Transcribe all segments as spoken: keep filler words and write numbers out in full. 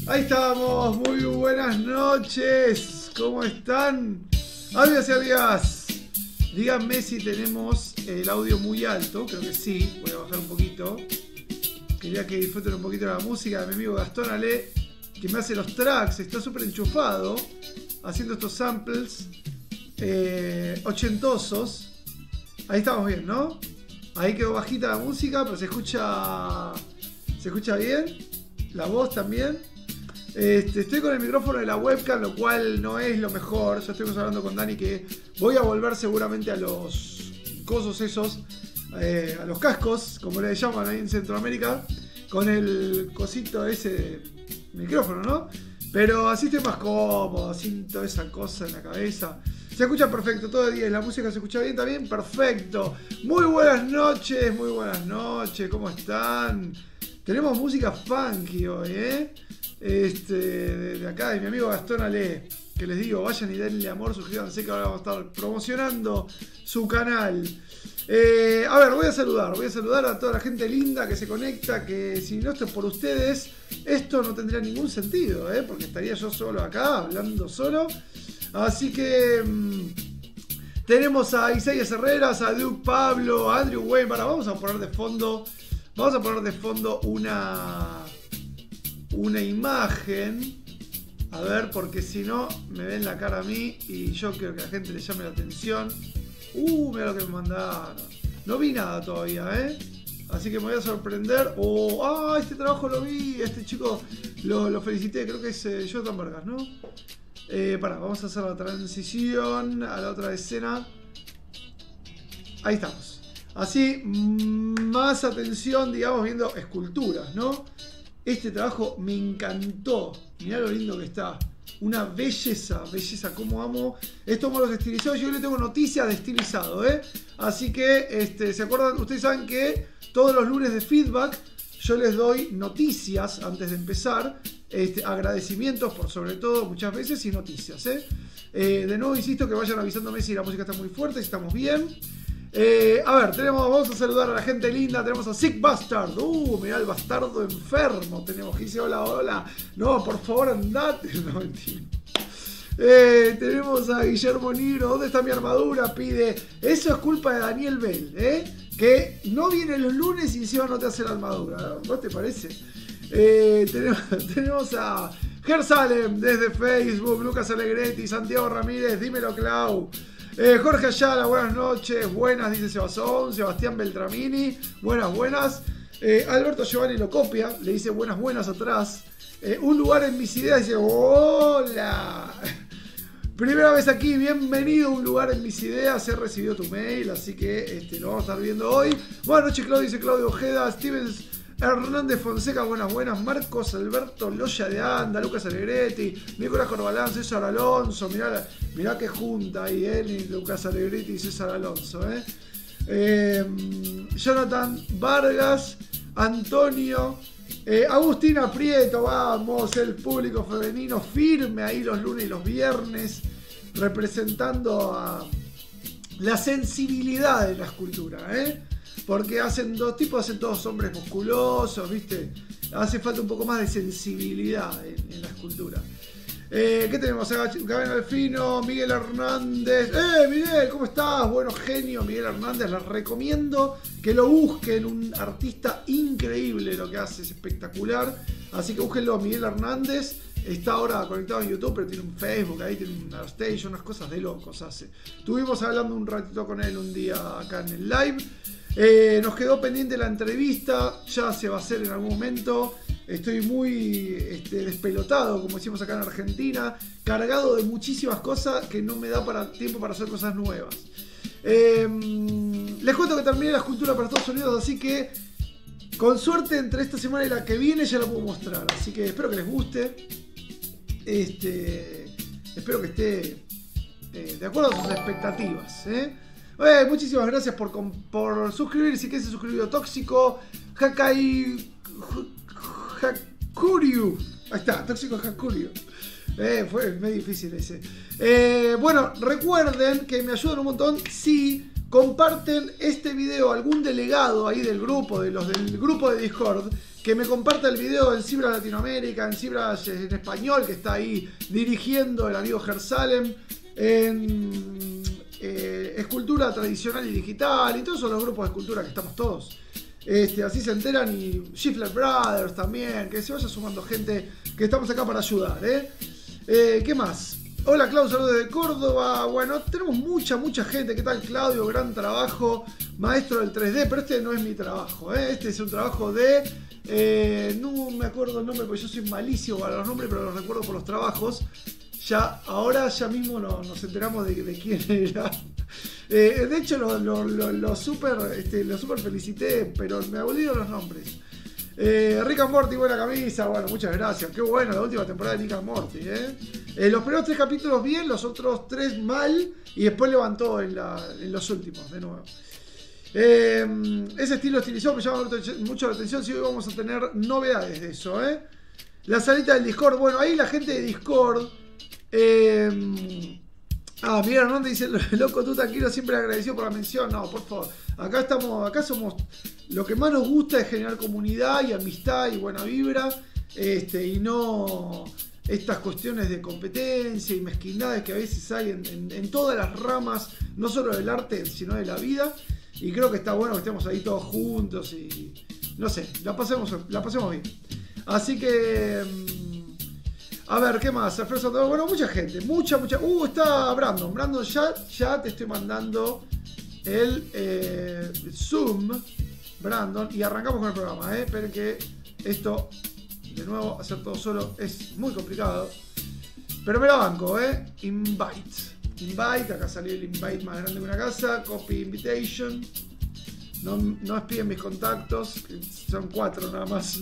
Ahí estamos, muy buenas noches. ¿Cómo están? Amigas y amigas, díganme si tenemos el audio muy alto. Creo que sí, voy a bajar un poquito. Quería que disfruten un poquito de la música de mi amigo Gastón Ale, que me hace los tracks. Está súper enchufado haciendo estos samples eh, ochentosos. Ahí estamos bien, ¿no? Ahí quedó bajita la música, pero se escucha, se escucha bien. La voz también. Este, estoy con el micrófono de la webcam, lo cual no es lo mejor. Ya estuvimos hablando con Dani que voy a volver seguramente a los cosos esos, eh, a los cascos, como le llaman ahí en Centroamérica, con el cosito ese de micrófono, ¿no? Pero así estoy más cómodo, sin toda esa cosa en la cabeza. Se escucha perfecto, todo el día. La música se escucha bien también, perfecto. Muy buenas noches, muy buenas noches, ¿cómo están? Tenemos música funky hoy, ¿eh? Este, de, de acá, de mi amigo Gastón Ale, que les digo, vayan y denle amor, suscríbanse que ahora vamos a estar promocionando su canal. Eh, a ver, voy a saludar, voy a saludar a toda la gente linda que se conecta, que si no esto es por ustedes, esto no tendría ningún sentido, ¿eh? Porque estaría yo solo acá, hablando solo. Así que mmm, tenemos a Isaías Herreras, a Duke Pablo, a Andrew Wayne. Para, vamos a poner de fondo, vamos a poner de fondo una... una imagen, a ver, porque si no me ven la cara a mí y yo quiero que la gente le llame la atención. Uh, mira lo que me mandaron. No vi nada todavía, eh. Así que me voy a sorprender. Oh, ah, este trabajo lo vi. Este chico lo, lo felicité. Creo que es eh, Jonathan Vargas, ¿no? Eh, pará, vamos a hacer la transición a la otra escena. Ahí estamos. Así, más atención, digamos, viendo esculturas, ¿no? Este trabajo me encantó. Mirá lo lindo que está. Una belleza, belleza, como amo estos modelos estilizados. Yo le tengo noticias de estilizado, ¿eh? Así que, este, ¿se acuerdan? Ustedes saben que todos los lunes de feedback yo les doy noticias antes de empezar. Este, agradecimientos por sobre todo muchas veces y noticias, ¿eh? Eh, de nuevo insisto que vayan avisándome si la música está muy fuerte, si estamos bien. Eh, a ver, tenemos, vamos a saludar a la gente linda. Tenemos a Sick Bastard. Uh, mirá el bastardo enfermo. Tenemos que dice hola, hola. No, por favor, andate. No, mentira. Eh, tenemos a Guillermo Niro. ¿Dónde está mi armadura? Pide. Eso es culpa de Daniel Bell, ¿eh? Que no viene los lunes y encima no te hace la armadura. ¿No te parece? Eh, tenemos, tenemos a Ger Salem desde Facebook. Lucas Alegretti, Santiago Ramírez. Dímelo, Clau. Eh, Jorge Ayala, buenas noches, buenas, dice Sebasón, Sebastián Beltramini, buenas, buenas. Eh, Alberto Giovanni lo copia, le dice buenas, buenas atrás. Eh, un lugar en mis ideas, dice hola. Primera vez aquí, bienvenido a un lugar en mis ideas, he recibido tu mail, así que este, lo vamos a estar viendo hoy. Buenas noches, Claudio, dice Claudio Ojeda, Stevens Hernández Fonseca, buenas, buenas. Marcos Alberto Loya de Anda, Lucas Alegretti, Nicolás Corbalán, César Alonso. Mirá, mirá que junta ahí, eh, Lucas Alegretti y César Alonso. Eh. Eh, Jonathan Vargas, Antonio, eh, Agustina Prieto, vamos, el público femenino firme ahí los lunes y los viernes, representando a la sensibilidad de la escultura, ¿eh? Porque hacen dos tipos, hacen todos hombres musculosos, ¿viste? Hace falta un poco más de sensibilidad en, en la escultura. Eh, ¿Qué tenemos? Gabriel Alfino, Miguel Hernández. ¡Eh, Miguel! ¿Cómo estás? Bueno, genio Miguel Hernández. Les recomiendo que lo busquen. Un artista increíble lo que hace, es espectacular. Así que búsquenlo, Miguel Hernández. Está ahora conectado en YouTube, pero tiene un Facebook, ahí tiene un ArtStation, unas cosas de locos hace. Estuvimos hablando un ratito con él un día acá en el live. Eh, nos quedó pendiente la entrevista, ya se va a hacer en algún momento. Estoy muy este, despelotado, como decimos acá en Argentina, cargado de muchísimas cosas que no me da para, tiempo para hacer cosas nuevas. Eh, les cuento que terminé la escultura para Estados Unidos, así que con suerte entre esta semana y la que viene ya la puedo mostrar. Así que espero que les guste. Este, espero que esté eh, de acuerdo a sus expectativas, ¿eh? Eh, muchísimas gracias por, por suscribirse. ¿Qué es suscribido tóxico? Hakai Hakuryu. Ahí está, tóxico Hakuryu. Eh, fue medio difícil ese. Eh, bueno, recuerden que me ayudan un montón si comparten este video a algún delegado ahí del grupo, de los del grupo de Discord, que me comparta el video en Cibra Latinoamérica, en Cibra en español, que está ahí dirigiendo el amigo Gersalem, en eh, Escultura Tradicional y Digital, y todos son los grupos de escultura que estamos todos. Este, así se enteran, y Schiffler Brothers también, que se vaya sumando gente, que estamos acá para ayudar, ¿eh? Eh, ¿Qué más? Hola Claudio, saludos desde Córdoba. Bueno, tenemos mucha, mucha gente. ¿Qué tal Claudio? Gran trabajo, maestro del tres D, pero este no es mi trabajo, ¿eh? Este es un trabajo de... Eh, no me acuerdo el nombre porque yo soy malísimo para los nombres, pero los recuerdo por los trabajos. Ya, ahora ya mismo no, nos enteramos de, de quién era. Eh, de hecho lo, lo, lo, lo, super, este, lo super felicité, pero me olvido los nombres. Eh, Rick and Morty, buena camisa. Bueno, muchas gracias. Qué bueno la última temporada de Rick and Morty, ¿eh? Eh, los primeros tres capítulos bien, los otros tres mal, y después levantó en, la, en los últimos de nuevo. Eh, ese estilo estilizado me llama mucho la atención. Si hoy vamos a tener novedades de eso, ¿eh? La salita del Discord. Bueno, ahí la gente de Discord. Eh, ah, Miguel Hernández dice: loco, tú tranquilo, siempre agradecido por la mención. No, por favor. Acá estamos, acá somos. Lo que más nos gusta es generar comunidad y amistad y buena vibra. Este, y no estas cuestiones de competencia y mezquindades que a veces hay en, en, en todas las ramas, no solo del arte, sino de la vida. Y creo que está bueno que estemos ahí todos juntos y no sé, la pasemos, la pasemos bien. Así que, a ver, ¿qué más? Alfredo, bueno, mucha gente, mucha, mucha. Uh, está Brandon. Brandon, ya, ya te estoy mandando el eh, Zoom, Brandon, y arrancamos con el programa, ¿eh? Esperen que esto, de nuevo, hacer todo solo es muy complicado. Pero me la banco, ¿eh? Invite. Invite, acá salió el invite más grande que una casa. Copy invitation. No, no espien mis contactos, son cuatro nada más.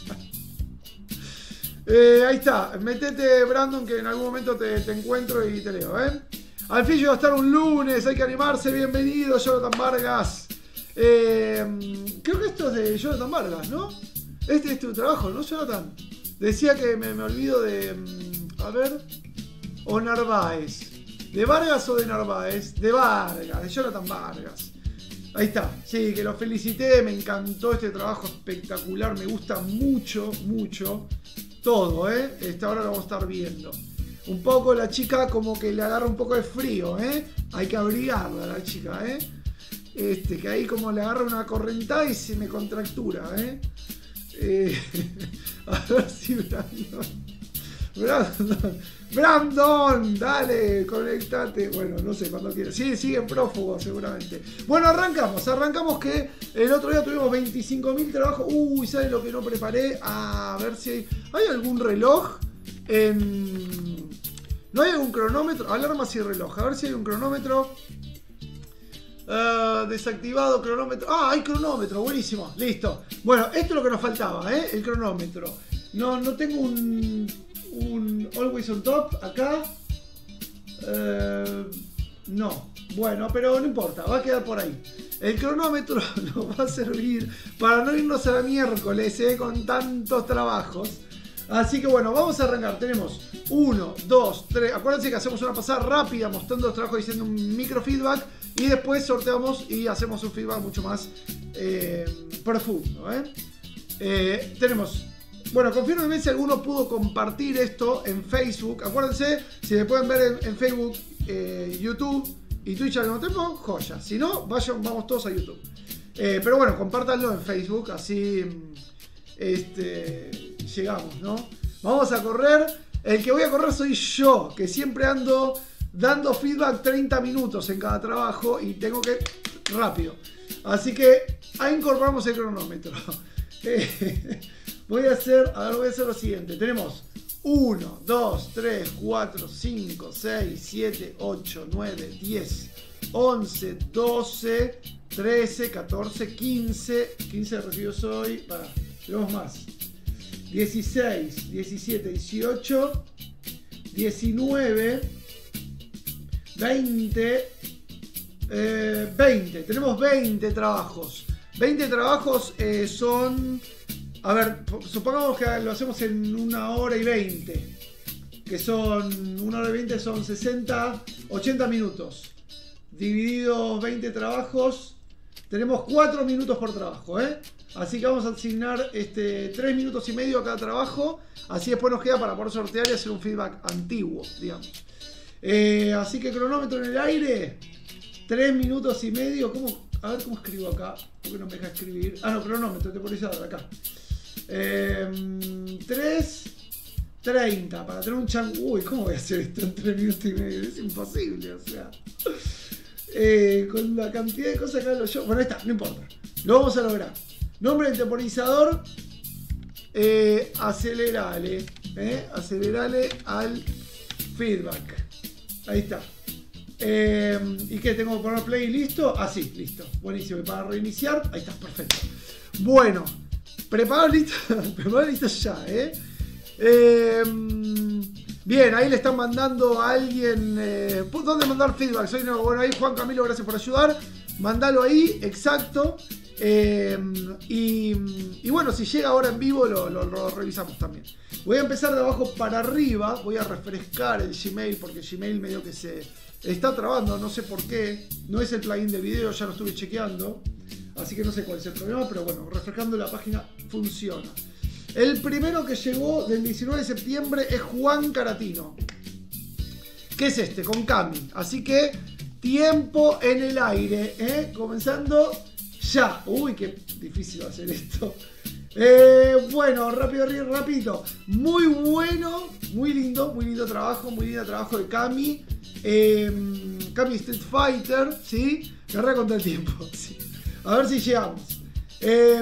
eh, ahí está, metete Brandon, que en algún momento te, te encuentro y te leo, ¿eh? Al fin va a estar un lunes, hay que animarse. Bienvenido, Jonathan Vargas. Eh, creo que esto es de Jonathan Vargas, ¿no? Este es tu trabajo, ¿no, Jonathan? Decía que me, me olvido de... A ver... O Narváez. ¿De Vargas o de Narváez? De Vargas, de Jonathan Vargas. Ahí está. Sí, que lo felicité. Me encantó este trabajo espectacular. Me gusta mucho, mucho. Todo, ¿eh? Esta hora lo vamos a estar viendo. Un poco la chica como que le agarra un poco de frío, ¿eh? Hay que abrigarla a la chica, ¿eh? Este, que ahí como le agarra una correntada y se me contractura, ¿eh? eh a ver si Brandon... Brandon, Brandon, dale, conectate. Bueno, no sé cuándo quieras. Sí, siguen prófugos seguramente. Bueno, arrancamos. Arrancamos que el otro día tuvimos veinticinco mil trabajos. Uy, ¿sabes lo que no preparé? A ver si hay, ¿hay algún reloj en... ¿No hay algún cronómetro? Alarmas y reloj. A ver si hay un cronómetro. Uh, desactivado cronómetro. Ah, hay cronómetro. Buenísimo. Listo. Bueno, esto es lo que nos faltaba, ¿eh? El cronómetro. No, no tengo un... un Always on Top acá. Uh, no. Bueno, pero no importa. Va a quedar por ahí. El cronómetro nos va a servir para no irnos a la miércoles, ¿eh? Con tantos trabajos. Así que bueno, vamos a arrancar. Tenemos uno, dos, tres. Acuérdense que hacemos una pasada rápida mostrando los trabajos y haciendo un micro feedback. Y después sorteamos y hacemos un feedback mucho más eh, profundo, ¿eh? Eh, tenemos... Bueno, confírmenme si alguno pudo compartir esto en Facebook. Acuérdense, si me pueden ver en, en Facebook, eh, YouTube y Twitch al mismo tiempo, joya. Si no, vayan, vamos todos a YouTube. Eh, pero bueno, compártanlo en Facebook, así este, llegamos, ¿no? Vamos a correr. El que voy a correr soy yo, que siempre ando dando feedback treinta minutos en cada trabajo y tengo que rápido. Así que ahí incorporamos el cronómetro. Eh, voy a hacer, a ver, voy a hacer lo siguiente. Tenemos uno, dos, tres, cuatro, cinco, seis, siete, ocho, nueve, diez, once, doce, trece, catorce, quince. quince recibidos hoy. Para, tenemos más. dieciséis, diecisiete, dieciocho, diecinueve, veinte, eh, veinte. Tenemos veinte trabajos. veinte trabajos eh, son... A ver, supongamos que lo hacemos en una hora y veinte. Que son... Una hora y veinte son sesenta, ochenta minutos. Divididos veinte trabajos. Tenemos cuatro minutos por trabajo, ¿eh? Así que vamos a asignar este, tres minutos y medio a cada trabajo. Así después nos queda para poder sortear y hacer un feedback antiguo, digamos. Eh, así que cronómetro en el aire. tres minutos y medio. ¿Cómo? A ver cómo escribo acá. ¿Por qué no me deja escribir? Ah, no, cronómetro, temporizador acá. Eh, tres treinta. Para tener un chan... Uy, ¿cómo voy a hacer esto en tres minutos y medio? Es imposible, o sea. Eh, con la cantidad de cosas que hago yo. Bueno, ahí está, no importa. Lo vamos a lograr. Nombre del temporizador. Eh, acelerale. Eh, acelerale al feedback. Ahí está. Eh, ¿Y qué? ¿Tengo que poner play y listo? Ah, sí, listo. Buenísimo. Y para reiniciar, ahí está, perfecto. Bueno, preparado, listo. Preparado, listo ya, ¿eh? Eh, bien, ahí le están mandando a alguien. Eh, ¿Dónde mandar feedback? Soy nuevo. Bueno, ahí Juan Camilo, gracias por ayudar. Mandalo ahí, exacto. Eh, y, y bueno, si llega ahora en vivo lo, lo, lo revisamos también. Voy a empezar de abajo para arriba. Voy a refrescar el Gmail porque Gmail medio que se está trabando, no sé por qué. No es el plugin de video, ya lo estuve chequeando, así que no sé cuál es el problema, pero bueno, refrescando la página funciona. El primero que llegó del diecinueve de septiembre es Juan Caratino, que es este, con Cami. Así que tiempo en el aire, ¿eh? Comenzando ya. Uy, qué difícil va a ser esto. Eh, bueno, rápido, rapidito. Muy bueno, muy lindo, muy lindo trabajo, muy lindo trabajo de Cami. Eh, Cami Street Fighter, ¿sí? Carrera contra el tiempo, ¿sí? A ver si llegamos. Eh,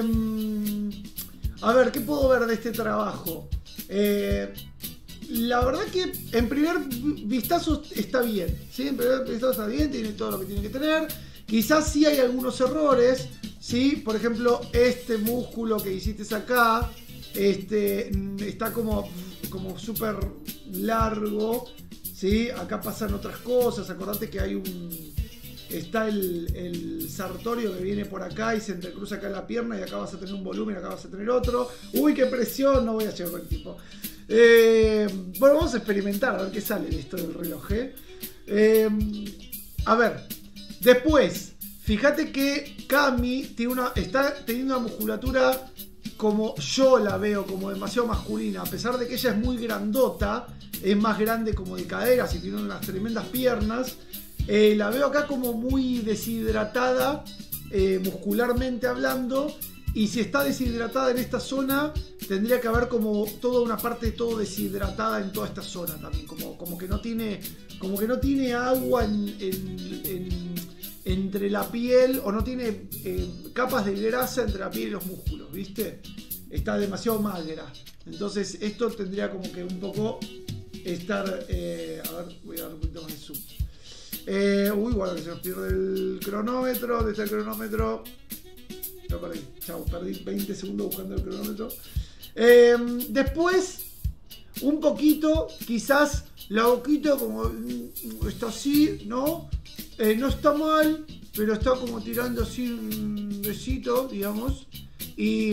a ver, ¿qué puedo ver de este trabajo? Eh, la verdad que en primer vistazo está bien, ¿sí? En primer vistazo está bien, tiene todo lo que tiene que tener. Quizás sí hay algunos errores, ¿sí? Por ejemplo, este músculo que hiciste acá, este, está como, como súper largo, ¿sí? Acá pasan otras cosas. Acordate que hay un... Está el, el sartorio que viene por acá y se entrecruza acá en la pierna y acá vas a tener un volumen, acá vas a tener otro. Uy, qué presión, no voy a llegar con el tipo. Eh, bueno, vamos a experimentar a ver qué sale de esto del reloj. ¿eh? Eh, a ver, después, fíjate que Cami tiene una, está teniendo una musculatura como yo la veo, como demasiado masculina. A pesar de que ella es muy grandota, es más grande como de caderas y tiene unas tremendas piernas. Eh, la veo acá como muy deshidratada, eh, muscularmente hablando, y si está deshidratada en esta zona, tendría que haber como toda una parte todo deshidratada en toda esta zona también, como, como que no tiene, como que no tiene agua en, en, en, entre la piel, o no tiene eh, capas de grasa entre la piel y los músculos, ¿viste? Está demasiado magra. Entonces esto tendría como que un poco estar, eh, a ver, voy a dar un poquito más de zoom. Eh, uy, bueno, que se nos pierde el cronómetro. ¿Dónde está el cronómetro? Lo perdí. Chau, perdí veinte segundos buscando el cronómetro. Eh, después, un poquito, quizás la boquita como está así, ¿no? Eh, no está mal, pero está como tirando así un besito, digamos. Y,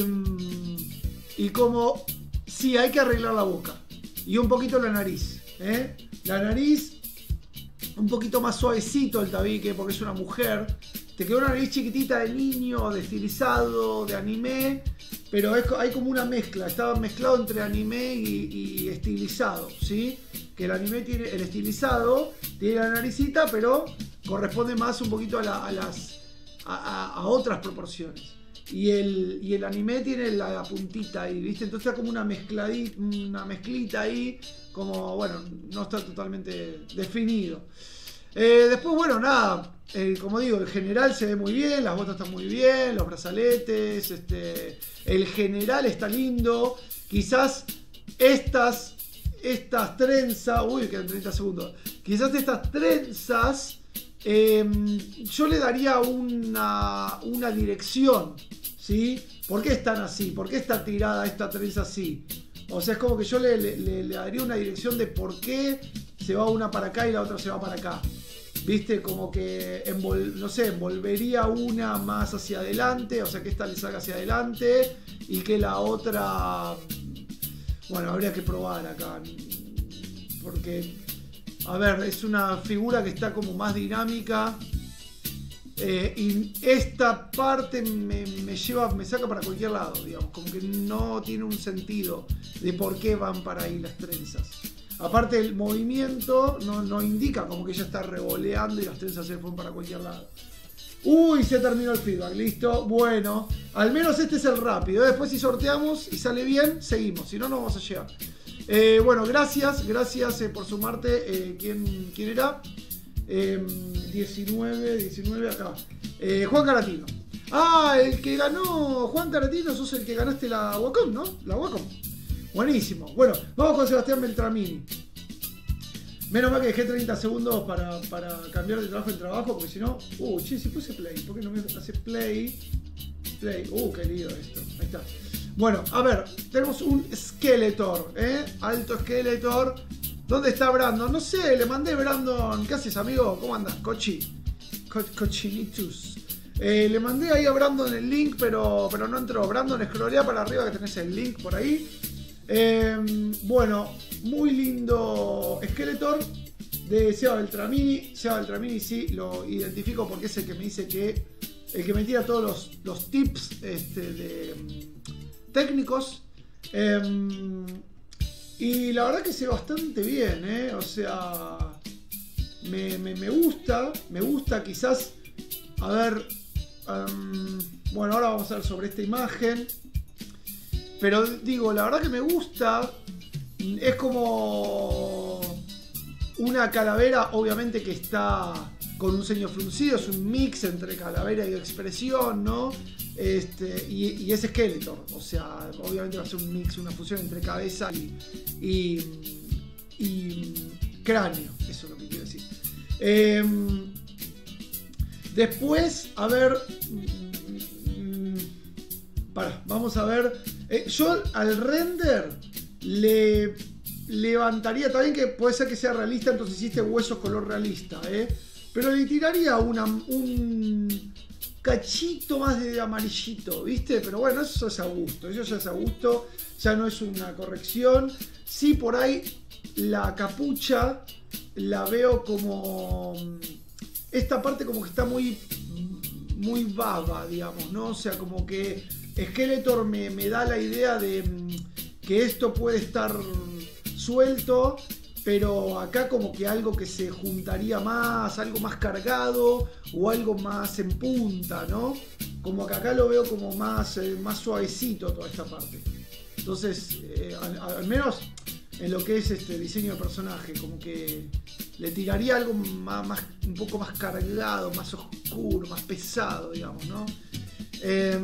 y como, sí, hay que arreglar la boca. Y un poquito la nariz, ¿eh? La nariz... Un poquito más suavecito el tabique porque es una mujer. Te quedó una nariz chiquitita de niño, de estilizado, de anime. Pero es, hay como una mezcla. Estaba mezclado entre anime y, y estilizado, ¿sí? Que el anime tiene, el estilizado tiene la naricita, pero corresponde más un poquito a, la, a las a, a, a otras proporciones. Y el, y el anime tiene la, la puntita ahí, ¿viste? Entonces está como una mezcladita, una mezclita ahí, como, bueno, no está totalmente definido. Eh, después, bueno, nada, eh, como digo, el general se ve muy bien, las botas están muy bien, los brazaletes, este, el general está lindo. Quizás estas, estas trenzas, uy, quedan treinta segundos. Quizás estas trenzas, eh, yo le daría una, una dirección, ¿sí? ¿Por qué están así? ¿Por qué está tirada esta trenza así? O sea, es como que yo le, le, le daría una dirección de por qué se va una para acá y la otra se va para acá. ¿Viste? Como que, envol, no sé, envolvería una más hacia adelante, o sea, que esta le salga hacia adelante y que la otra... Bueno, habría que probar acá. Porque, a ver, es una figura que está como más dinámica. Eh, y esta parte me, me lleva, me saca para cualquier lado, digamos, como que no tiene un sentido de por qué van para ahí las trenzas. Aparte el movimiento no, no indica como que ella está revoleando y las trenzas se fueron para cualquier lado. Uy, se terminó el feedback, listo. Bueno, al menos este es el rápido. Después si sorteamos y sale bien, seguimos, si no, no vamos a llegar. Eh, bueno, gracias, gracias eh, por sumarte. Eh, ¿quién, ¿Quién era? Eh, diecinueve, diecinueve acá. Eh, Juan Caratino. Ah, el que ganó, Juan Caratino, sos el que ganaste la Wacom, ¿no? La Wacom. Buenísimo. Bueno, vamos con Sebastián Beltramini. Menos mal que dejé treinta segundos para, para cambiar de trabajo en trabajo, porque si no... Uh, che, si puse play, ¿por qué no me hace play? Play, uh, qué lío esto. Ahí está. Bueno, a ver, tenemos un Skeletor, ¿eh? Alto Skeletor. ¿Dónde está Brandon? No sé, le mandé Brandon. ¿Qué haces, amigo? ¿Cómo andas? Cochi. Co Cochinitus. Eh, le mandé ahí a Brandon el link, pero, pero no entró. Brandon, scrollea para arriba que tenés el link por ahí. Eh, bueno, muy lindo Skeletor de Seba Beltramini. Seba Beltramini sí, lo identifico porque es el que me dice que... El que me tira todos los, los tips este, de, um, técnicos. Eh, y la verdad que se ve bastante bien, ¿eh? O sea, me, me, me gusta, me gusta quizás, a ver, um, bueno, ahora vamos a ver sobre esta imagen. Pero digo, la verdad que me gusta, es como una calavera, obviamente que está con un ceño fruncido, es un mix entre calavera y expresión, ¿no? Este, y, y es Skeletor, o sea, obviamente va a ser un mix, una fusión entre cabeza y, y, y cráneo, eso es lo que quiero decir. Eh, después, a ver, para, vamos a ver, eh, yo al render le levantaría, también que puede ser que sea realista, entonces hiciste huesos color realista, ¿eh? Pero le tiraría una, un cachito más de amarillito, ¿viste? Pero bueno, eso es a gusto, eso ya es a gusto, ya no es una corrección. Sí, por ahí la capucha la veo como... Esta parte como que está muy, muy baba, digamos, ¿no? O sea, como que Skeletor me, me da la idea de que esto puede estar suelto, pero acá como que algo que se juntaría más, algo más cargado o algo más en punta, ¿no? Como que acá lo veo como más, eh, más suavecito toda esta parte. Entonces, eh, al, al menos en lo que es este diseño de personaje, como que le tiraría algo más, más, un poco más cargado, más oscuro, más pesado, digamos, ¿no? Eh,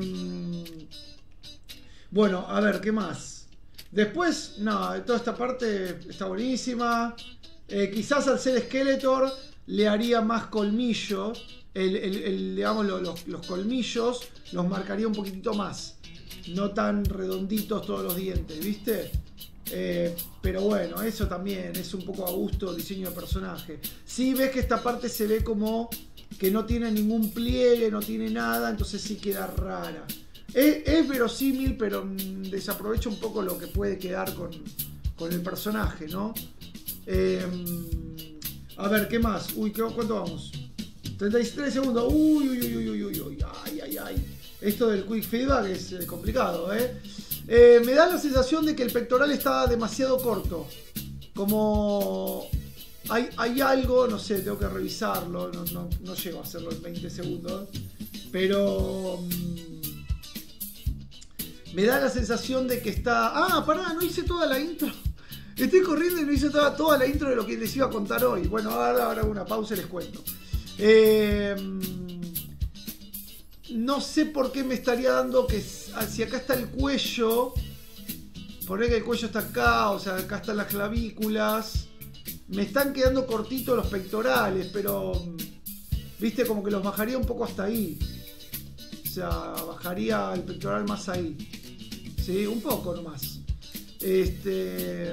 bueno, a ver, ¿qué más? Después, no, toda esta parte está buenísima. Eh, quizás al ser Skeletor le haría más colmillos. El, el, el, digamos, los, los, los colmillos los marcaría un poquitito más. No tan redonditos todos los dientes, ¿viste? Eh, pero bueno, eso también es un poco a gusto diseño de personaje. Si ves que esta parte se ve como que no tiene ningún pliegue, no tiene nada, entonces sí queda rara. Es, es verosímil, pero desaprovecha un poco lo que puede quedar con, con el personaje, ¿no? Eh, a ver, ¿qué más? Uy, ¿cuánto vamos? treinta y tres segundos. Uy, uy, uy, uy, uy, uy, uy. Ay, ay, ay. Esto del quick feedback es eh, complicado, ¿eh? ¿eh? Me da la sensación de que el pectoral está demasiado corto. Como... Hay, hay algo, no sé, tengo que revisarlo. No, no, no llego a hacerlo en veinte segundos. Pero... Me da la sensación de que está... Ah, pará, no hice toda la intro. Estoy corriendo y no hice toda, toda la intro de lo que les iba a contar hoy. Bueno, ahora, ahora hago una pausa y les cuento. Eh, no sé por qué me estaría dando que si acá está el cuello. Poner que el cuello está acá, o sea, acá están las clavículas. Me están quedando cortitos los pectorales, pero... Viste, como que los bajaría un poco hasta ahí. O sea, bajaría el pectoral más ahí. Sí, un poco nomás. Este...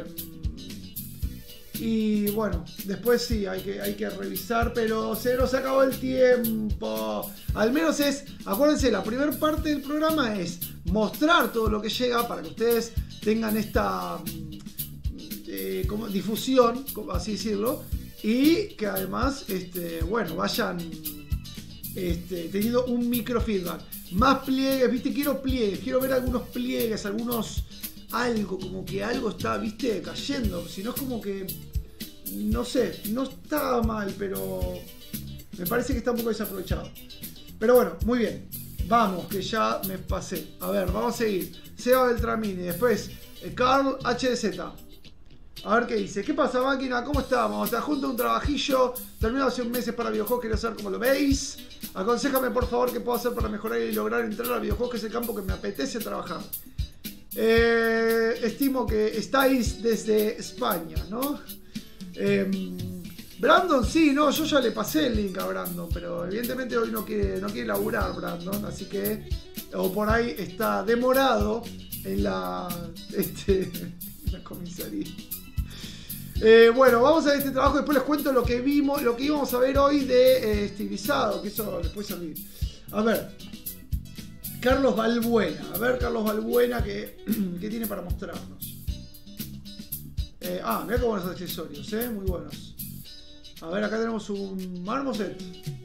Y bueno, después sí, hay que, hay que revisar, pero se nos acabó el tiempo. Al menos es, acuérdense, la primera parte del programa es mostrar todo lo que llega para que ustedes tengan esta eh, como difusión, así decirlo, y que además, este, bueno, vayan este, teniendo un micro feedback. Más pliegues, viste, quiero pliegues, quiero ver algunos pliegues, algunos, algo, como que algo está, viste, cayendo. Si no es como que, no sé, no está mal, pero me parece que está un poco desaprovechado. Pero bueno, muy bien. Vamos, que ya me pasé. A ver, vamos a seguir. Seba Beltramini, después Carl H D Z. A ver qué dice. ¿Qué pasa, máquina? ¿Cómo estamos? Te adjunto un trabajillo. Terminado hace un mes para videojuegos. Quiero saber cómo lo veis. Aconséjame, por favor, qué puedo hacer para mejorar y lograr entrar a videojuegos, que es el campo que me apetece trabajar. Eh, estimo que estáis desde España, ¿no? Eh, Brandon, sí, no, yo ya le pasé el link a Brandon, pero evidentemente hoy no quiere, no quiere laburar Brandon, así que, o por ahí está demorado en la, este, en la comisaría. Eh, bueno, vamos a ver este trabajo, después les cuento lo que vimos, lo que íbamos a ver hoy de eh, estilizado, que eso les puede servir. A ver, Carlos Balbuena, a ver Carlos Balbuena, que, que tiene para mostrarnos. Eh, ah, mirá qué buenos accesorios, eh, muy buenos. A ver, acá tenemos un marmoset.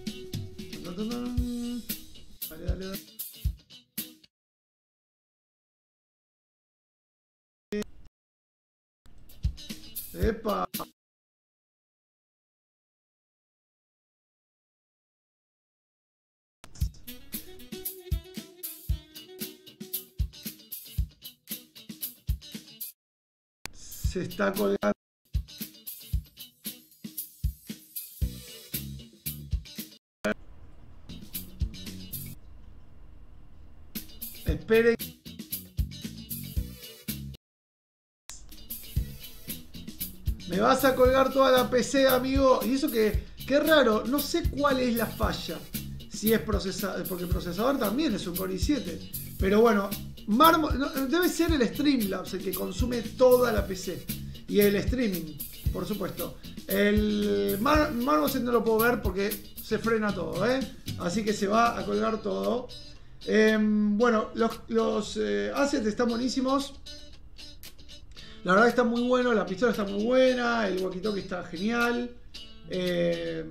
Dale, dale, dale. Epa. Se está colgando. Esperen. Me vas a colgar toda la P C, amigo. Y eso que, qué raro, no sé cuál es la falla. Si es procesador, porque el procesador también es un Core i siete. Pero bueno, Marmo, no, debe ser el Streamlabs el que consume toda la P C. Y el streaming, por supuesto. El Mar, Marmoset no lo puedo ver porque se frena todo, ¿eh? Así que se va a colgar todo. Eh, bueno, los, los eh, assets están buenísimos. La verdad que está muy bueno, la pistola está muy buena, el walkie-talkie está genial. Eh,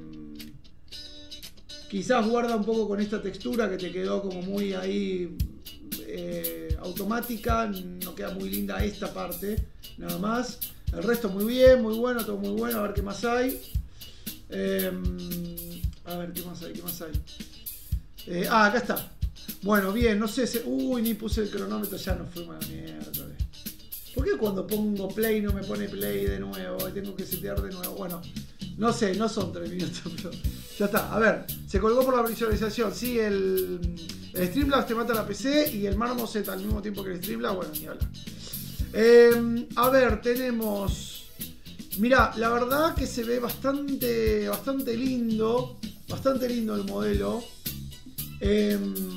quizás guarda un poco con esta textura que te quedó como muy ahí eh, automática. No queda muy linda esta parte, nada más. El resto muy bien, muy bueno, todo muy bueno. A ver qué más hay. Eh, a ver qué más hay, qué más hay. Eh, ah, acá está. Bueno, bien, no sé. Se, uy, ni puse el cronómetro, ya no fue una mierda. ¿Por qué cuando pongo play no me pone play de nuevo? Y tengo que setear de nuevo. Bueno, no sé, no son tres minutos, pero ya está. A ver, se colgó por la visualización. Sí, el, el Streamlabs te mata la P C y el Marmoset al mismo tiempo que el Streamlabs. Bueno, ni hablar. Eh, a ver, tenemos... Mirá, la verdad que se ve bastante, bastante lindo. Bastante lindo el modelo. Eh,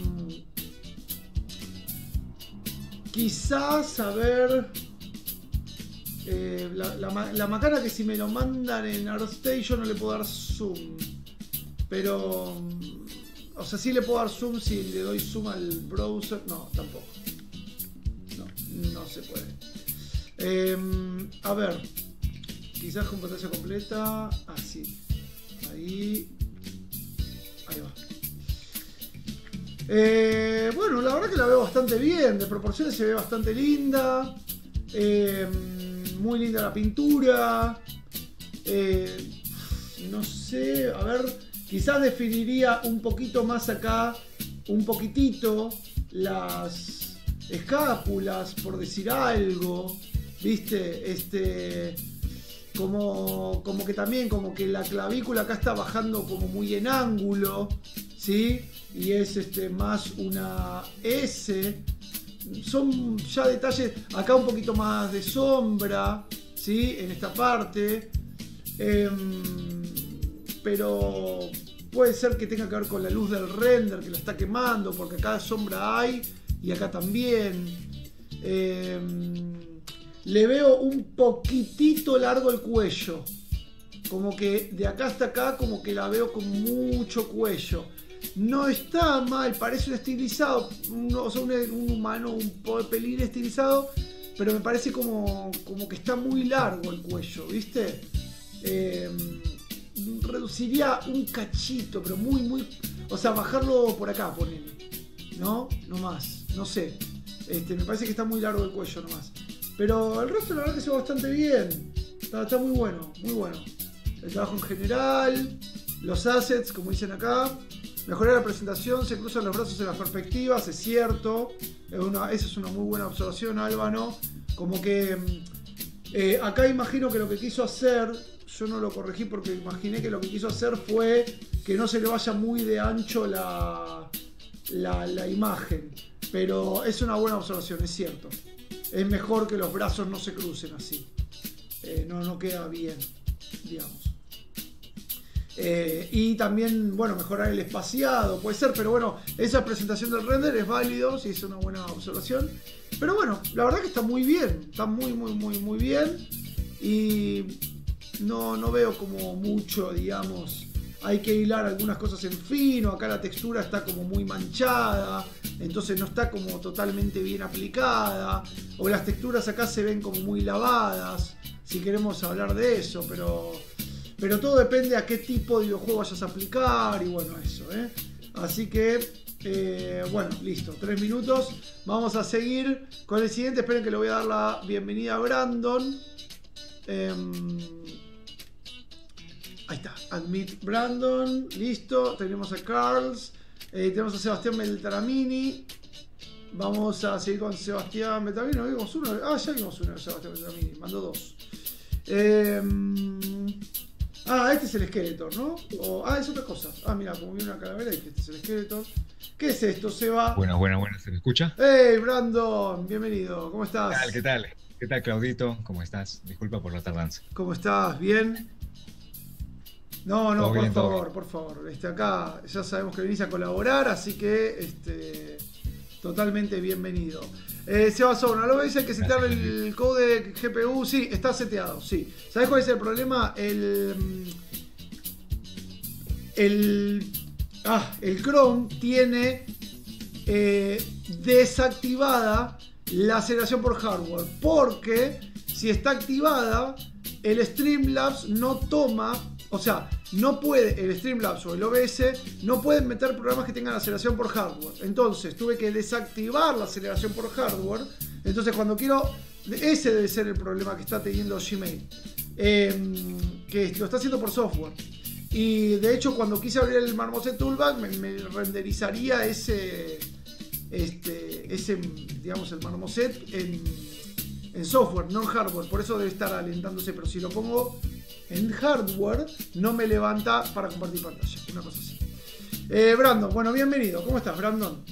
quizás, a ver... Eh, la, la, la macana que si me lo mandan en ArtStation no le puedo dar zoom. Pero... O sea, sí le puedo dar zoom si le doy zoom al browser. No, tampoco. No, no se puede. Eh, a ver. Quizás con pantalla completa. Así. Ahí. Ahí va. Eh, bueno, la verdad que la veo bastante bien. De proporciones se ve bastante linda. Eh, muy linda la pintura. Eh, no sé, a ver, quizás definiría un poquito más acá, un poquitito, las escápulas, por decir algo. ¿Viste? Este, como, como que también, como que la clavícula acá está bajando como muy en ángulo, ¿sí? Y es este, más una S. Son ya detalles, acá un poquito más de sombra, ¿sí? En esta parte. Eh, pero puede ser que tenga que ver con la luz del render que la está quemando, porque acá sombra hay y acá también. Eh, le veo un poquitito largo el cuello. Como que de acá hasta acá como que la veo con mucho cuello. No está mal, parece un estilizado, un, o sea, un, un humano un pelín estilizado, pero me parece como, como que está muy largo el cuello, ¿viste? Eh, reduciría un cachito, pero muy, muy... O sea, bajarlo por acá, ponele. ¿No? No más. No sé. Este, me parece que está muy largo el cuello nomás. Pero el resto la verdad que se ve bastante bien. Está, está muy bueno, muy bueno. El trabajo en general, los assets, como dicen acá. Mejorar la presentación, se cruzan los brazos en las perspectivas, es cierto. Es una, esa es una muy buena observación, Álvaro. Como que eh, acá imagino que lo que quiso hacer, yo no lo corregí porque imaginé que lo que quiso hacer fue que no se le vaya muy de ancho la, la, la imagen. Pero es una buena observación, es cierto. Es mejor que los brazos no se crucen así. Eh, no, no queda bien, digamos. Eh, y también, bueno, mejorar el espaciado, puede ser, pero bueno, esa presentación del render es válido, sí, es una buena observación. Pero bueno, la verdad que está muy bien, está muy, muy, muy, muy bien. Y no, no veo como mucho, digamos, hay que hilar algunas cosas en fino, acá la textura está como muy manchada, entonces no está como totalmente bien aplicada, o las texturas acá se ven como muy lavadas, si queremos hablar de eso, pero... Pero todo depende a qué tipo de videojuego vayas a aplicar y bueno, eso, ¿eh? Así que, eh, bueno, listo, tres minutos. Vamos a seguir con el siguiente. Esperen que le voy a dar la bienvenida a Brandon. Eh, ahí está, admit Brandon, listo. Tenemos a Carls, eh, tenemos a Sebastián Beltramini. Vamos a seguir con Sebastián Beltramini. ¿No vimos uno? Ah, ya vimos uno de Sebastián Beltramini, mandó dos. Eh... Ah, este es el Skeletor, ¿no? O, ah, es otra cosa. Ah, mira, como vi una calavera, dije, este es el Skeletor. ¿Qué es esto, Seba? Buenas, buenas, buenas. ¿Se me escucha? ¡Hey, Brandon! Bienvenido. ¿Cómo estás? ¿Qué tal? ¿Qué tal? ¿Qué tal, Claudito? ¿Cómo estás? Disculpa por la tardanza. ¿Cómo estás? ¿Bien? No, no, Todo por bien, todo favor, bien. por favor. Este, acá ya sabemos que venís a colaborar, así que este, totalmente bienvenido. Eh, Seba Sobra, ¿no ves? Hay que setear el code G P U. Sí, está seteado, sí. ¿Sabes cuál es el problema? El. El. Ah, el Chrome tiene eh, desactivada la aceleración por hardware. Porque si está activada, el Streamlabs no toma. O sea, no puede, el Streamlabs o el O B S no pueden meter programas que tengan aceleración por hardware. Entonces tuve que desactivar la aceleración por hardware. Entonces cuando quiero, ese debe ser el problema que está teniendo Gmail, eh, que lo está haciendo por software. Y de hecho cuando quise abrir el Marmoset Toolbar me, me renderizaría ese, este, ese, digamos, el Marmoset en, en software, no en hardware. Por eso debe estar alentándose, pero si lo pongo en hardware no me levanta para compartir pantalla, una cosa así. eh, Brandon, bueno, bienvenido. ¿Cómo estás, Brandon?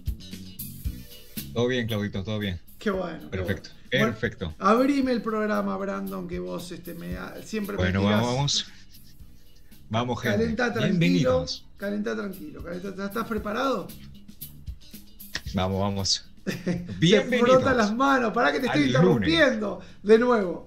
Todo bien, Claudito, todo bien. Qué bueno. Perfecto, qué bueno. perfecto. Bueno, abrime el programa, Brandon, que vos este, me, siempre bueno, me tirás. vamos. Vamos, gente. Calentá tranquilo. Bienvenidos. Calentá tranquilo. Calentá, ¿estás preparado? Vamos, vamos. Bienvenidos. Se frotan las manos. Pará que te estoy interrumpiendo. Lunes. De nuevo.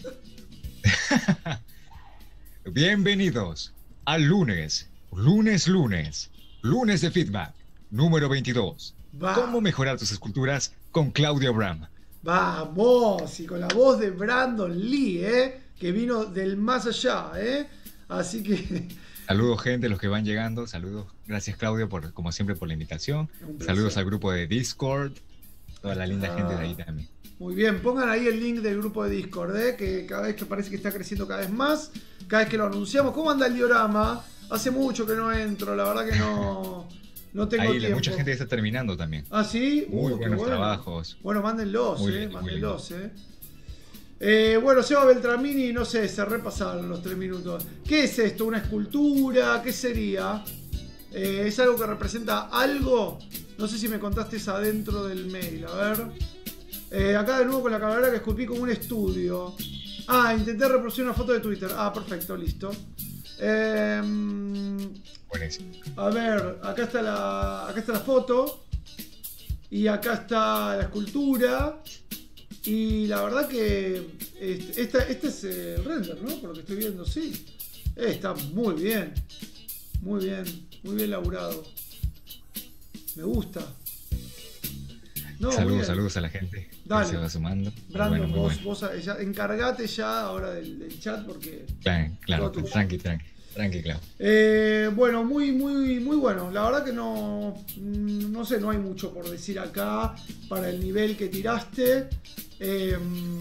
Bienvenidos al lunes, lunes, lunes, lunes de feedback, número veintidós. Va. ¿Cómo mejorar tus esculturas con Claudio Abram? Vamos, y con la voz de Brandon Lee, ¿eh? Que vino del más allá, ¿eh? Así que... Saludos, gente, los que van llegando, saludos. Gracias, Claudio, por, como siempre, por la invitación. Saludos al grupo de Discord, toda la linda ah. gente de ahí también. Muy bien, pongan ahí el link del grupo de Discord, ¿eh? Que cada vez que parece que está creciendo cada vez más, cada vez que lo anunciamos. ¿Cómo anda el diorama? Hace mucho que no entro, la verdad que no, no tengo ahí, tiempo. Mucha gente está terminando también. ¿Ah, sí? Muy uh, buenos bueno. trabajos. Bueno, mándenlos, muy eh, lindo, mándenlos, eh. Eh, bueno, Seba Beltramini, no sé, se repasaron los tres minutos. ¿Qué es esto? ¿Una escultura? ¿Qué sería? Eh, ¿Es algo que representa algo? No sé si me contaste eso adentro del mail, a ver... Eh, acá de nuevo con la calavera que esculpí como un estudio. Ah, intenté reproducir una foto de Twitter. Ah, perfecto, listo. Eh, Buenísimo. A ver, acá está la, acá está la foto. Y acá está la escultura. Y la verdad que este, esta, este es el render, ¿no? Por lo que estoy viendo, sí. Eh, está muy bien. Muy bien. Muy bien laburado. Me gusta. No, saludos, saludos a la gente. Dale. Que se va sumando. Brandon, bueno, vos, bueno. vos ya, encargate ya ahora del, del chat porque... Claro, claro, tranqui, tranqui. Tranqui, Clau. Eh, bueno, muy, muy, muy bueno. La verdad que no, no sé, no hay mucho por decir acá para el nivel que tiraste. Eh,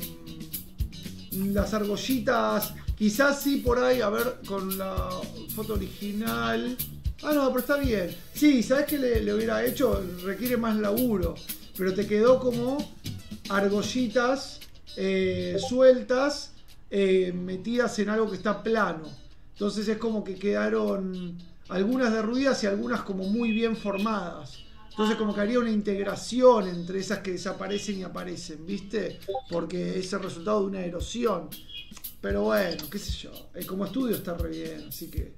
las argollitas, quizás sí por ahí, a ver, con la foto original. Ah, no, pero está bien. Sí, ¿sabes qué le, le hubiera hecho? Requiere más laburo. Pero te quedó como argollitas eh, sueltas eh, metidas en algo que está plano. Entonces es como que quedaron algunas derruidas y algunas como muy bien formadas. Entonces como que haría una integración entre esas que desaparecen y aparecen, ¿viste? Porque es el resultado de una erosión. Pero bueno, qué sé yo. Eh, como estudio está re bien, así que...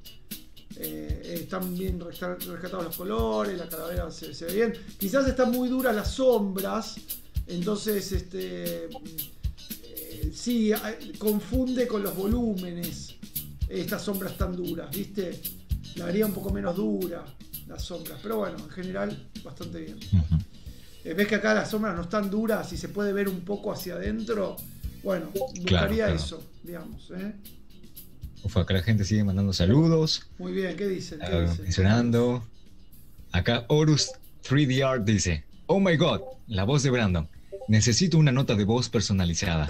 Eh, están bien rescatados los colores, la calavera se, se ve bien. Quizás están muy duras las sombras, entonces este eh, sí, confunde con los volúmenes estas sombras tan duras, ¿viste? La haría un poco menos dura las sombras, pero bueno, en general bastante bien. Uh-huh. eh, Ves que acá las sombras no están duras y se puede ver un poco hacia adentro. Bueno, buscaría claro, claro. eso, digamos, ¿eh? Uf, acá la gente sigue mandando saludos. Muy bien, ¿qué dicen? ¿Qué uh, dicen? Mencionando. Acá Horus tres D Art dice: Oh my god, la voz de Brandon. Necesito una nota de voz personalizada.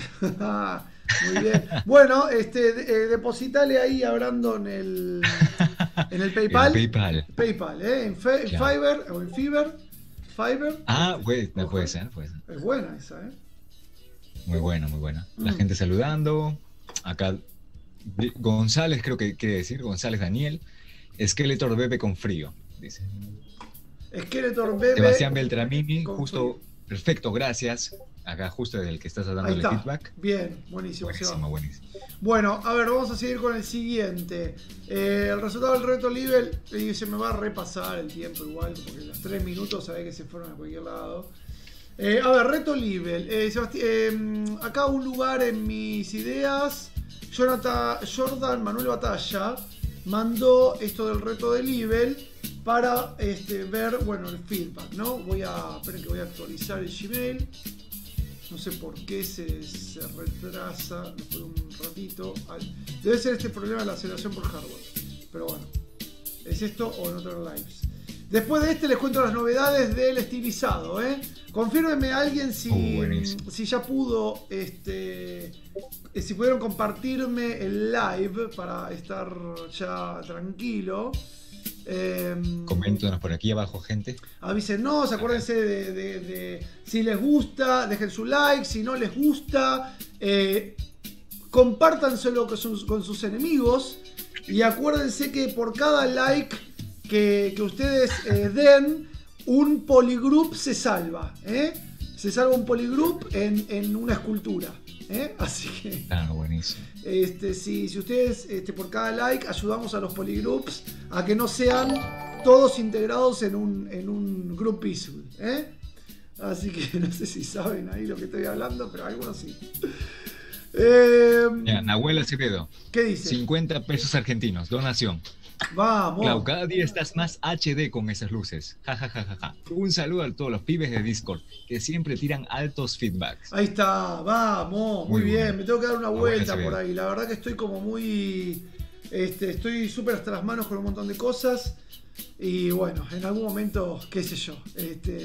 Muy bien. Bueno, este, eh, depositale ahí a Brandon el, en el PayPal. El PayPal. PayPal, ¿eh? En, fe, en Fiverr o en Fiverr. Fiverr. Ah, pues, no puede ser, puede ser. Es buena esa, ¿eh? Muy buena, muy buena. La mm. gente saludando. Acá González, creo que quiere decir, González Daniel. Skeletor bebe con frío, dice. Skeletor bebe. Sebastián Beltramini, justo, frío. Perfecto, gracias. Acá justo del que estás dando el feedback. Bien, buenísimo. Buenísimo, buenísimo. Bueno, a ver, vamos a seguir con el siguiente. Eh, el resultado del reto Level, eh, se me va a repasar el tiempo igual, porque los tres minutos sabés que se fueron a cualquier lado. Eh, a ver, reto Level. Eh, eh, acá un lugar en mis ideas. Jonathan, Jordan Manuel Batalla mandó esto del reto de Level para este, ver, bueno, el feedback, ¿no? Voy a, esperen que voy a actualizar el Gmail. No sé por qué se, se retrasa después de un ratito. Debe ser este problema de la aceleración por hardware. Pero bueno, ¿es esto o en otros lives? Después de este les cuento las novedades del estilizado, ¿eh? Confírmeme a alguien si, oh, si ya pudo, este, si pudieron compartirme el live para estar ya tranquilo. Eh, Coméntanos por aquí abajo, gente. Avísenos, acuérdense de, de, de si les gusta, dejen su like, si no les gusta, eh, compártanselo con sus, con sus enemigos y acuérdense que por cada like que, que ustedes eh, den, un polygroup se salva, ¿eh? Se salva un polygroup en, en una escultura, ¿eh? Así que... Ah, buenísimo. Este, si, si ustedes este, por cada like ayudamos a los polygroups a que no sean todos integrados en un, en un group peaceful, ¿eh? Así que no sé si saben ahí lo que estoy hablando, pero algunos sí. Eh, ya, Nahuel Acevedo. ¿Qué dice? cincuenta pesos argentinos, donación. Vamos. Clau, cada día estás más H D con esas luces. Ja, ja, ja, ja, ja. Un saludo a todos los pibes de Discord que siempre tiran altos feedbacks. Ahí está, vamos, muy, muy bien. Bueno. Me tengo que dar una vuelta por ahí. La verdad que estoy como muy... Este, estoy súper hasta las manos con un montón de cosas. Y bueno, en algún momento, qué sé yo, este,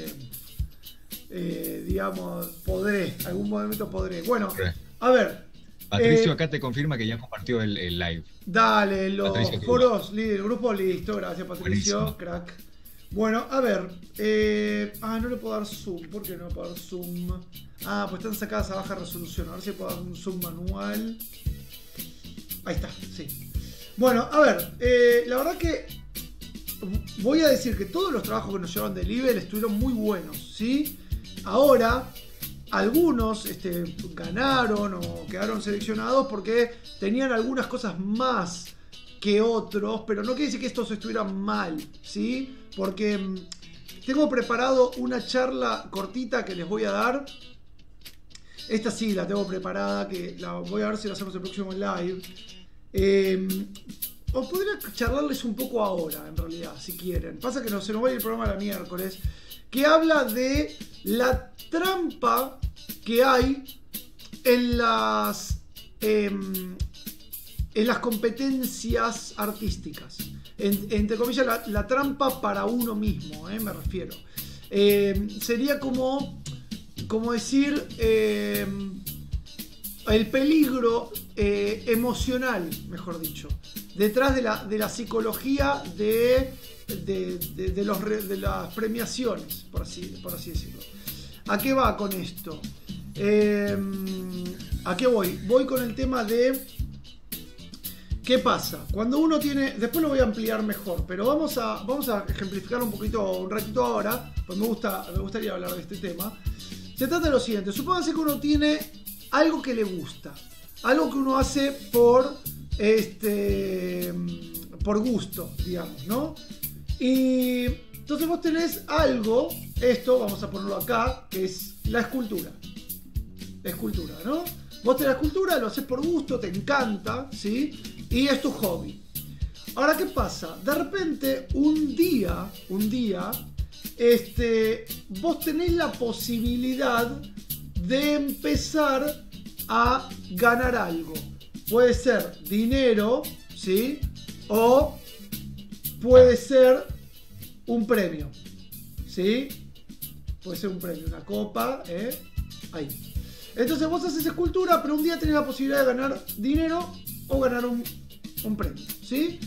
eh, digamos, podré, algún momento podré. Bueno, a ver. Patricio eh, acá te confirma que ya compartió el, el live. Dale, los Patricio, foros, el grupo listo, gracias Patricio, buenísimo. Crack. Bueno, a ver, eh, ah, no le puedo dar zoom, ¿por qué no le puedo dar zoom? Ah, pues están sacadas a baja resolución, a ver si le puedo dar un zoom manual. Ahí está, sí. Bueno, a ver, eh, la verdad que voy a decir que todos los trabajos que nos llevan de Level estuvieron muy buenos, ¿sí? Ahora... Algunos este, ganaron o quedaron seleccionados porque tenían algunas cosas más que otros, pero no quiere decir que estos estuvieran mal, ¿sí? Porque mmm, tengo preparado una charla cortita que les voy a dar. Esta sí la tengo preparada, que la voy a ver si la hacemos el próximo live. Eh, o podría charlarles un poco ahora, en realidad, si quieren. Pasa que no se nos va a ir el programa la miércoles. Que habla de la trampa que hay en las eh, en las competencias artísticas. En, entre comillas, la, la trampa para uno mismo, eh, me refiero. Eh, sería como, como decir, eh, el peligro eh, emocional, mejor dicho, detrás de la, de la psicología de, de, de, de, los, de las premiaciones, por así, por así decirlo. ¿A qué va con esto? Eh, ¿A qué voy? Voy con el tema de ¿qué pasa? Cuando uno tiene... Después lo voy a ampliar mejor, pero vamos a, vamos a ejemplificar un poquito, un ratito ahora, pues me, gusta, me gustaría hablar de este tema. Se trata de lo siguiente. Supóngase que uno tiene algo que le gusta, algo que uno hace por, este, por gusto, digamos, ¿no? Y entonces vos tenés algo, esto, vamos a ponerlo acá, que es la escultura. La escultura, ¿no? Vos tenés la escultura, lo haces por gusto, te encanta, ¿sí? Y es tu hobby. Ahora, ¿qué pasa? De repente, un día, un día, este, vos tenés la posibilidad de empezar a ganar algo. Puede ser dinero, ¿sí? O puede ser un premio, ¿sí? Puede ser un premio, una copa, ¿eh? Ahí. Entonces vos haces escultura, pero un día tenés la posibilidad de ganar dinero o ganar un, un premio, ¿sí?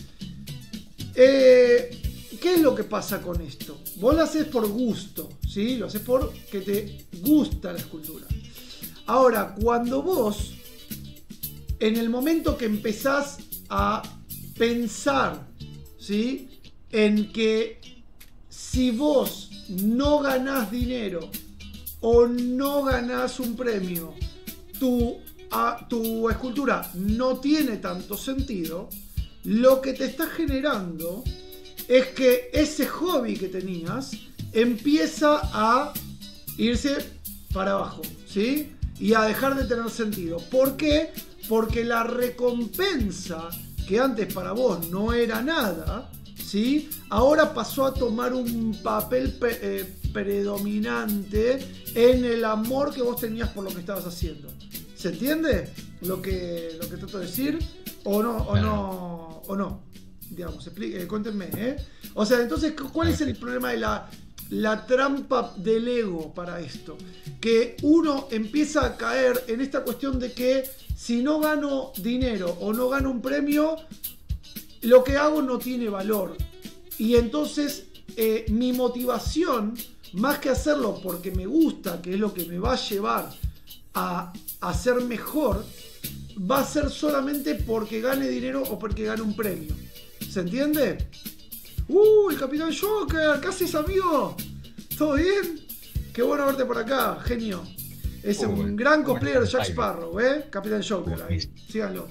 Eh, ¿Qué es lo que pasa con esto? Vos lo haces por gusto, ¿sí? Lo haces porque te gusta la escultura. Ahora, cuando vos, en el momento que empezás a pensar, ¿sí? En que si vos no ganás dinero o no ganás un premio, tu, a, tu escultura no tiene tanto sentido, lo que te está generando es que ese hobby que tenías empieza a irse para abajo, ¿sí? Y a dejar de tener sentido. ¿Por qué? Porque la recompensa, que antes para vos no era nada, ¿sí? Ahora pasó a tomar un papel pe eh, predominante en el amor que vos tenías por lo que estabas haciendo. ¿Se entiende lo que, lo que trato de decir? ¿O no? ¿O no? ¿O no? Digamos, eh, cuéntenme, ¿eh? O sea, entonces, ¿cuál es el problema de la, la trampa del ego para esto? Que uno empieza a caer en esta cuestión de que si no gano dinero o no gano un premio, lo que hago no tiene valor. Y entonces eh, mi motivación, más que hacerlo porque me gusta, que es lo que me va a llevar a, a ser mejor, va a ser solamente porque gane dinero o porque gane un premio. ¿Se entiende? ¡Uh! El Capitán Joker, ¿qué haces, amigo? ¿Todo bien? Qué bueno verte por acá, genio. Es oh, un bueno, gran cosplayer de Jack Sparrow, ¿eh? Capitán Joker, ahí. Síganlo.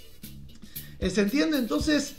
¿Se entiende? Entonces,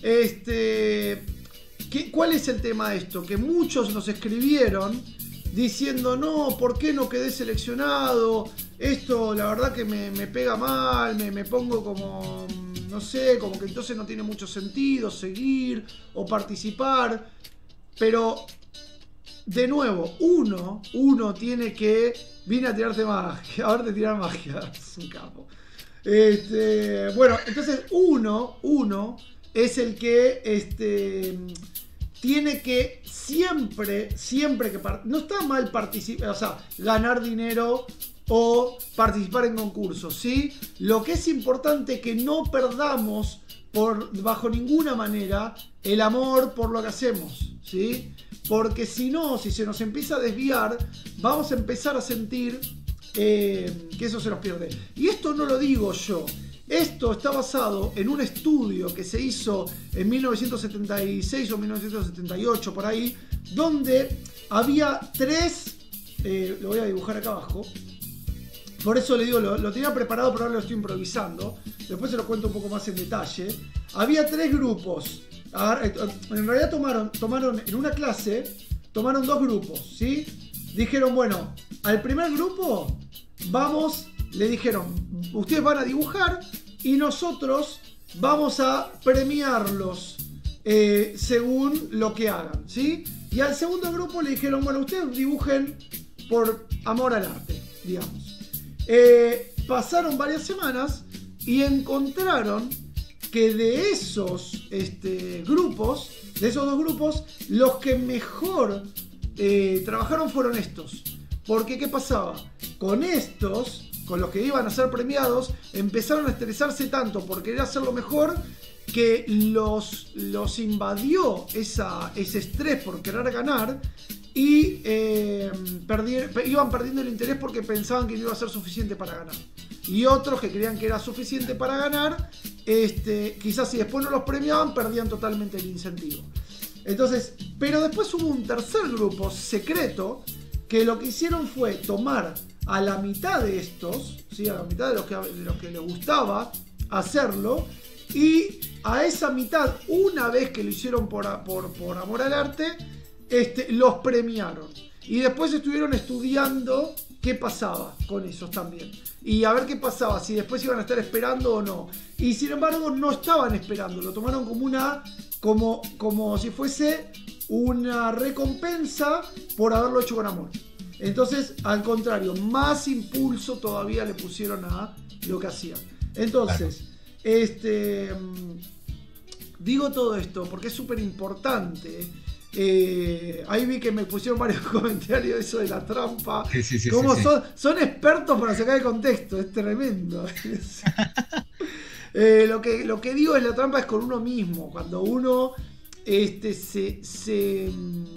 este, ¿qué, ¿cuál es el tema de esto? Que muchos nos escribieron diciendo, no, ¿por qué no quedé seleccionado? Esto, la verdad que me, me pega mal, me, me pongo como, no sé, como que entonces no tiene mucho sentido seguir o participar. Pero, de nuevo, uno, uno tiene que... Vine a tirarte magia, a verte tirar magia, es un capo. Este, bueno, entonces uno, uno es el que este, tiene que siempre, siempre que... No está mal participar, o sea, ganar dinero o participar en concursos, ¿sí? Lo que es importante es que no perdamos por, bajo ninguna manera el amor por lo que hacemos, ¿sí? Porque si no, si se nos empieza a desviar, vamos a empezar a sentir eh, que eso se nos pierde. Y esto no lo digo yo. Esto está basado en un estudio que se hizo en mil novecientos setenta y seis o mil novecientos setenta y ocho, por ahí, donde había tres... Eh, lo voy a dibujar acá abajo. Por eso le digo, lo, lo tenía preparado, pero ahora lo estoy improvisando. Después se lo cuento un poco más en detalle. Había tres grupos. En realidad tomaron, tomaron en una clase, tomaron dos grupos, ¿sí? Dijeron, bueno, al primer grupo vamos, le dijeron, ustedes van a dibujar y nosotros vamos a premiarlos eh, según lo que hagan, ¿sí? Y al segundo grupo le dijeron, bueno, ustedes dibujen por amor al arte, digamos. Eh, pasaron varias semanas y encontraron que de esos este, grupos, de esos dos grupos, los que mejor eh, trabajaron fueron estos. Porque, ¿qué pasaba? Con estos, con los que iban a ser premiados, empezaron a estresarse tanto por querer hacerlo mejor, que los, los invadió esa, ese estrés por querer ganar, y eh, perdi- iban perdiendo el interés porque pensaban que no iba a ser suficiente para ganar. Y otros que creían que era suficiente para ganar, este, quizás si después no los premiaban, perdían totalmente el incentivo. Entonces, pero después hubo un tercer grupo secreto que lo que hicieron fue tomar a la mitad de estos, ¿sí? A la mitad de los que, de los que les gustaba hacerlo, y a esa mitad, una vez que lo hicieron por, por, por amor al arte, este, los premiaron. Y después estuvieron estudiando qué pasaba con esos también. Y a ver qué pasaba, si después iban a estar esperando o no. Y sin embargo no estaban esperando, lo tomaron como una, como, como si fuese una recompensa por haberlo hecho con amor. Entonces, al contrario, más impulso todavía le pusieron a lo que hacían. Entonces, claro. este digo todo esto porque es súper importante. Eh, ahí vi que me pusieron varios comentarios eso de la trampa. Sí, sí, sí, Como sí, son, son expertos para sacar de contexto, es tremendo. eh, lo, que, lo que digo es la trampa es con uno mismo. Cuando uno este, se, se,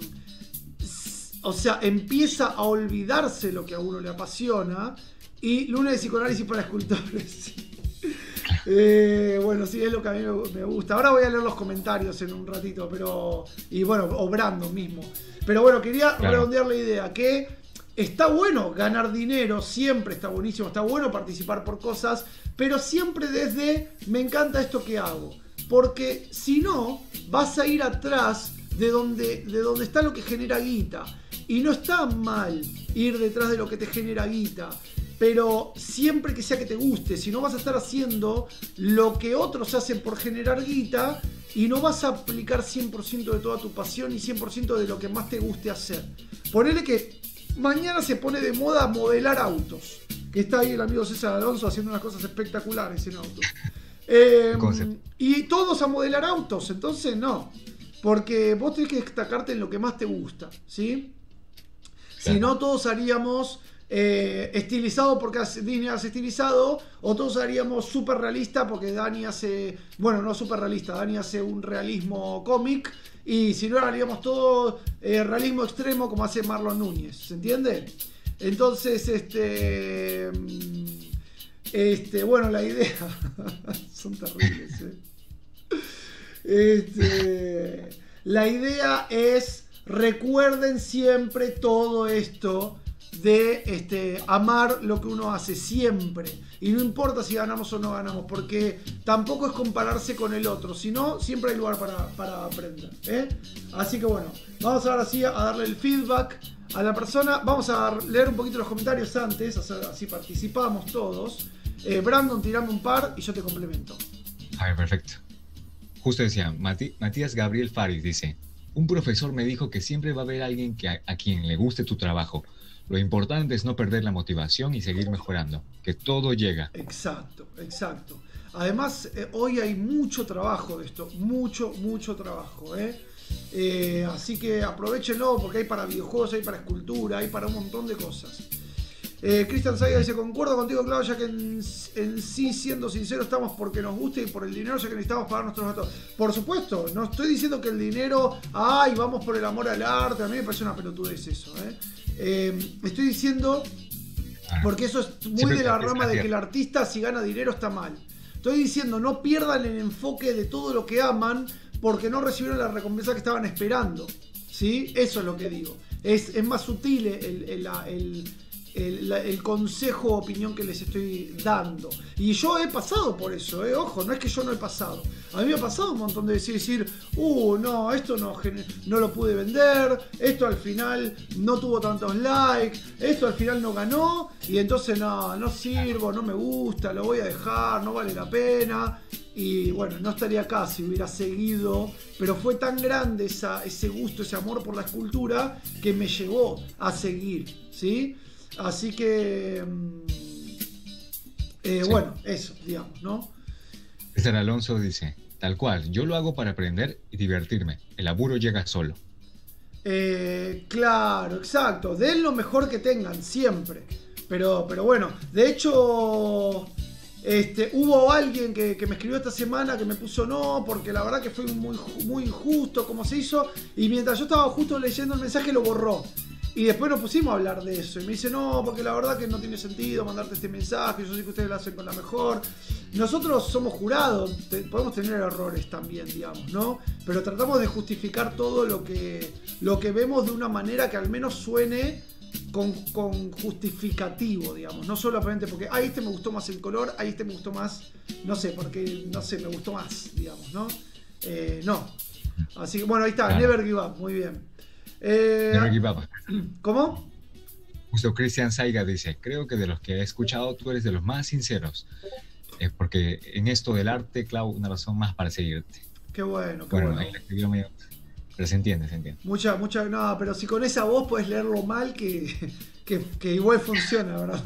o sea, empieza a olvidarse lo que a uno le apasiona. Y lunes de psicoanálisis para escultores. Eh, bueno, sí, es lo que a mí me gusta. Ahora voy a leer los comentarios en un ratito, pero. Y bueno, o Brandon mismo. Pero bueno, quería claro. redondear la idea que está bueno ganar dinero, siempre está buenísimo, está bueno participar por cosas, pero siempre desde me encanta esto que hago. Porque si no, vas a ir atrás de donde, de donde está lo que genera guita. Y no está mal ir detrás de lo que te genera guita. Pero siempre que sea que te guste, si no vas a estar haciendo lo que otros hacen por generar guita y no vas a aplicar cien por ciento de toda tu pasión y cien por ciento de lo que más te guste hacer. Ponele que mañana se pone de moda modelar autos, que está ahí el amigo César Alonso haciendo unas cosas espectaculares en autos. Eh, y todos a modelar autos, entonces no. Porque vos tenés que destacarte en lo que más te gusta, ¿sí? Claro. Si no, todos haríamos... Eh, estilizado porque Disney hace estilizado, o todos haríamos súper realista porque Dani hace, bueno, no súper realista, Dani hace un realismo cómic, y si no haríamos todo eh, realismo extremo como hace Marlon Núñez, ¿se entiende? Entonces, este este, bueno, la idea son terribles, ¿eh? este, la idea es, recuerden siempre todo esto de este, amar lo que uno hace siempre, y no importa si ganamos o no ganamos, porque tampoco es compararse con el otro, sino siempre hay lugar para, para aprender, ¿eh? Así que bueno, vamos ahora sí a darle el feedback a la persona. Vamos a leer un poquito los comentarios antes, así participamos todos. eh, Brandon, tirame un par y yo te complemento. A ver, perfecto. Justo decía Mati, Matías Gabriel Faris dice: un profesor me dijo que siempre va a haber alguien que a, a quien le guste tu trabajo. Lo importante es no perder la motivación y seguir mejorando, que todo llega. Exacto, exacto. Además, eh, hoy hay mucho trabajo de esto, mucho, mucho trabajo, ¿eh? Eh, así que aprovechenlo porque hay para videojuegos, hay para escultura, hay para un montón de cosas. Eh, Cristian Saiga dice: concuerdo contigo, Claudio, ya que en, en sí, siendo sincero, estamos porque nos guste y por el dinero, ya que necesitamos pagar nuestros gastos. Por supuesto, no estoy diciendo que el dinero, ay, vamos por el amor al arte, a mí me parece una pelotudez eso, ¿eh? Eh, estoy diciendo, porque eso es muy de la rama de que el artista si gana dinero está mal. Estoy diciendo, no pierdan el enfoque de todo lo que aman porque no recibieron la recompensa que estaban esperando, ¿sí? Eso es lo que digo. Es, es más sutil el, el, el, el, el consejo o opinión que les estoy dando. Y yo he pasado por eso, ¿eh? Ojo, no es que yo no he pasado. A mí me ha pasado un montón de decir, decir uh, no, esto no, no lo pude vender, esto al final no tuvo tantos likes, esto al final no ganó, y entonces no, no sirvo, no me gusta, lo voy a dejar, no vale la pena. Y bueno, no estaría acá si hubiera seguido, pero fue tan grande esa, ese gusto, ese amor por la escultura que me llevó a seguir, ¿sí? Así que, eh, sí. bueno, eso, digamos, ¿no? César Alonso dice, tal cual, yo lo hago para aprender y divertirme. El laburo llega solo. Eh, claro, exacto. Den lo mejor que tengan, siempre. Pero, pero bueno, de hecho, este, hubo alguien que, que me escribió esta semana que me puso no, porque la verdad que fue muy, muy injusto como se hizo. Y mientras yo estaba justo leyendo el mensaje lo borró. Y después nos pusimos a hablar de eso. Y me dice, no, porque la verdad que no tiene sentido mandarte este mensaje. Yo sé que ustedes lo hacen con la mejor. Nosotros somos jurados, te, podemos tener errores también, digamos, ¿no? Pero tratamos de justificar todo lo que, lo que vemos de una manera que al menos suene con, con justificativo, digamos. No solamente porque, ah, este me gustó más el color, ah, este me gustó más, no sé, porque, no sé, me gustó más, digamos, ¿no? Eh, no. Así que, bueno, ahí está, claro. Never Give Up, muy bien. Eh, Never Give Up. ¿Cómo? Justo Cristian Saiga dice, creo que de los que he escuchado tú eres de los más sinceros, eh, porque en esto del arte, Clau, una razón más para seguirte. Qué bueno, qué bueno. bueno. Ahí la escribió medio, pero se entiende, se entiende. Mucha, mucha, no, pero si con esa voz puedes leerlo mal, que, que, que igual funciona, ¿verdad?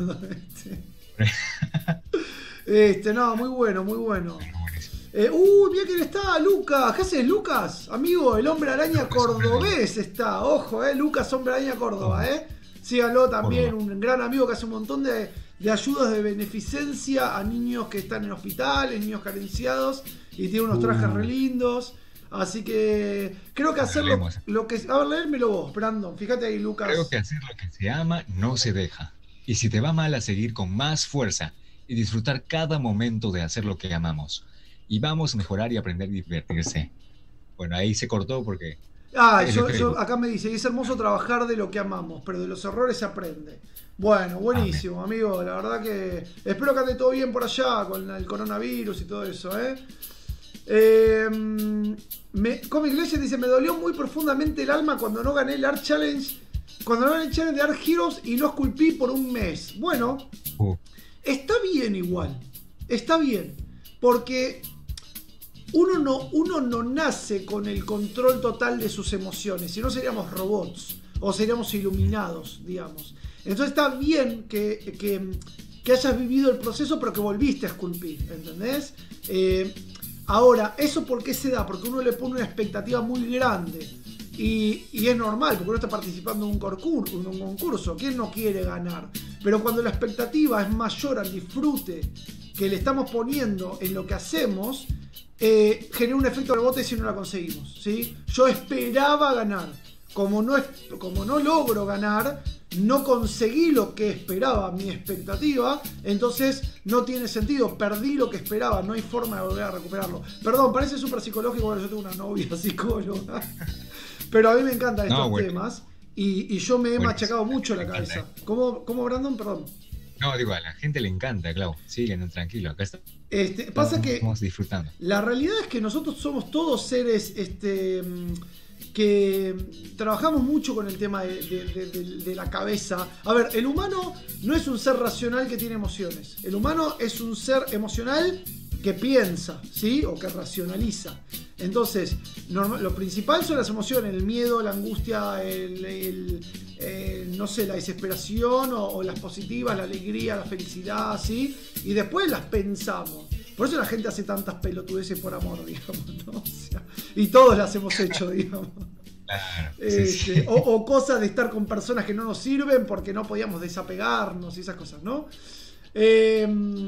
Este, no, muy bueno, muy bueno. Eh, uh, mira quién está, Lucas. ¿Qué haces, Lucas? Amigo, el hombre araña cordobés está. Ojo, eh, Lucas, hombre araña Córdoba, eh. Síganlo también, un gran amigo que hace un montón de, de ayudas de beneficencia a niños que están en hospitales, niños carenciados, y tiene unos trajes re lindos. Así que creo que hacer lo, lo que... A ver, léemelo vos, Brandon. Fíjate ahí, Lucas. Creo que hacer lo que se ama no se deja. Y si te va mal, a seguir con más fuerza y disfrutar cada momento de hacer lo que amamos. Y vamos a mejorar y aprender a divertirse. Bueno, ahí se cortó porque... Ah, yo, yo, acá me dice, es hermoso trabajar de lo que amamos, pero de los errores se aprende. Bueno, buenísimo, Amén. Amigo. La verdad que espero que ande todo bien por allá con el coronavirus y todo eso, ¿eh? eh me, Comic Legend dice, me dolió muy profundamente el alma cuando no gané el Art Challenge, cuando no gané el Challenge de Art Heroes y lo esculpí por un mes. Bueno, uh. está bien igual, está bien, porque... Uno no, uno no nace con el control total de sus emociones, si no seríamos robots o seríamos iluminados, digamos. Entonces está bien que, que, que hayas vivido el proceso, pero que volviste a esculpir, ¿entendés? Eh, ahora, ¿eso por qué se da? Porque uno le pone una expectativa muy grande y, y es normal, porque uno está participando en un concurso, en un concurso. ¿Quién no quiere ganar? Pero cuando la expectativa es mayor al disfrute que le estamos poniendo en lo que hacemos, Eh, genera un efecto rebote si no la conseguimos, ¿sí? Yo esperaba ganar, como no, como no logro ganar, no conseguí lo que esperaba, mi expectativa, entonces no tiene sentido, perdí lo que esperaba, no hay forma de volver a recuperarlo. Perdón, parece súper psicológico, bueno, yo tengo una novia psicóloga, pero a mí me encantan estos no, bueno. temas y, y yo me he bueno, machacado mucho la cabeza. ¿Cómo, ¿Cómo, Brandon? Perdón. No, digo, a la gente le encanta, Clau. Siguen, tranquilo, acá está. Este, pasa estamos, que estamos disfrutando. La realidad es que nosotros somos todos seres este, que trabajamos mucho con el tema de, de, de, de, de la cabeza. A ver, el humano no es un ser racional que tiene emociones. El humano es un ser emocional que piensa, ¿sí? O que racionaliza. Entonces, normal, lo principal son las emociones, el miedo, la angustia, el, el, el, no sé, la desesperación o, o las positivas, la alegría, la felicidad, ¿sí? Y después las pensamos. Por eso la gente hace tantas pelotudeces por amor, digamos, ¿no? O sea, y todos las hemos hecho, digamos. Claro, este, sí, sí. O, o cosas de estar con personas que no nos sirven porque no podíamos desapegarnos y esas cosas, ¿no? Eh,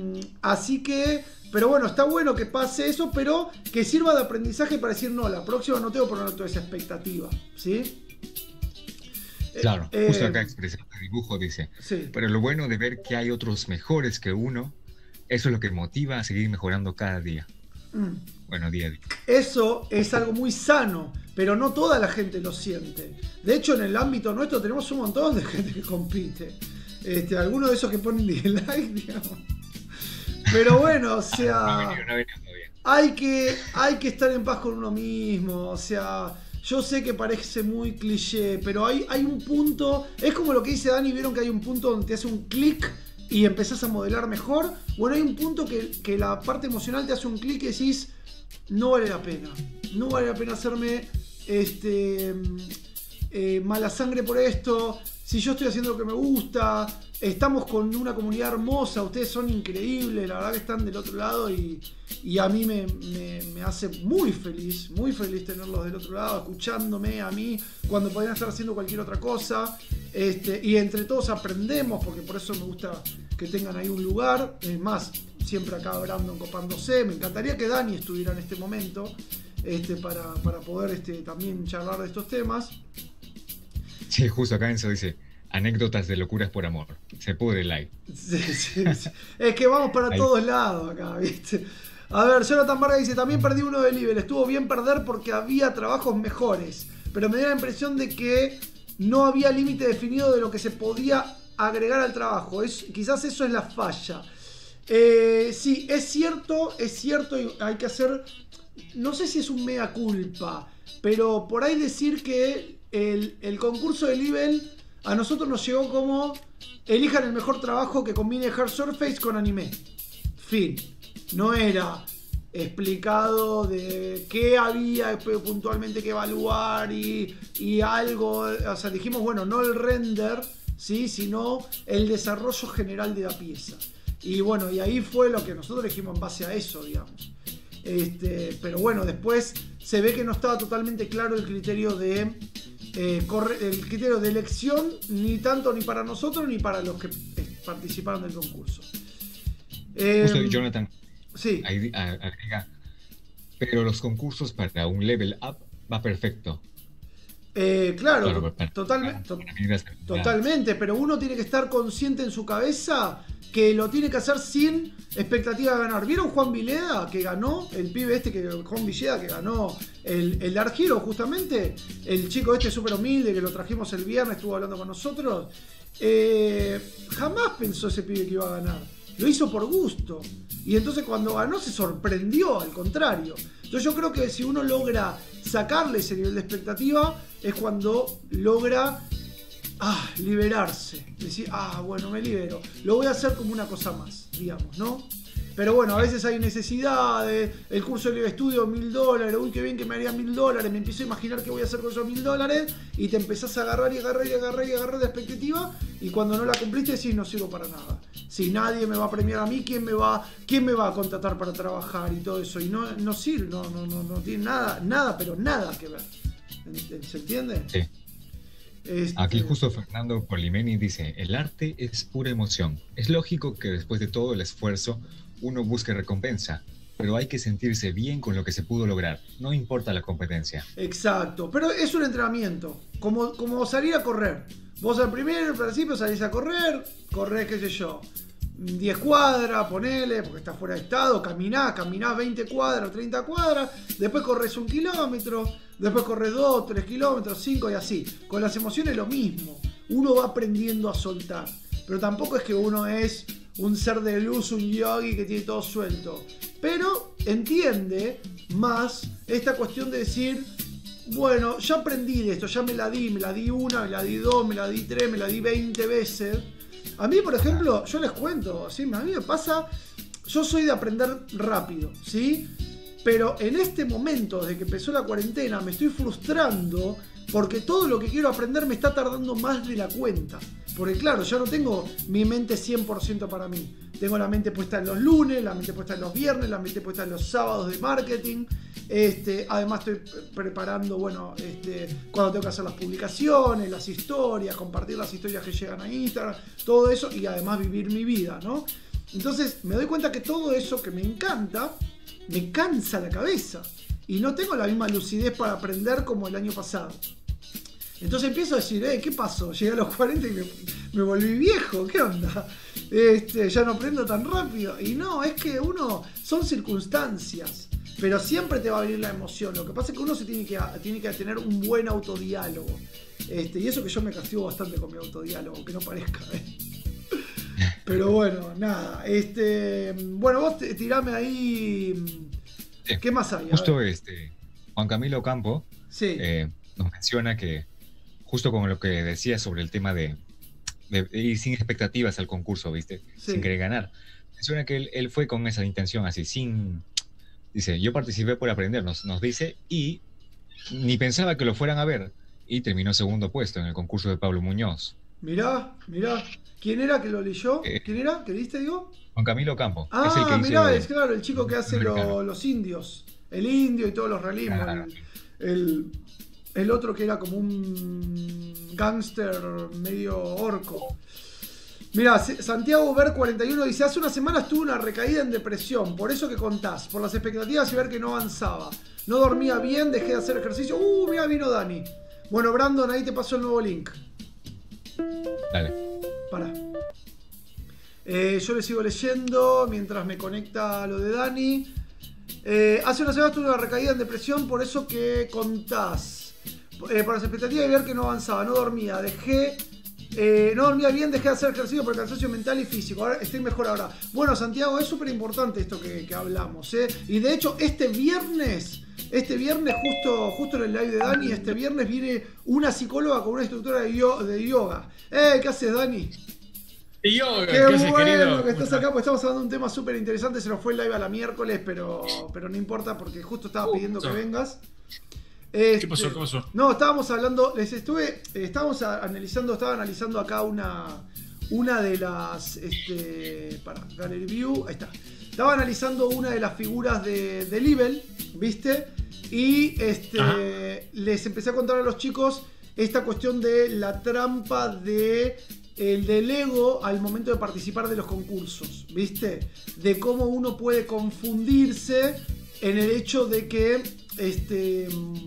así que... Pero bueno, está bueno que pase eso, pero que sirva de aprendizaje para decir, no, la próxima no tengo que poner toda esa expectativa, ¿sí? Claro, eh, justo acá expresa el dibujo, dice. Sí. Pero lo bueno de ver que hay otros mejores que uno, eso es lo que motiva a seguir mejorando cada día. Mm. Bueno, día a día. Eso es algo muy sano, pero no toda la gente lo siente. De hecho, en el ámbito nuestro tenemos un montón de gente que compite. Este, algunos de esos que ponen like, digamos. Pero bueno, o sea, no venido, no venido hay, que, hay que estar en paz con uno mismo. O sea, yo sé que parece muy cliché, pero hay, hay un punto, es como lo que dice Dani, vieron que hay un punto donde te hace un clic y empezás a modelar mejor. Bueno, hay un punto que, que la parte emocional te hace un clic y decís, no vale la pena, no vale la pena hacerme este, eh, mala sangre por esto. si yo estoy haciendo lo que me gusta, estamos con una comunidad hermosa, ustedes son increíbles, la verdad que están del otro lado y, y a mí me, me, me hace muy feliz, muy feliz tenerlos del otro lado, escuchándome a mí cuando podrían estar haciendo cualquier otra cosa. Este, y entre todos aprendemos, porque por eso me gusta que tengan ahí un lugar. Es más, siempre acá Brandon copándose. Me encantaría que Dani estuviera en este momento este, para, para poder este, también charlar de estos temas. Sí, justo acá Enzo dice, anécdotas de locuras por amor. Se pudre el like. Sí, sí, sí. Es que vamos para Ahí. todos lados acá, ¿viste? A ver, Jonathan Vargas dice, también perdí uno de nivel. Estuvo bien perder porque había trabajos mejores, pero me dio la impresión de que no había límite definido de lo que se podía agregar al trabajo. Es, quizás eso es la falla. Eh, sí, es cierto, es cierto, y hay que hacer, no sé si es un mea culpa, pero por ahí decir que el, el concurso de nivel a nosotros nos llegó como elijan el mejor trabajo que combine Hard Surface con anime. Fin. No era explicado de qué había puntualmente que evaluar y, y algo. O sea, dijimos, bueno, no el render, ¿sí? Sino el desarrollo general de la pieza. Y bueno, y ahí fue lo que nosotros dijimos en base a eso, digamos. Este, pero bueno, después se ve que no estaba totalmente claro el criterio de eh, corre, el criterio de elección, ni tanto ni para nosotros ni para los que eh, participaron del concurso. Eh, Justo Jonathan sí. ahí agrega, pero los concursos para un level up va perfecto. Eh, claro, Claro, para- totalmente, para- para mí es- totalmente, pero uno tiene que estar consciente en su cabeza que lo tiene que hacer sin expectativa de ganar. ¿Vieron Juan Vileda que ganó? El pibe este, que Juan Villeda que ganó el, el Dark Hero justamente. El chico este súper humilde que lo trajimos el viernes, estuvo hablando con nosotros. Eh, jamás pensó ese pibe que iba a ganar. Lo hizo por gusto. Y entonces cuando ganó se sorprendió, al contrario. Entonces yo creo que si uno logra sacarle ese nivel de expectativa, es cuando logra ah, liberarse. Decir, ah, bueno, me libero. Lo voy a hacer como una cosa más, digamos, ¿no? Pero bueno, a veces hay necesidades. El curso de Live Studio, mil dólares. Uy, qué bien que me haría mil dólares. Me empiezo a imaginar qué voy a hacer con esos mil dólares. Y te empezás a agarrar y agarrar y agarrar y agarrar de expectativa. Y cuando no la cumpliste, decís, no sirvo para nada. Si nadie me va a premiar a mí, ¿quién me va, quién me va a contratar para trabajar y todo eso? Y no, no sirve, no, no, no, no tiene nada, nada, pero nada que ver. ¿Se entiende? Sí. Este... Aquí justo Fernando Polimeni dice, el arte es pura emoción. Es lógico que después de todo el esfuerzo uno busque recompensa, pero hay que sentirse bien con lo que se pudo lograr, no importa la competencia. Exacto, pero es un entrenamiento, como, como salir a correr. Vos al primer principio salís a correr, corrés, qué sé yo, diez cuadras, ponele, porque estás fuera de estado, caminás, caminás veinte cuadras, treinta cuadras, después corres un kilómetro, después corres dos, tres kilómetros, cinco y así. Con las emociones lo mismo, uno va aprendiendo a soltar, pero tampoco es que uno es un ser de luz, un yogi que tiene todo suelto, pero entiende más esta cuestión de decir, bueno, ya aprendí de esto, ya me la di, me la di una, me la di dos, me la di tres, me la di veinte veces. A mí, por ejemplo, yo les cuento, ¿sí? A mí me pasa, yo soy de aprender rápido, ¿sí? Pero en este momento, desde que empezó la cuarentena, me estoy frustrando porque todo lo que quiero aprender me está tardando más de la cuenta. Porque claro, ya no tengo mi mente cien por ciento para mí. Tengo la mente puesta en los lunes, la mente puesta en los viernes, la mente puesta en los sábados de marketing. Este, además estoy preparando, bueno, este, cuando tengo que hacer las publicaciones, las historias, compartir las historias que llegan a Instagram, todo eso, y además vivir mi vida, ¿no? Entonces me doy cuenta que todo eso que me encanta, me cansa la cabeza. Y no tengo la misma lucidez para aprender como el año pasado. Entonces empiezo a decir, eh, ¿qué pasó? Llegué a los cuarenta y me, me volví viejo, ¿qué onda? Este, ya no aprendo tan rápido. Y no, es que uno, son circunstancias, pero siempre te va a venir la emoción. Lo que pasa es que uno se tiene que, tiene que tener un buen autodiálogo. Este, y eso que yo me castigo bastante con mi autodiálogo, aunque no parezca, ¿eh? Pero bueno, nada. Este, bueno, vos tirame ahí. Sí. ¿Qué más hay? Justo este, Juan Camilo Campo sí. eh, nos menciona que justo con lo que decía sobre el tema de, de, de ir sin expectativas al concurso, ¿viste? Sí. Sin querer ganar. Menciona que él, él fue con esa intención, así, sin... Dice, yo participé por aprender, nos, nos dice, y ni pensaba que lo fueran a ver. Y terminó segundo puesto en el concurso de Pablo Muñoz. Mirá, mirá. ¿Quién era que lo leyó? Eh, ¿Quién era? ¿Qué leíste, digo? Juan Camilo Campo, es el Ah, que mirá, hizo es claro, el chico que hace Americano. lo- los indios. El indio y todos los realismos. Claro. El, el, el otro que era como un gángster medio orco. Mira, Santiago Ver cuarenta y uno dice: hace unas semanas tuve una recaída en depresión, por eso que contás, por las expectativas y ver que no avanzaba. No dormía bien, dejé de hacer ejercicio. Uh, mira, vino Dani. Bueno, Brandon, ahí te pasó el nuevo link. Dale. Pará. Eh, yo le sigo leyendo mientras me conecta lo de Dani. Eh, hace unas semanas tuve una recaída en depresión, por eso que contás. Eh, por las expectativas y ver que no avanzaba, no dormía, dejé... Eh, no dormía bien, dejé de hacer ejercicio por el cansancio mental y físico. Ahora estoy mejor ahora. Bueno, Santiago, es súper importante esto que, que hablamos, ¿eh? Y de hecho, este viernes, este viernes, justo, justo en el live de Dani, este viernes viene una psicóloga con una instructora de, yo, de yoga. ¡Eh! ¿Qué haces, Dani? Y yo, Qué ¿qué haces, bueno querido? que estás acá, pues estamos hablando de un tema súper interesante. Se nos fue el live a la miércoles, pero, pero no importa porque justo estaba pidiendo que vengas. Este, ¿Qué pasó? ¿Qué pasó? No, estábamos hablando, les estuve, eh, estábamos a- analizando, estaba analizando acá una, una de las, este, para, Gallery View, ahí está. Estaba analizando una de las figuras de, de Level, ¿viste? Y este, Ajá. les empecé a contar a los chicos esta cuestión de la trampa de el del ego al momento de participar de los concursos, ¿viste? De cómo uno puede confundirse en el hecho de que este,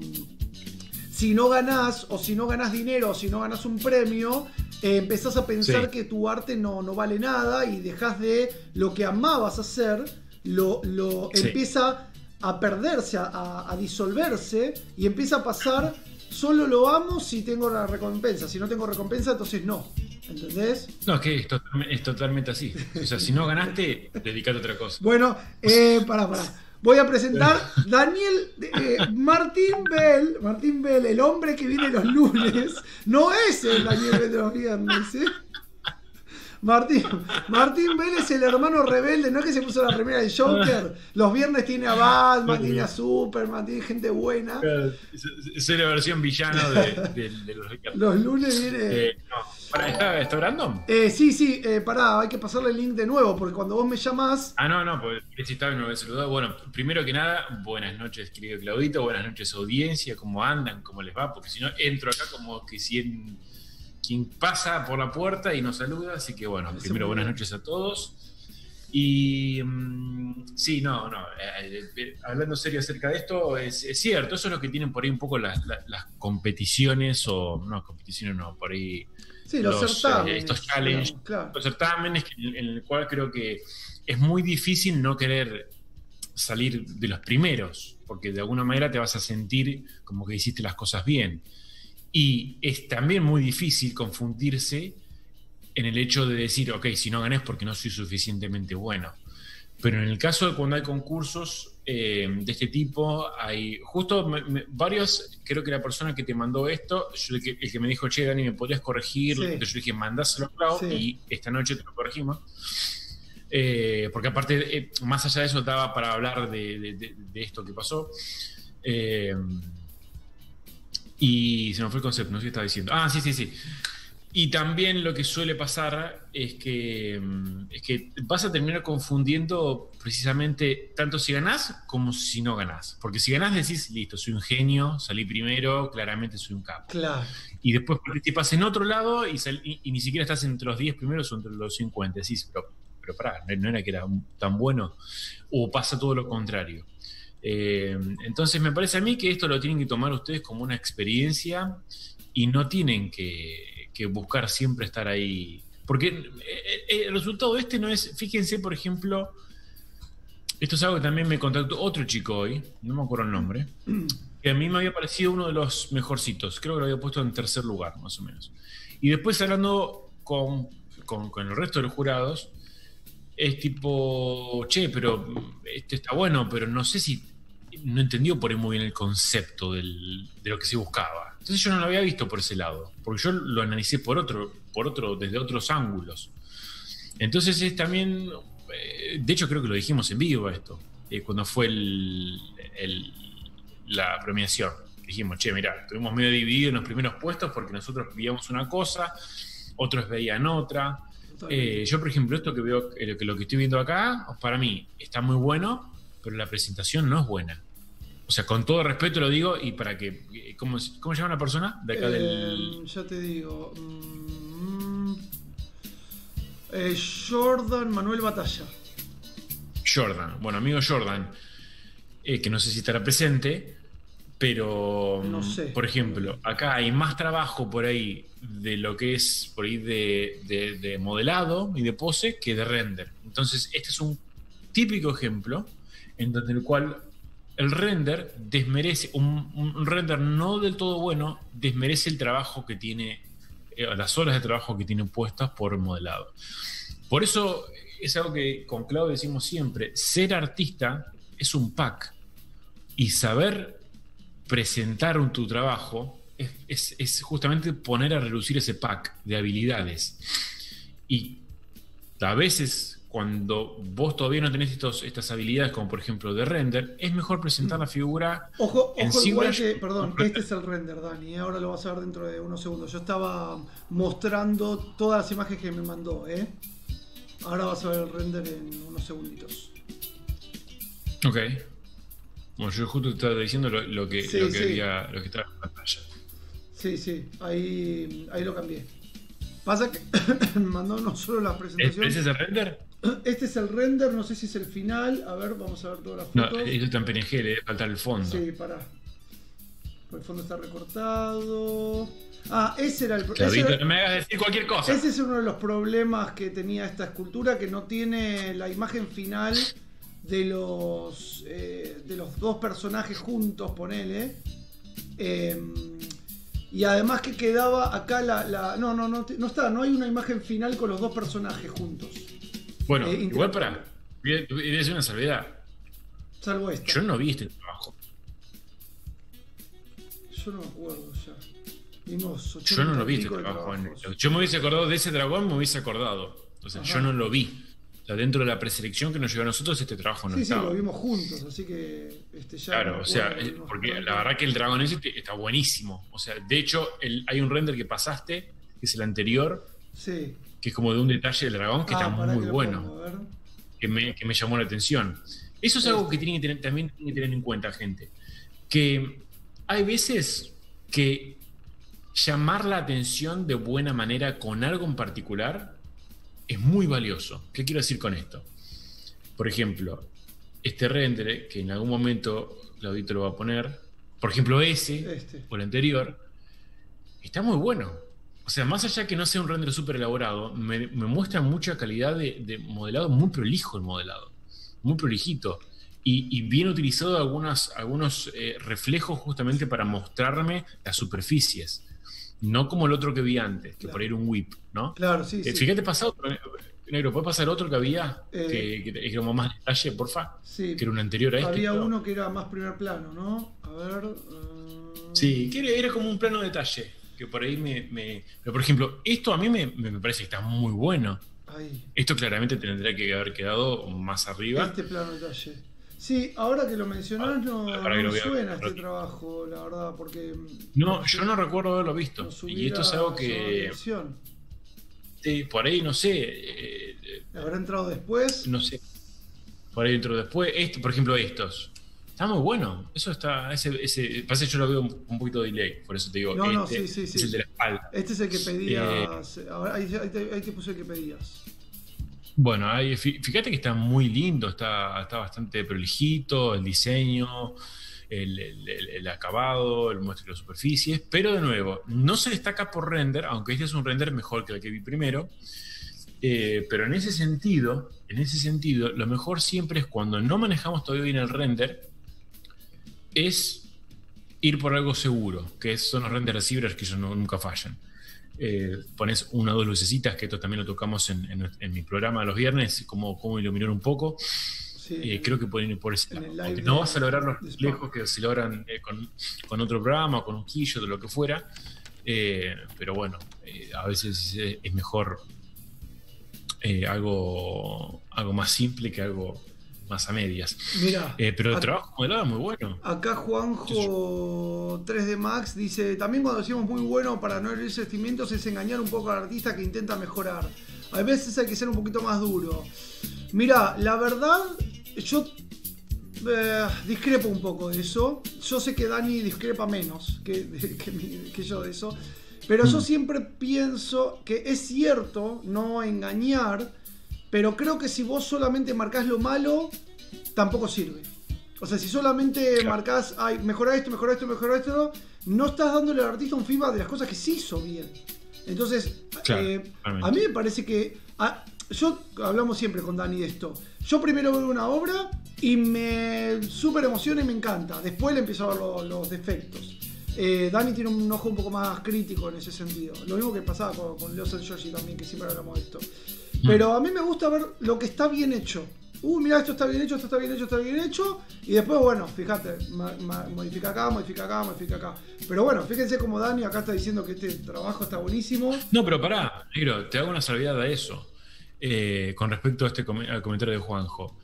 si no ganás o si no ganás dinero o si no ganás un premio, eh, empezás a pensar Sí. que tu arte no, no vale nada y dejás de lo que amabas hacer, lo, lo Sí. empieza a perderse, a, a- a disolverse y empieza a pasar, solo lo amo si tengo la recompensa, si no tengo recompensa entonces no, ¿entendés? No, es que es, total- es totalmente así. O sea, si no ganaste, dedicate a otra cosa. Bueno, eh, pará, pará. Voy a presentar Daniel eh, Martín Bell. Martín Bell, el hombre que viene los lunes. No es el Daniel Bell de los viernes, ¿eh? Martín, Martín Bell es el hermano rebelde, no es que se puso la remera de Joker. Los viernes tiene a Batman, tiene a Superman, tiene gente buena. Soy la versión villano de, de- de los Los lunes viene. Eh, no. Para, ¿está, ¿Está random? Eh, sí, sí, eh, pará, hay que pasarle el link de nuevo, porque cuando vos me llamás. Ah, no, no, porque si estaba y no me saludado. Bueno, primero que nada, buenas noches, querido Claudito, buenas noches, audiencia, ¿cómo andan? ¿Cómo les va? Porque si no, entro acá como que si en, quien pasa por la puerta y nos saluda, así que bueno, primero buenas noches a todos. Y mm, sí, no, no, eh, eh, hablando serio acerca de esto, es, es cierto, eso es lo que tienen por ahí un poco las, las, las competiciones, o no, competiciones no, por ahí Sí, los, los, certámenes. eh, estos challenges, digamos, claro. los certámenes en, en el cual creo que es muy difícil no querer salir de los primeros, porque de alguna manera te vas a sentir como que hiciste las cosas bien. Y es también muy difícil confundirse en el hecho de decir, ok, si no gané es porque no soy suficientemente bueno. Pero en el caso de cuando hay concursos eh, de este tipo, hay justo me, me, varios, creo que la persona que te mandó esto, yo, el, que, el que me dijo, che, Dani, ¿me podrías corregir? Sí. Entonces yo dije, mandáselo a Clau, Sí. y esta noche te lo corregimos. Eh, porque aparte, eh, más allá de eso, daba para hablar de, de, de, de esto que pasó. Eh, y se me fue el concepto, no sé qué estaba diciendo. Ah, sí, sí, sí. Y también lo que suele pasar es que, es que vas a terminar confundiendo precisamente tanto si ganás como si no ganás. Porque si ganás decís, listo, soy un genio, salí primero, claramente soy un capo. Claro. Y después participas en otro lado y, sal, y, y ni siquiera estás entre los diez primeros o entre los cincuenta. Decís, pero, pero pará, no era que era tan bueno. O pasa todo lo contrario. Eh, entonces me parece a mí que esto lo tienen que tomar ustedes como una experiencia y no tienen que... que buscar siempre estar ahí. Porque el resultado de este no es... Fíjense, por ejemplo, esto es algo que también me contactó otro chico hoy, no me acuerdo el nombre, que a mí me había parecido uno de los mejorcitos. Creo que lo había puesto en tercer lugar, más o menos. Y después hablando con, con, con el resto de los jurados, es tipo, che, pero este está bueno, pero no sé si... no entendió por ahí muy bien el concepto del, de lo que se buscaba. Entonces yo no lo había visto por ese lado, porque yo lo analicé por otro, por otro, desde otros ángulos. Entonces es también, eh, de hecho creo que lo dijimos en vivo esto, eh, cuando fue el, el, la premiación. Dijimos, che, mirá, estuvimos medio divididos en los primeros puestos porque nosotros veíamos una cosa otros veían otra. Eh, yo, por ejemplo, esto que veo, eh, que lo que estoy viendo acá, para mí está muy bueno, pero la presentación no es buena. O sea, con todo respeto lo digo, y para que... ¿Cómo, cómo se llama la persona? De acá eh, del... Ya te digo. Mm, eh, Jordan Manuel Batalla. Jordan. Bueno, amigo Jordan, eh, que no sé si estará presente, pero, No sé. por ejemplo, acá hay más trabajo por ahí de lo que es por ahí de, de, de modelado y de pose que de render. Entonces, este es un típico ejemplo en donde el cual el render desmerece, un, un render no del todo bueno, desmerece el trabajo que tiene, eh, las horas de trabajo que tiene puestas por modelado. Por eso es algo que con Claudio decimos siempre: ser artista es un pack, y saber presentar un, tu trabajo es, es, es justamente poner a relucir ese pack de habilidades. Y a veces, cuando vos todavía no tenés estos, estas habilidades, como por ejemplo de render, es mejor presentar la figura. Ojo, en ojo igual ZBrush. que, perdón, este es el render, Dani, ahora lo vas a ver dentro de unos segundos. Yo estaba mostrando todas las imágenes que me mandó, ¿eh? Ahora vas a ver el render en unos segunditos. Ok. Bueno, yo justo estaba diciendo lo, lo que, Sí, lo, que sí. había, lo que estaba en pantalla. Sí, sí, ahí, ahí lo cambié. Pasa que me mandó no solo la presentación. ¿Ese es el render? Este es el render, no sé si es el final. A ver, vamos a ver todas las No, fotos. eso está en P N G, le debe faltar el fondo. Sí, pará. El fondo está recortado. Ah, ese era el Clavito, ese era- no me hagas decir cualquier cosa. Ese es uno de los problemas que tenía esta escultura, que no tiene la imagen final de los eh, de los dos personajes juntos, ponele. Eh, y además que quedaba acá la, la- no, no, no, no está, no hay una imagen final con los dos personajes juntos. Bueno, Eh, igual para. Voy a voy a decir una salvedad. Salvo esta. Yo no vi este trabajo. Yo no me acuerdo ya. Vimos Yo no lo vi este pico de trabajo. en- trabajos. Yo me hubiese acordado de ese dragón, me hubiese acordado. O sea, Ajá. yo no lo vi. O sea, dentro de la preselección que nos llevó a nosotros, este trabajo no Sí, sí, estaba. lo vimos juntos, así que este, ya Claro, me o sea, acuerdo, eh, vimos porque juntos. la verdad que el dragón ese te- está buenísimo. O sea, de hecho, el- hay un render que pasaste, que es el anterior, Sí. que es como de un detalle del dragón que Ah, está pará muy que lo bueno, pongo, a ver. que me, que me llamó la atención. Eso es algo que tienen que tener, también tienen que tener en cuenta, gente. Que hay veces que llamar la atención de buena manera con algo en particular es muy valioso. ¿Qué quiero decir con esto? Por ejemplo, este render, que en algún momento Claudito lo va a poner, por ejemplo ese, Este. o el anterior, está muy bueno. O sea, más allá que no sea un render súper elaborado, me, me muestra mucha calidad de, de modelado, muy prolijo el modelado, muy prolijito. Y, y bien utilizado algunas, algunos eh, reflejos justamente para mostrarme las superficies. No como el otro que vi antes, que Claro. por ahí era un whip, ¿no? Claro, sí, Eh, sí. Fíjate, pasa otro, eh, Negro, ¿puede pasar otro que había? Eh, que, que, que era más detalle, porfa. Sí. Que era un anterior a este. Había creo. uno que era más primer plano, ¿no? A ver. uh, Sí, que era, era como un plano detalle. Que por ahí me, me- Pero por ejemplo, esto a mí me, me parece que está muy bueno. Ahí. Esto claramente tendría que haber quedado más arriba. Este plano detalle. Sí, ahora que lo mencionás, no, Para que no lo vea. suena este trabajo, la verdad, porque. No, yo no recuerdo haberlo visto. nos Y esto es hubiera algo llamado la que atención. eh, por ahí, no sé, eh, eh, ¿Habrá entrado después? no sé, por ahí dentro después. Este, por ejemplo, estos. Está muy bueno. Eso está, ese, ese, pasa que yo lo veo un, un poquito de delay, por eso te digo, No, no, este sí, sí, sí. es el de la espalda. Este es el que pedías. Ahora, ahí, ahí te, ahí te puse el que pedías. Bueno, ahí, fí- fíjate que está muy lindo, está, está bastante prolijito, el diseño, el, el- el- el acabado, el muestro de las superficies, pero de nuevo, no se destaca por render, aunque este es un render mejor que el que vi primero, eh, pero en ese sentido, en ese sentido, lo mejor siempre es cuando no manejamos todavía bien el render, es ir por algo seguro, que son los render receivers que ellos no- nunca fallan. Eh, pones una o dos lucecitas, que esto también lo tocamos en, en- en mi programa de los viernes, cómo, cómo iluminar un poco. Sí, Eh, creo que pueden ir por ese en lado. el live Aunque de- no vas a lograr los de reflejos que se logran eh, con, con otro programa o con un quillo, de lo que fuera. Eh, pero bueno, eh, a veces es, es mejor eh, algo, algo más simple que algo más a medias. Mira, Eh, pero el acá, trabajo modelado es muy bueno. acá Juanjo tres D Max dice, también cuando decimos muy bueno para no herir sentimientos es engañar un poco al artista que intenta mejorar. A veces hay que ser un poquito más duro. Mira, la verdad, yo eh, discrepo un poco de eso. Yo sé que Dani discrepa menos que, que, que yo de eso. Pero yo siempre pienso que es cierto no engañar, pero creo que si vos solamente marcás lo malo, tampoco sirve. O sea, si solamente claro. marcás, ay, mejora esto, mejora esto, mejora esto, no estás dándole al artista un feedback de las cosas que sí hizo bien. Entonces, claro, eh, a mí me parece que... A, yo, hablamos siempre con Dani de esto. Yo primero veo una obra y me súper emociona y me encanta. Después le empiezo a ver lo, los defectos. Eh, Dani tiene un ojo un poco más crítico en ese sentido. Lo mismo que pasaba con, con Leo San Giorgi también, que siempre hablamos de esto. Pero a mí me gusta ver lo que está bien hecho. Uy, mira, esto está bien hecho, esto está bien hecho, esto está bien hecho. Y después, bueno, fíjate, ma, ma, modifica acá, modifica acá, modifica acá. Pero bueno, fíjense como Dani acá está diciendo que este trabajo está buenísimo. No, pero pará, negro, te hago una salvedad a eso. Eh, con respecto a este com al comentario de Juanjo.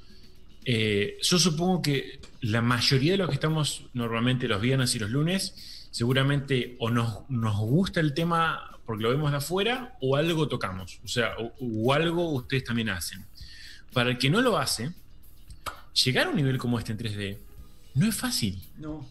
Eh, yo supongo que la mayoría de los que estamos normalmente los viernes y los lunes, seguramente o nos, nos gusta el tema porque lo vemos de afuera, o algo tocamos, o sea, o, o algo ustedes también hacen. Para el que no lo hace, llegar a un nivel como este en tres D no es fácil. No.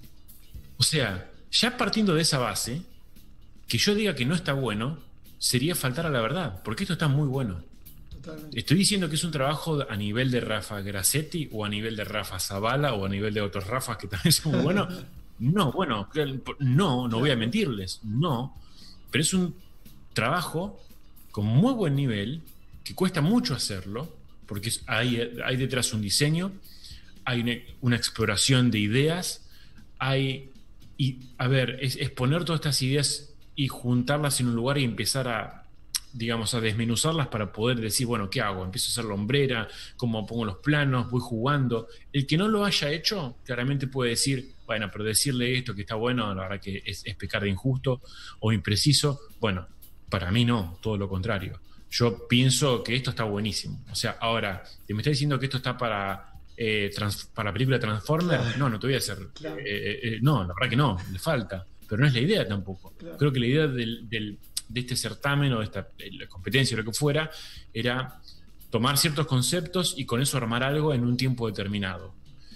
O sea, ya partiendo de esa base, que yo diga que no está bueno, sería faltar a la verdad, porque esto está muy bueno. Totalmente. Estoy diciendo que es un trabajo a nivel de Rafa Grassetti, o a nivel de Rafa Zavala, o a nivel de otros Rafas que también son muy buenos. No, bueno, no, no voy a mentirles, no. Pero es un trabajo con muy buen nivel, que cuesta mucho hacerlo, porque hay, hay detrás un diseño, hay una, una exploración de ideas, hay, y a ver, es, es poner todas estas ideas y juntarlas en un lugar y empezar a, digamos, a desmenuzarlas para poder decir, bueno, ¿qué hago? Empiezo a hacer la hombrera, cómo pongo los planos, voy jugando. El que no lo haya hecho, claramente puede decir, bueno, pero decirle esto que está bueno, la verdad que es, es pecar de injusto o impreciso. Bueno, para mí no, todo lo contrario. Yo pienso que esto está buenísimo. O sea, ahora, ¿te me estás diciendo que esto está para, eh, trans, para la película Transformers? Claro. No, no te voy a hacer. Claro. Eh, eh, no, la verdad que no, le falta. Pero no es la idea tampoco. Claro. Creo que la idea del, del, de este certamen o de esta la competencia o lo que fuera era tomar ciertos conceptos y con eso armar algo en un tiempo determinado.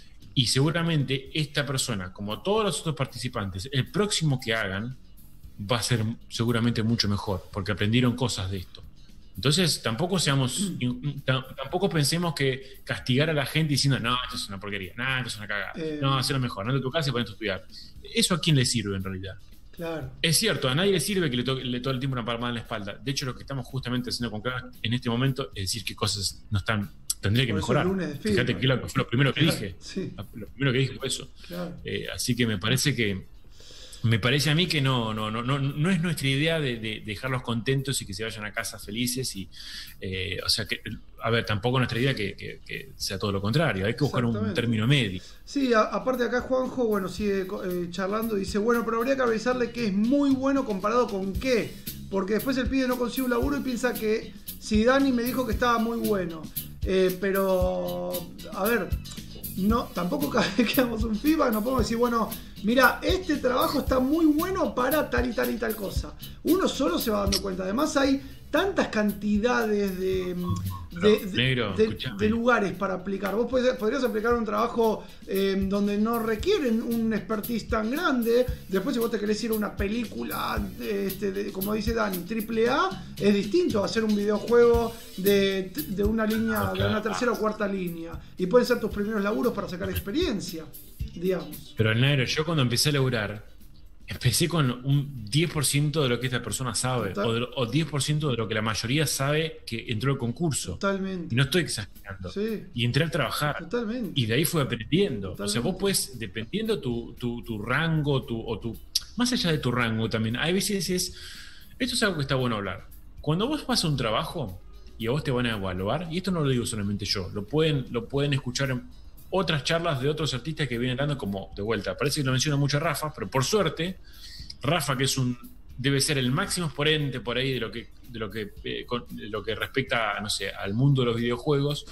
Y seguramente esta persona, como todos los otros participantes, el próximo que hagan va a ser seguramente mucho mejor, porque aprendieron cosas de esto. Entonces, tampoco seamos, tampoco pensemos que castigar a la gente diciendo, no, esto es una porquería, no, esto es una cagada, eh, no, hacerlo mejor, no de tu casa y ponerte a estudiar. ¿Eso a quién le sirve en realidad? Claro. Es cierto, a nadie le sirve que le toque le todo el tiempo una palmada en la espalda. De hecho, lo que estamos justamente haciendo con Crack en este momento es decir que cosas no están, tendría que mejorar. Fíjate que lo, fue lo primero que claro, dije. Sí. Lo primero que dije fue eso. Claro. Eh, así que me parece que Me parece a mí que no, no, no, no, no es nuestra idea de, de dejarlos contentos y que se vayan a casa felices. Y, eh, o sea, que, a ver, tampoco nuestra idea que, que, que sea todo lo contrario. Hay que buscar un término medio. Sí, a, aparte acá Juanjo, bueno, sigue eh, charlando. Dice, bueno, pero habría que avisarle que es muy bueno comparado con qué. Porque después el pibe no consigue un laburo y piensa que si Dani me dijo que estaba muy bueno. Eh, pero, a ver, no, tampoco cada vez que damos un feedback no podemos decir, bueno, mira, este trabajo está muy bueno para tal y tal y tal cosa. Uno solo se va dando cuenta. Además hay tantas cantidades de, de, de, Negro, de, de lugares para aplicar. Vos podés, podrías aplicar un trabajo eh, donde no requieren un expertise tan grande. Después si vos te querés ir a una película, de, este, de, como dice Dani, triple A, es distinto a hacer un videojuego de, de una línea, okay. de una tercera o cuarta línea. Y pueden ser tus primeros laburos para sacar experiencia, digamos. Pero el negro, yo cuando empecé a laburar, empecé con un diez por ciento de lo que esta persona sabe, o, de, o diez por ciento de lo que la mayoría sabe que entró al concurso. Totalmente. Y no estoy exagerando. Sí. Y entré a trabajar. Totalmente. Y de ahí fui aprendiendo. Totalmente. O sea, vos puedes, dependiendo tu, tu, tu rango, tu, o tu, más allá de tu rango también, hay veces es, esto es algo que está bueno hablar. Cuando vos vas a un trabajo y a vos te van a evaluar, y esto no lo digo solamente yo, lo pueden, lo pueden escuchar en otras charlas de otros artistas que vienen dando como de vuelta. Parece que lo menciona mucho Rafa, pero por suerte, Rafa, que es un debe ser el máximo exponente por ahí de lo que, de lo que, eh, con, de lo que respecta, no sé, al mundo de los videojuegos,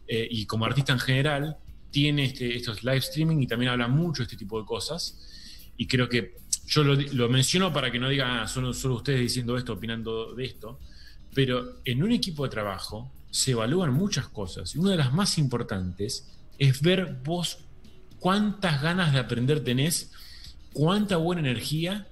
eh, y como artista en general, tiene este, estos live streaming y también habla mucho de este tipo de cosas. Y creo que yo lo, lo menciono para que no digan, ah, solo, solo ustedes diciendo esto, opinando de esto, pero en un equipo de trabajo se evalúan muchas cosas. Y una de las más importantes es ver vos cuántas ganas de aprender tenés, cuánta buena energía,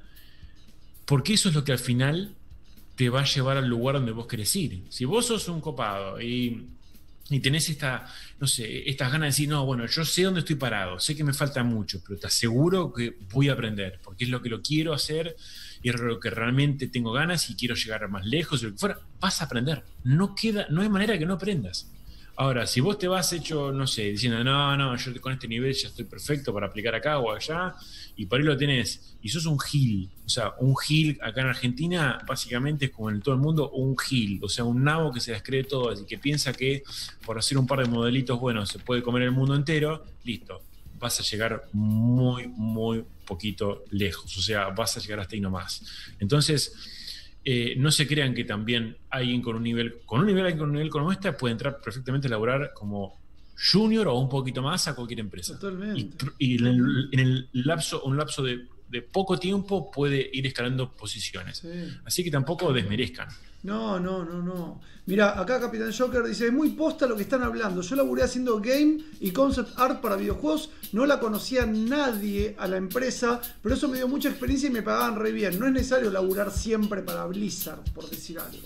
porque eso es lo que al final te va a llevar al lugar donde vos querés ir. Si vos sos un copado y, y tenés esta, no sé, estas ganas de decir, no, bueno, yo sé dónde estoy parado, sé que me falta mucho, pero te aseguro que voy a aprender, porque es lo que lo quiero hacer y es lo que realmente tengo ganas y quiero llegar más lejos, y lo que fuera, vas a aprender. No queda, no hay manera que no aprendas. Ahora, si vos te vas hecho, no sé, diciendo, no, no, yo con este nivel ya estoy perfecto para aplicar acá o allá, y por ahí lo tenés, y sos un gil, o sea, un gil acá en Argentina básicamente es como en todo el mundo un gil, o sea, un nabo que se las cree todas y que piensa que por hacer un par de modelitos buenos se puede comer el mundo entero, listo, vas a llegar muy, muy poquito lejos, o sea, vas a llegar hasta ahí nomás. Entonces, Eh, no se crean que también alguien con un nivel, con un nivel, con un nivel como este puede entrar perfectamente a laburar como junior o un poquito más a cualquier empresa. Totalmente. Y, y en, el, en el lapso, un lapso de, de poco tiempo puede ir escalando posiciones. Sí. Así que tampoco desmerezcan. No, no, no, no. Mira, acá Capitán Joker dice, es muy posta lo que están hablando. Yo laburé haciendo game y concept art para videojuegos. No la conocía nadie a la empresa, pero eso me dio mucha experiencia y me pagaban re bien. No es necesario laburar siempre para Blizzard, por decir algo.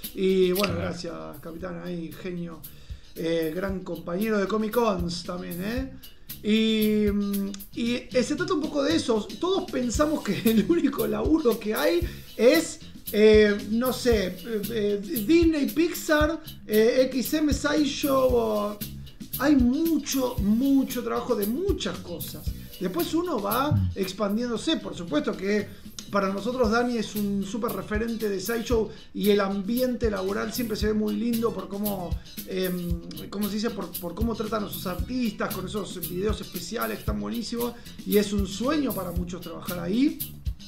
Y bueno, Claro. gracias, Capitán, ahí, genio. Eh, gran compañero de Comic Cons también, ¿eh? Y, y eh, se trata un poco de eso. Todos pensamos que el único laburo que hay es... Eh, no sé, eh, eh, Disney, Pixar, eh, X M, Sideshow. Hay mucho, mucho trabajo de muchas cosas. Después uno va expandiéndose. Por supuesto que para nosotros Dani es un súper referente de Sideshow y el ambiente laboral siempre se ve muy lindo por cómo, eh, ¿cómo se dice? Por, por cómo tratan a sus artistas con esos videos especiales que están buenísimos. Y es un sueño para muchos trabajar ahí.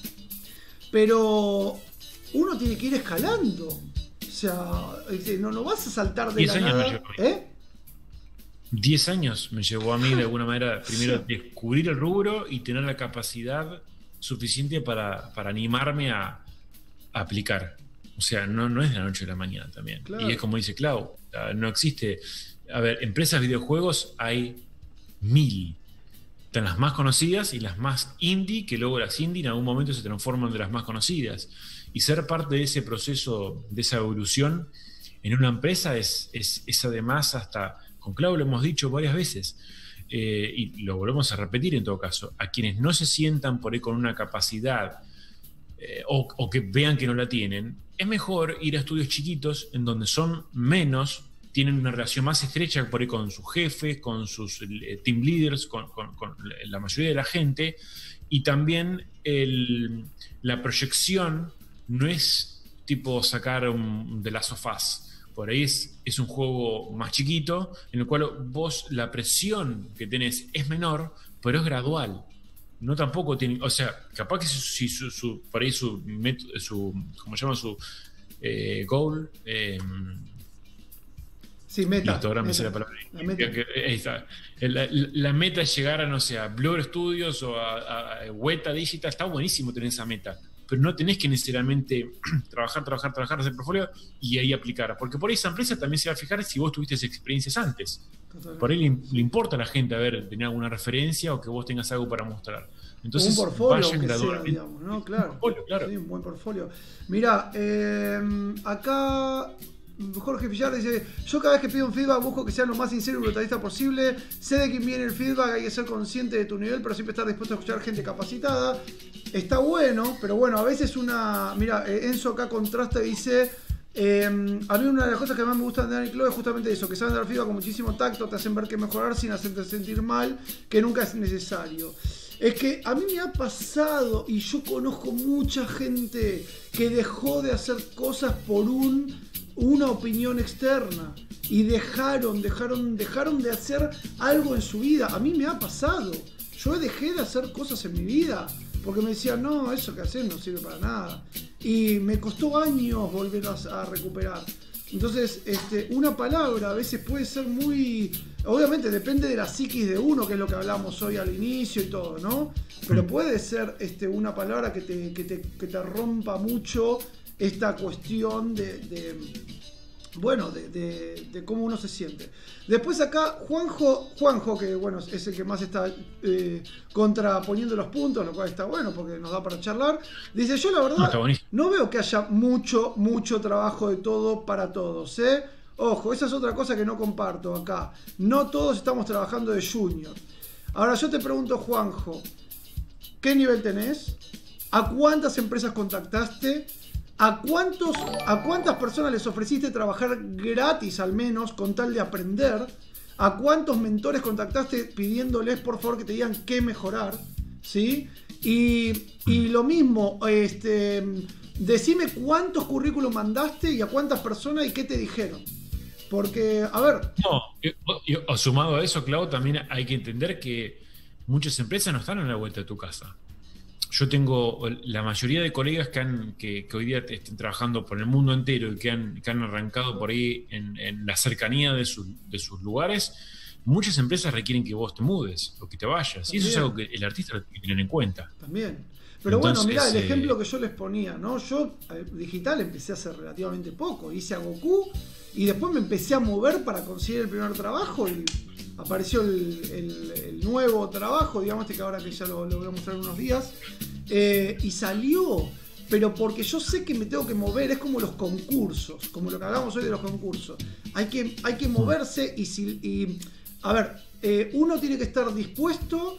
Pero... uno tiene que ir escalando. O sea, no, no vas a saltar de la nada. ¿Eh? diez años me llevó a mí de alguna manera primero descubrir el rubro y tener la capacidad suficiente para, para animarme a, a aplicar. O sea, no, no es de la noche a la mañana también. Claro. Y es como dice Clau, no existe... A ver, empresas de videojuegos hay mil. Están las más conocidas y las más indie, que luego las indie en algún momento se transforman de las más conocidas. Y ser parte de ese proceso, de esa evolución en una empresa es, es, es además hasta, con Clau lo hemos dicho varias veces, eh, y lo volvemos a repetir en todo caso, a quienes no se sientan por ahí con una capacidad eh, o, o que vean que no la tienen, es mejor ir a estudios chiquitos en donde son menos, tienen una relación más estrecha por ahí con sus jefes, con sus eh, team leaders, con, con, con la mayoría de la gente, y también el, la proyección no es tipo sacar un The Last of Us. Por ahí es, es un juego más chiquito, en el cual vos la presión que tenés es menor, pero es gradual. No tampoco tiene, o sea, capaz que si su, su, por ahí su, su ¿cómo se llama? Su eh, goal. Eh, Sí, meta. Listo, ahora meta. me sale la palabra. La meta. Ahí está. La, la meta es llegar a, no sé, a Blur Studios o a, a, a Weta Digital. Está buenísimo tener esa meta, pero no tenés que necesariamente trabajar, trabajar, trabajar, hacer portfolio y ahí aplicar. Porque por ahí esa empresa también se va a fijar si vos tuviste experiencias antes. Totalmente. Por ahí le, le importa a la gente a ver, tener alguna referencia o que vos tengas algo para mostrar. Entonces, un portfolio, vayan gradualmente. Sea, digamos, ¿no? Claro. Un portfolio, claro. Sí, un buen portfolio. Mira, eh, acá... Jorge Villar dice, yo cada vez que pido un feedback busco que sea lo más sincero y brutalista posible. Sé de quién viene el feedback, hay que ser consciente de tu nivel, pero siempre estar dispuesto a escuchar gente capacitada. Está bueno, pero bueno, a veces una... Mira, Enzo acá contrasta y dice, eh, a mí una de las cosas que más me gustan de Dani Clo es justamente eso, que saben dar feedback con muchísimo tacto, te hacen ver que mejorar sin hacerte sentir mal, que nunca es necesario. Es que a mí me ha pasado, y yo conozco mucha gente que dejó de hacer cosas por un... una opinión externa y dejaron, dejaron, dejaron de hacer algo en su vida. A mí me ha pasado. Yo dejé de hacer cosas en mi vida porque me decían, no, eso que haces no sirve para nada. Y me costó años volver a, a recuperar. Entonces, este, una palabra a veces puede ser muy... Obviamente depende de la psiquis de uno, que es lo que hablamos hoy al inicio y todo, ¿no? Pero puede ser este, una palabra que te, que te, que te rompa mucho esta cuestión de... de bueno, de, de, de cómo uno se siente. Después acá, Juanjo, Juanjo, que bueno, es el que más está eh, contraponiendo los puntos, lo cual está bueno porque nos da para charlar. Dice, yo la verdad no, no veo que haya mucho, mucho trabajo de todo para todos, ¿eh? Ojo, esa es otra cosa que no comparto acá. No todos estamos trabajando de junior. Ahora yo te pregunto, Juanjo, ¿qué nivel tenés? ¿A cuántas empresas contactaste? ¿A, cuántos, ¿A cuántas personas les ofreciste trabajar gratis al menos con tal de aprender? ¿A cuántos mentores contactaste pidiéndoles por favor que te digan qué mejorar? ¿Sí? Y, y lo mismo, este, decime cuántos currículum mandaste y a cuántas personas y qué te dijeron. Porque, a ver... No, y, y, sumado a eso, Clau, también hay que entender que muchas empresas no están en la vuelta de tu casa. Yo tengo la mayoría de colegas que, han, que, que hoy día están trabajando por el mundo entero y que han, que han arrancado por ahí en, en la cercanía de, su, de sus lugares. Muchas empresas requieren que vos te mudes o que te vayas. También. Y eso es algo que el artista lo tiene que tener en cuenta. También. Pero entonces, bueno, mirá, el eh, ejemplo que yo les ponía, ¿no? Yo eh, digital empecé hace relativamente poco. Hice a Goku y después me empecé a mover para conseguir el primer trabajo y apareció el, el, el nuevo trabajo, digamos, este que ahora que ya lo, lo voy a mostrar en unos días. Eh, y salió, pero porque yo sé que me tengo que mover, es como los concursos, como lo que hablamos hoy de los concursos. Hay que, hay que moverse y, si, y a ver, eh, uno tiene que estar dispuesto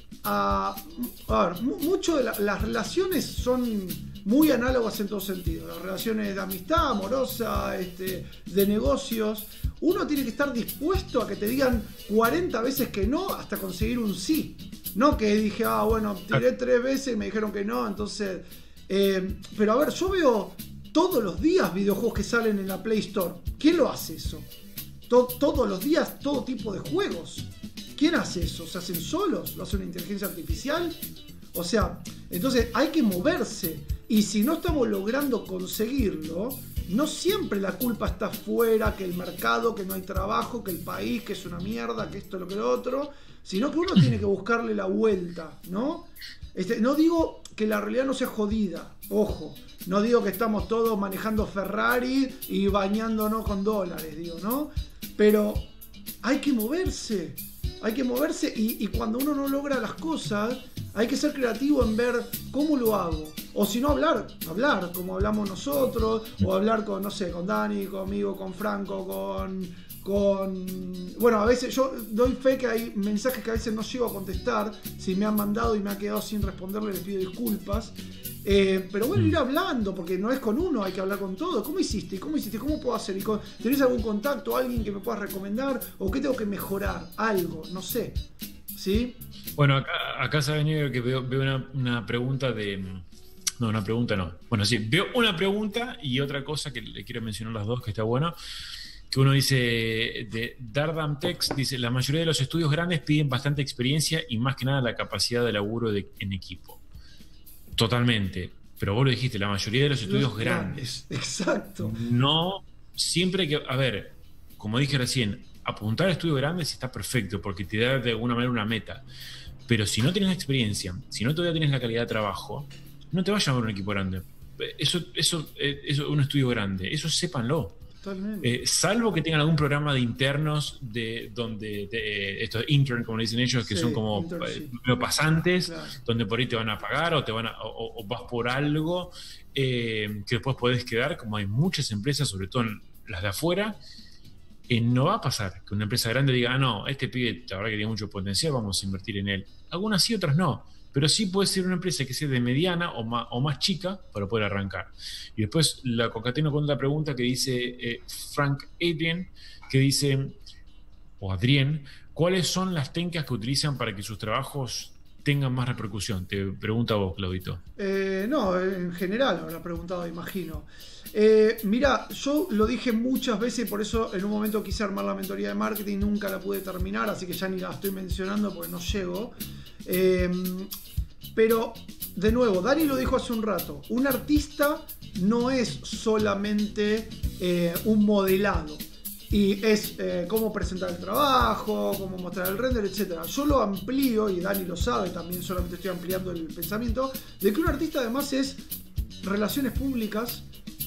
a... A ver, mucho de la, las relaciones son muy análogas en todo sentido. Las relaciones de amistad, amorosa, este, de negocios. Uno tiene que estar dispuesto a que te digan cuarenta veces que no hasta conseguir un sí. No que dije, ah, bueno, tiré tres veces y me dijeron que no, entonces... Eh, pero a ver, yo veo todos los días videojuegos que salen en la Play Store. ¿Quién lo hace eso? To- todos los días, todo tipo de juegos. ¿Quién hace eso? ¿Se hacen solos? ¿Lo hace una inteligencia artificial? O sea, entonces hay que moverse. Y si no estamos logrando conseguirlo, no siempre la culpa está afuera, que el mercado, que no hay trabajo, que el país, que es una mierda, que esto, lo que lo otro, sino que uno tiene que buscarle la vuelta, ¿no? Este, no digo que la realidad no sea jodida, ojo, no digo que estamos todos manejando Ferrari y bañándonos con dólares, digo, ¿no? Pero hay que moverse, hay que moverse y, y cuando uno no logra las cosas, hay que ser creativo en ver cómo lo hago. O si no, hablar, hablar, como hablamos nosotros, o hablar con, no sé, con Dani, conmigo, con Franco, con... con bueno, a veces yo doy fe que hay mensajes que a veces no llego a contestar. Si me han mandado y me ha quedado sin responderle, les pido disculpas. Eh, pero bueno, ir hablando, porque no es con uno, hay que hablar con todo. ¿Cómo hiciste? ¿Cómo hiciste? ¿Cómo puedo hacer? ¿Tenés algún contacto, alguien que me puedas recomendar? ¿O qué tengo que mejorar? Algo, no sé. ¿Sí? Bueno, acá, acá sabe Negro que veo, veo una, una pregunta de... No, una pregunta no. Bueno, sí, veo una pregunta y otra cosa que le quiero mencionar las dos, que está bueno. Que uno dice, de Dardam Text, dice, la mayoría de los estudios grandes piden bastante experiencia y más que nada la capacidad de laburo de, en equipo. Totalmente. Pero vos lo dijiste, la mayoría de los estudios los grandes. Exacto. No, siempre que, a ver, como dije recién, apuntar a estudios grandes está perfecto porque te da de alguna manera una meta. Pero si no tienes experiencia, si no todavía tienes la calidad de trabajo, no te vayas a ver un equipo grande. Eso, eso, eso, un estudio grande, eso sépanlo. Eh, salvo que tengan algún programa de internos de donde de, estos intern, como le dicen ellos, que sí, son como eh, pasantes, claro, donde por ahí te van a pagar o te van a, o, o vas por algo eh, que después podés quedar, como hay muchas empresas, sobre todo en las de afuera. Eh, no va a pasar que una empresa grande diga, ah, no, este pibe la verdad que tiene mucho potencial, vamos a invertir en él. Algunas sí, otras no. Pero sí puede ser una empresa que sea de mediana o más, o más chica para poder arrancar. Y después la concateno con la pregunta que dice eh, Frank Adrian, que dice, o Adrien, ¿cuáles son las técnicas que utilizan para que sus trabajos tengan más repercusión? Te pregunta vos, Claudito. Eh, no, en general habrá preguntado, imagino. Eh, mira, yo lo dije muchas veces, por eso en un momento quise armar la mentoría de marketing, nunca la pude terminar, así que ya ni la estoy mencionando porque no llego. Eh, pero, de nuevo, Dani lo dijo hace un rato, un artista no es solamente eh, un modelado. Y es eh, cómo presentar el trabajo, cómo mostrar el render, etcétera. Yo lo amplío, y Dani lo sabe también, solamente estoy ampliando el pensamiento, de que un artista además es relaciones públicas,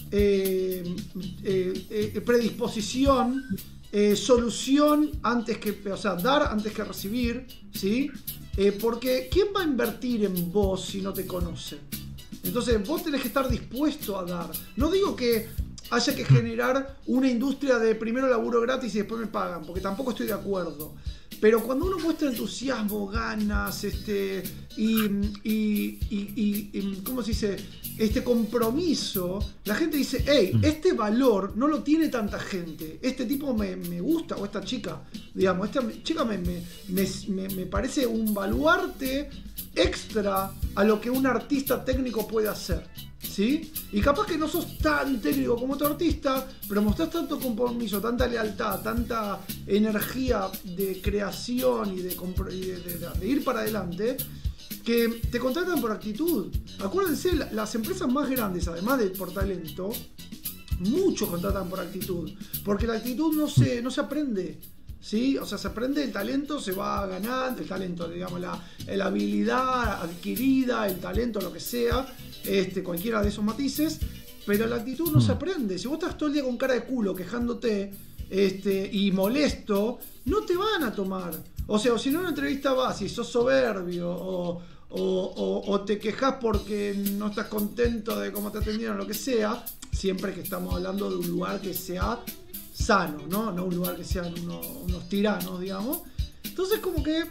eh, eh, eh, predisposición, eh, solución antes que, o sea, dar antes que recibir, ¿sí? Eh, porque ¿quién va a invertir en vos si no te conocen? Entonces vos tenés que estar dispuesto a dar. No digo que haya que generar una industria de primero laburo gratis y después me pagan, porque tampoco estoy de acuerdo. Pero cuando uno muestra entusiasmo, ganas, este, y, y, y, y, y ¿cómo se dice? Este compromiso, la gente dice, hey, este valor no lo tiene tanta gente. Este tipo me, me gusta, o esta chica, digamos, esta chica me, me, me, me parece un baluarte extra a lo que un artista técnico puede hacer, ¿sí? Y capaz que no sos tan técnico como otro artista, pero mostrás tanto compromiso, tanta lealtad, tanta energía de creación y de, y de, de, de ir para adelante, que te contratan por actitud. Acuérdense, las empresas más grandes, además de por talento, muchos contratan por actitud, porque la actitud no se, no se aprende, ¿sí? O sea, se aprende, el talento se va ganando, el talento, digamos, la, la habilidad adquirida, el talento, lo que sea, este, cualquiera de esos matices, pero la actitud no se aprende. Si vos estás todo el día con cara de culo quejándote este, y molesto, no te van a tomar. O sea, o si no en una entrevista vas y sos soberbio o, o, o, o te quejas porque no estás contento de cómo te atendieron, lo que sea, siempre que estamos hablando de un lugar que sea sano, ¿no? No un lugar que sean uno, unos tiranos, digamos. Entonces como que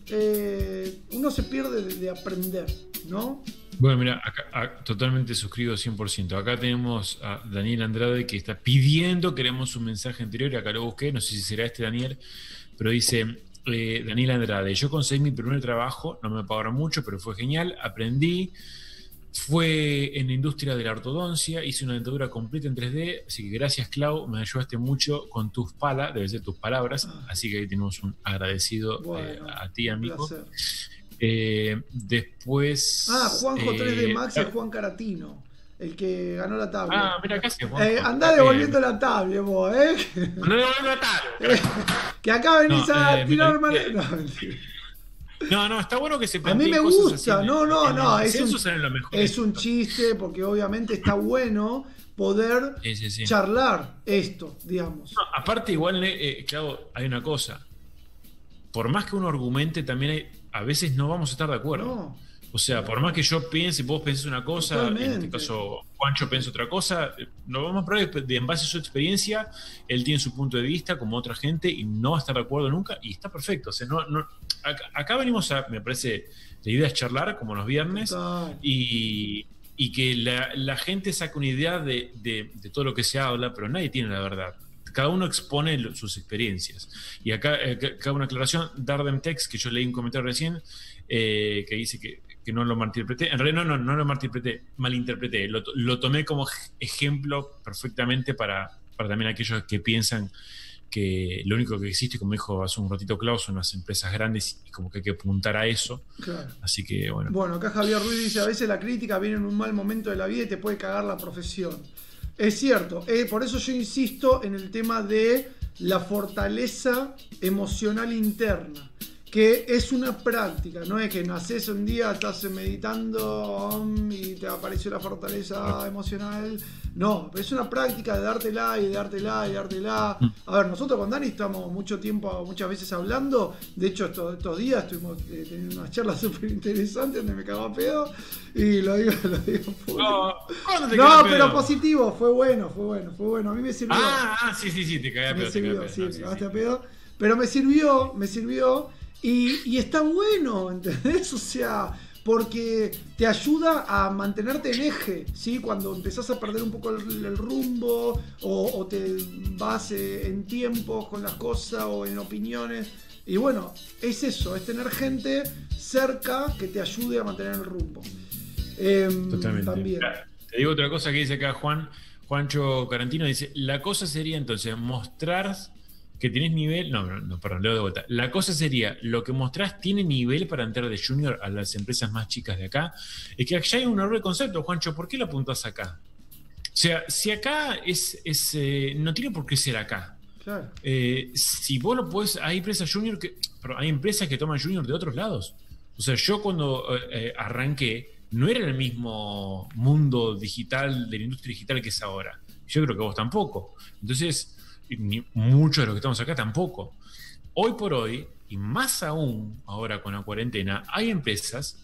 eh, uno se pierde de, de aprender, ¿no? Bueno, mira, acá, a, totalmente suscribo cien por ciento. Acá tenemos a Daniel Andrade que está pidiendo, queremos un mensaje anterior, y acá lo busqué, no sé si será este Daniel, pero dice, eh, Daniel Andrade, yo conseguí mi primer trabajo, no me pagaron mucho, pero fue genial, aprendí, fue en la industria de la ortodoncia, hice una dentadura completa en tres D, así que gracias Clau, me ayudaste mucho con tus palas, debe ser tus palabras, así que ahí tenemos un agradecido bueno, eh, a ti, amigo. Placer. Eh, después. Ah, Juanjo eh, tres D Max es Juan Caratino, el que ganó la tablet. Ah, mira, acá sí, Juanjo. Eh, andá devolviendo eh, la tablet, vos, ¿eh? No devolviendo la tablet. Que acá venís no, a eh, tirar. mira, Man... No, mentira. No, no, está bueno que se a mí me gusta, así, no, no, en no, el es un, es un chiste, porque obviamente está bueno poder sí, sí, sí. charlar esto, digamos. No, aparte, igual, eh, claro, hay una cosa. Por más que uno argumente, también hay, a veces no vamos a estar de acuerdo. No. O sea, por más que yo piense, vos pensés una cosa, Totalmente. En este caso Juancho piensa otra cosa, nos vamos a probar en base a su experiencia, él tiene su punto de vista como otra gente y no va a estar de acuerdo nunca y está perfecto. O sea, no, no, acá, acá venimos a, me parece, la idea es charlar como los viernes y, y que la, la gente saque una idea de, de, de todo lo que se habla, pero nadie tiene la verdad. Cada uno expone lo, sus experiencias. Y acá, eh, acá una aclaración, Dardem Text, que yo leí un comentario recién, eh, que dice que, que no lo malinterpreté. En realidad no, no, no lo malinterpreté, malinterpreté. Lo, lo tomé como ejemplo perfectamente para, para también aquellos que piensan que lo único que existe, como dijo hace un ratito Klaus, son las empresas grandes y como que hay que apuntar a eso. Claro. Así que bueno. Bueno, acá Javier Ruiz dice, a veces la crítica viene en un mal momento de la vida y te puede cagar la profesión. Es cierto, eh, por eso yo insisto en el tema de la fortaleza emocional interna, que es una práctica, no es que nacés un día, estás meditando y te apareció la fortaleza emocional, no, es una práctica de dártela y de dártela y de dártela. A ver, nosotros con Dani estamos mucho tiempo, muchas veces hablando, de hecho estos, estos días estuvimos eh, teniendo unas charlas súper interesantes donde me cagaba pedo y lo digo, lo digo no, no pero positivo, fue bueno, fue bueno, fue bueno, a mí me sirvió. Ah, ah sí, sí, sí, te cagué a pedo. Me sirvió, pedo, sí, no, me sí, cagaste sí. a pedo, pero me sirvió, me sirvió y, y está bueno, ¿entendés? O sea, porque te ayuda a mantenerte en eje, ¿sí? Cuando empezás a perder un poco el, el rumbo o, o te vas eh, en tiempos con las cosas o en opiniones. Y bueno, es eso, es tener gente cerca que te ayude a mantener el rumbo. Eh, Totalmente. También. Te digo otra cosa que dice acá Juan, Juancho Carantino, dice, la cosa sería entonces mostrar que tenés nivel, no, no, no, perdón, leo de vuelta. La cosa sería, lo que mostrás tiene nivel para entrar de junior a las empresas más chicas de acá. Es que allá hay un error de concepto, Juancho, ¿por qué lo apuntás acá? sea, si acá es, es eh, no tiene por qué ser acá. Claro. Eh, si vos lo podés, hay empresas junior que, pero hay empresas que toman junior de otros lados. O sea, yo cuando eh, arranqué, no era el mismo mundo digital, de la industria digital que es ahora. Yo creo que vos tampoco. Entonces, ni muchos de los que estamos acá tampoco. Hoy por hoy, y más aún ahora con la cuarentena, hay empresas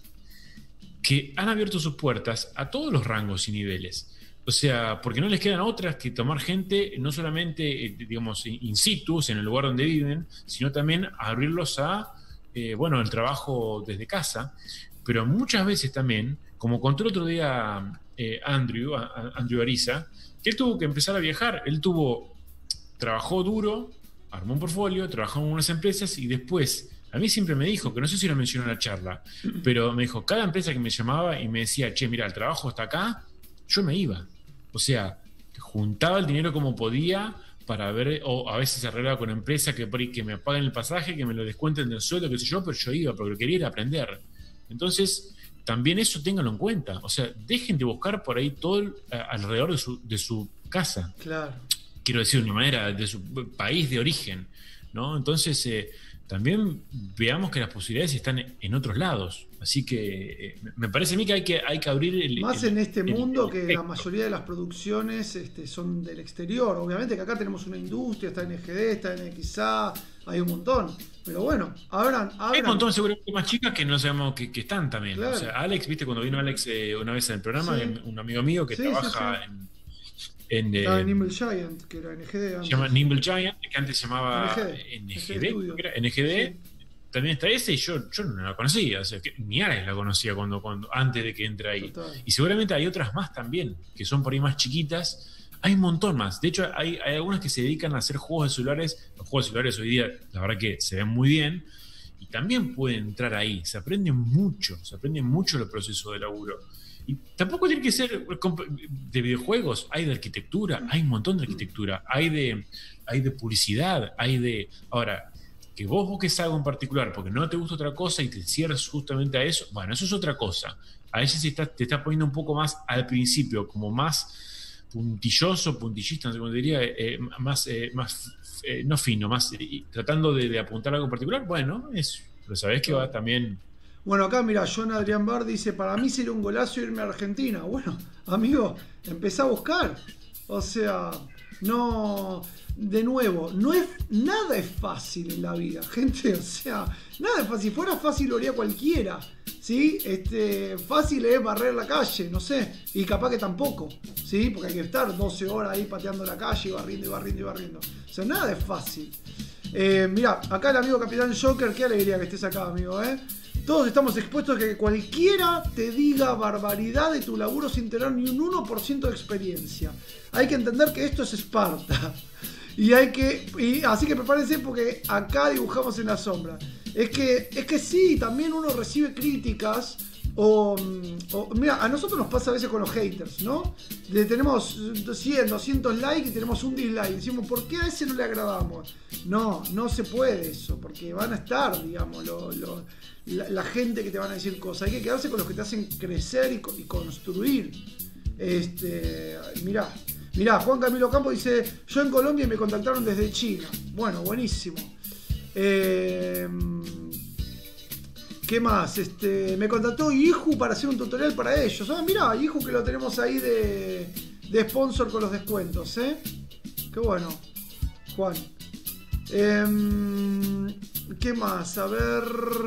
que han abierto sus puertas a todos los rangos y niveles. O sea, porque no les quedan otras que tomar gente, no solamente, digamos, in situ, en el lugar donde viven, sino también abrirlos a, eh, bueno, el trabajo desde casa. Pero muchas veces también, como contó el otro día eh, Andrew, a, a Andrew Ariza, que él tuvo que empezar a viajar. Él tuvo, trabajó duro, armó un portfolio, trabajó en unas empresas y después, a mí siempre me dijo, que no sé si lo mencionó en la charla, pero me dijo, cada empresa que me llamaba y me decía, che, mira, el trabajo está acá, yo me iba. O sea, juntaba el dinero como podía para ver, o a veces se arreglaba con empresas que, que me paguen el pasaje, que me lo descuenten del sueldo, qué sé yo, pero yo iba porque quería ir a aprender. Entonces, también eso ténganlo en cuenta. O sea, dejen de buscar por ahí todo el, alrededor de su, de su casa. Claro. Quiero decir de una manera, de su país de origen, ¿no? Entonces, eh, también veamos que las posibilidades están en otros lados. Así que eh, me parece a mí que hay que, hay que abrir el... Más el, en este el, mundo el, el, que la mayoría de las producciones este, son del exterior. Obviamente que acá tenemos una industria, está N G D, está N X A, hay un montón. Pero bueno, abran, abran. Hay un montón seguramente más chicas que no sabemos que, que están también. Claro. O sea, Alex, viste, cuando vino Alex eh, una vez en el programa, Sí. un amigo mío que Sí, trabaja sí, sí. en... en Estaba eh, Nimble Giant, que era N G D antes. se llama Nimble Giant, que antes se llamaba N G D, N G D, era N G D. Sí. También está ese y yo, yo no la conocía, o sea, que ni Alex la conocía cuando, cuando, antes de que entre ahí. Total. Y seguramente hay otras más también, que son por ahí más chiquitas. Hay un montón más. De hecho, hay, hay algunas que se dedican a hacer juegos de celulares. Los juegos de celulares hoy día, la verdad que se ven muy bien. Y también pueden entrar ahí. Se aprende mucho, se aprende mucho el proceso de laburo. Y tampoco tiene que ser de videojuegos, hay de arquitectura, hay un montón de arquitectura, hay de, hay de publicidad, hay de... Ahora, que vos busques algo en particular porque no te gusta otra cosa y te cierres justamente a eso, bueno, eso es otra cosa. A veces estás, te estás poniendo un poco más al principio, como más puntilloso, puntillista, no sé cómo diría, eh, más, eh, más eh, no fino, más eh, tratando de, de apuntar a algo en particular, bueno, es, pero sabés que va también... Bueno, acá mira, John Adrián Bar dice, para mí sería un golazo irme a Argentina. Bueno, amigo, empezá a buscar. O sea, no... De nuevo, no es, nada es fácil en la vida, gente. O sea, nada es fácil. Si fuera fácil lo haría cualquiera. ¿Sí? Este, fácil es barrer la calle, no sé. Y capaz que tampoco. ¿Sí? Porque hay que estar doce horas ahí pateando la calle y barriendo y barriendo y barriendo. O sea, nada es fácil. Eh, mirá, acá el amigo Capitán Joker, qué alegría que estés acá, amigo, ¿eh? Todos estamos expuestos a que cualquiera te diga barbaridad de tu laburo sin tener ni un uno por ciento de experiencia. Hay que entender que esto es Esparta. Y hay que. Y así que prepárense porque acá dibujamos en la sombra. Es que, es que sí, también uno recibe críticas. O, o mira, a nosotros nos pasa a veces con los haters, ¿no? De, tenemos cien, doscientos likes y tenemos un dislike. Decimos, ¿por qué a ese no le agradamos? No, no se puede eso, porque van a estar, digamos, lo, lo, la, la gente que te van a decir cosas. Hay que quedarse con los que te hacen crecer y, y construir. Este, mirá. Mirá, Juan Camilo Campos dice, yo en Colombia y me contactaron desde China. Bueno, buenísimo. Eh, ¿Qué más? Este, me contactó Ihu para hacer un tutorial para ellos. Ah, mirá, Ihu que lo tenemos ahí de, de sponsor con los descuentos, ¿eh? Qué bueno, Juan. Eh, ¿Qué más? A ver...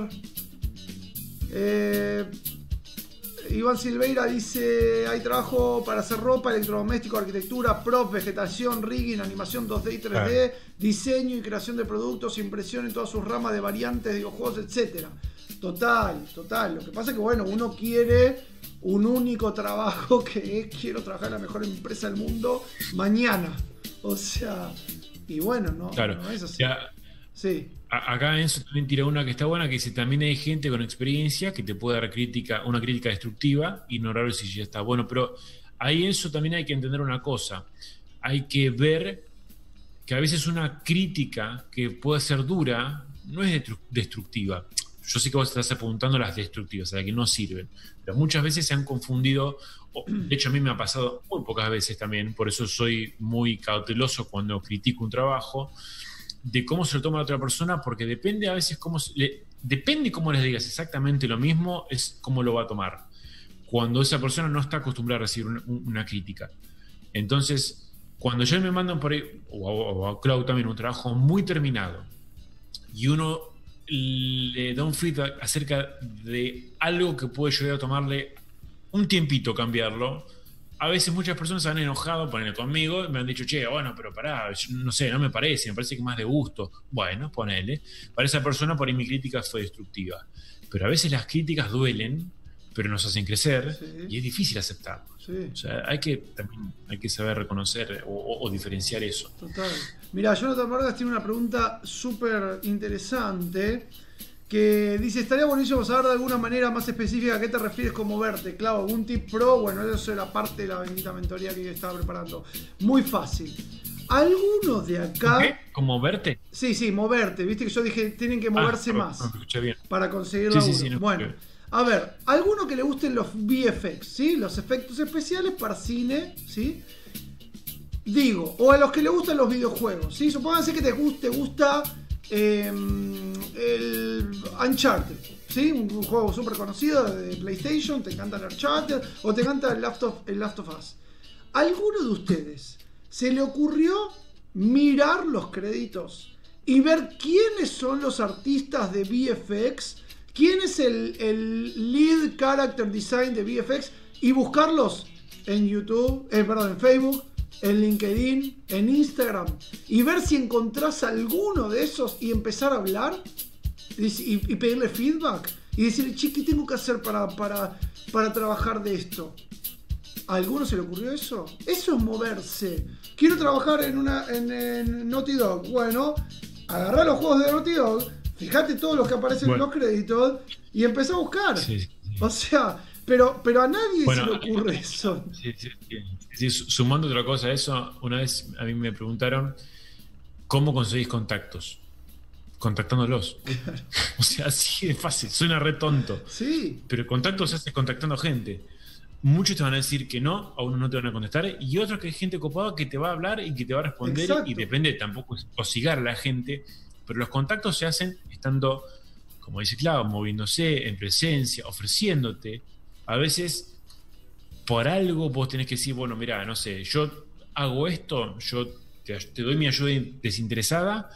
Eh... Iván Silveira dice, hay trabajo para hacer ropa, electrodoméstico, arquitectura, prop, vegetación, rigging, animación dos D y tres D, ah. diseño y creación de productos, impresión en todas sus ramas de variantes, de videojuegos, etcétera. Total, total. Lo que pasa es que, bueno, uno quiere un único trabajo que es, quiero trabajar en la mejor empresa del mundo mañana. O sea, y bueno, no, claro. no es así. Ya. Sí. Acá Enzo también tira una que está buena, que dice, también hay gente con experiencia que te puede dar crítica, una crítica destructiva, ignorar si ya está bueno, pero ahí Enzo también hay que entender una cosa, hay que ver que a veces una crítica que puede ser dura no es destructiva. yo sé que vos estás apuntando a las destructivas, a las que no sirven, pero muchas veces se han confundido, de hecho a mí me ha pasado muy pocas veces también, por eso soy muy cauteloso cuando critico un trabajo, de cómo se lo toma la otra persona, porque depende a veces cómo, le, depende cómo les digas exactamente lo mismo, es cómo lo va a tomar, cuando esa persona no está acostumbrada a recibir una, una crítica. Entonces, cuando ya me mandan por ahí, o a, o a Clau también, un trabajo muy terminado, y uno le da un feedback acerca de algo que puede llegar a tomarle un tiempito cambiarlo, a veces muchas personas se han enojado, ponele conmigo, y me han dicho, che, bueno, pero pará, no sé, no me parece, me parece que más de gusto. Bueno, ponele. Para esa persona, por ahí mi crítica fue destructiva. Pero a veces las críticas duelen, pero nos hacen crecer, sí. Y es difícil aceptarlo. Sí. O sea, hay que, también hay que saber reconocer o, o, o diferenciar eso. Total. Mirá, Jonathan Vargas tiene una pregunta súper interesante que dice, estaría buenísimo saber de alguna manera más específica a qué te refieres con moverte. Claro, algún tip pro, bueno, eso era parte de la bendita mentoría que yo estaba preparando. Muy fácil. ¿Algunos de acá... ¿Qué? ¿Con moverte? Sí, sí, moverte. Viste que yo dije, tienen que moverse ah, más no, no, escuché bien. Para conseguir sí, la sí, sí, no, bueno, okay. A ver, alguno que le gusten los V F X, ¿sí? Los efectos especiales para cine, ¿sí? Digo, o a los que le gustan los videojuegos, ¿sí? Supónganse que te gusta, te gusta eh, el Uncharted, ¿sí? Un, un juego súper conocido de PlayStation, te encanta el Uncharted, o te encanta el Last of, el Last of Us. ¿A alguno de ustedes se le ocurrió mirar los créditos y ver quiénes son los artistas de V F X? ¿Quién es el, el lead character design de V F X? Y buscarlos en YouTube, eh, perdón, en Facebook, en LinkedIn, en Instagram. Y ver si encontrás alguno de esos y empezar a hablar. Y, y, y pedirle feedback. Y decirle, che, ¿qué tengo que hacer para, para, para trabajar de esto? ¿A alguno se le ocurrió eso? Eso es moverse. Quiero trabajar en, una, en, en Naughty Dog. Bueno, agarrá los juegos de Naughty Dog. Fíjate todos los que aparecen bueno. en los créditos y empecé a buscar. Sí, sí, sí. O sea, pero, pero a nadie bueno, se le ocurre eso. Sí, sí, sí. Sí, sumando otra cosa a eso, una vez a mí me preguntaron ¿cómo conseguís contactos? Contactándolos. Claro. O sea, así de fácil. Suena re tonto. Sí. Pero contactos se hace contactando gente. Muchos te van a decir que no, a unos no te van a contestar, y otros que hay gente copada que te va a hablar y que te va a responder. Exacto. Y depende, tampoco es hosigar a la gente. Pero los contactos se hacen estando, como dice Clau, moviéndose en presencia, ofreciéndote. A veces, por algo vos tenés que decir, bueno, mira, no sé, yo hago esto, yo te, te doy mi ayuda desinteresada,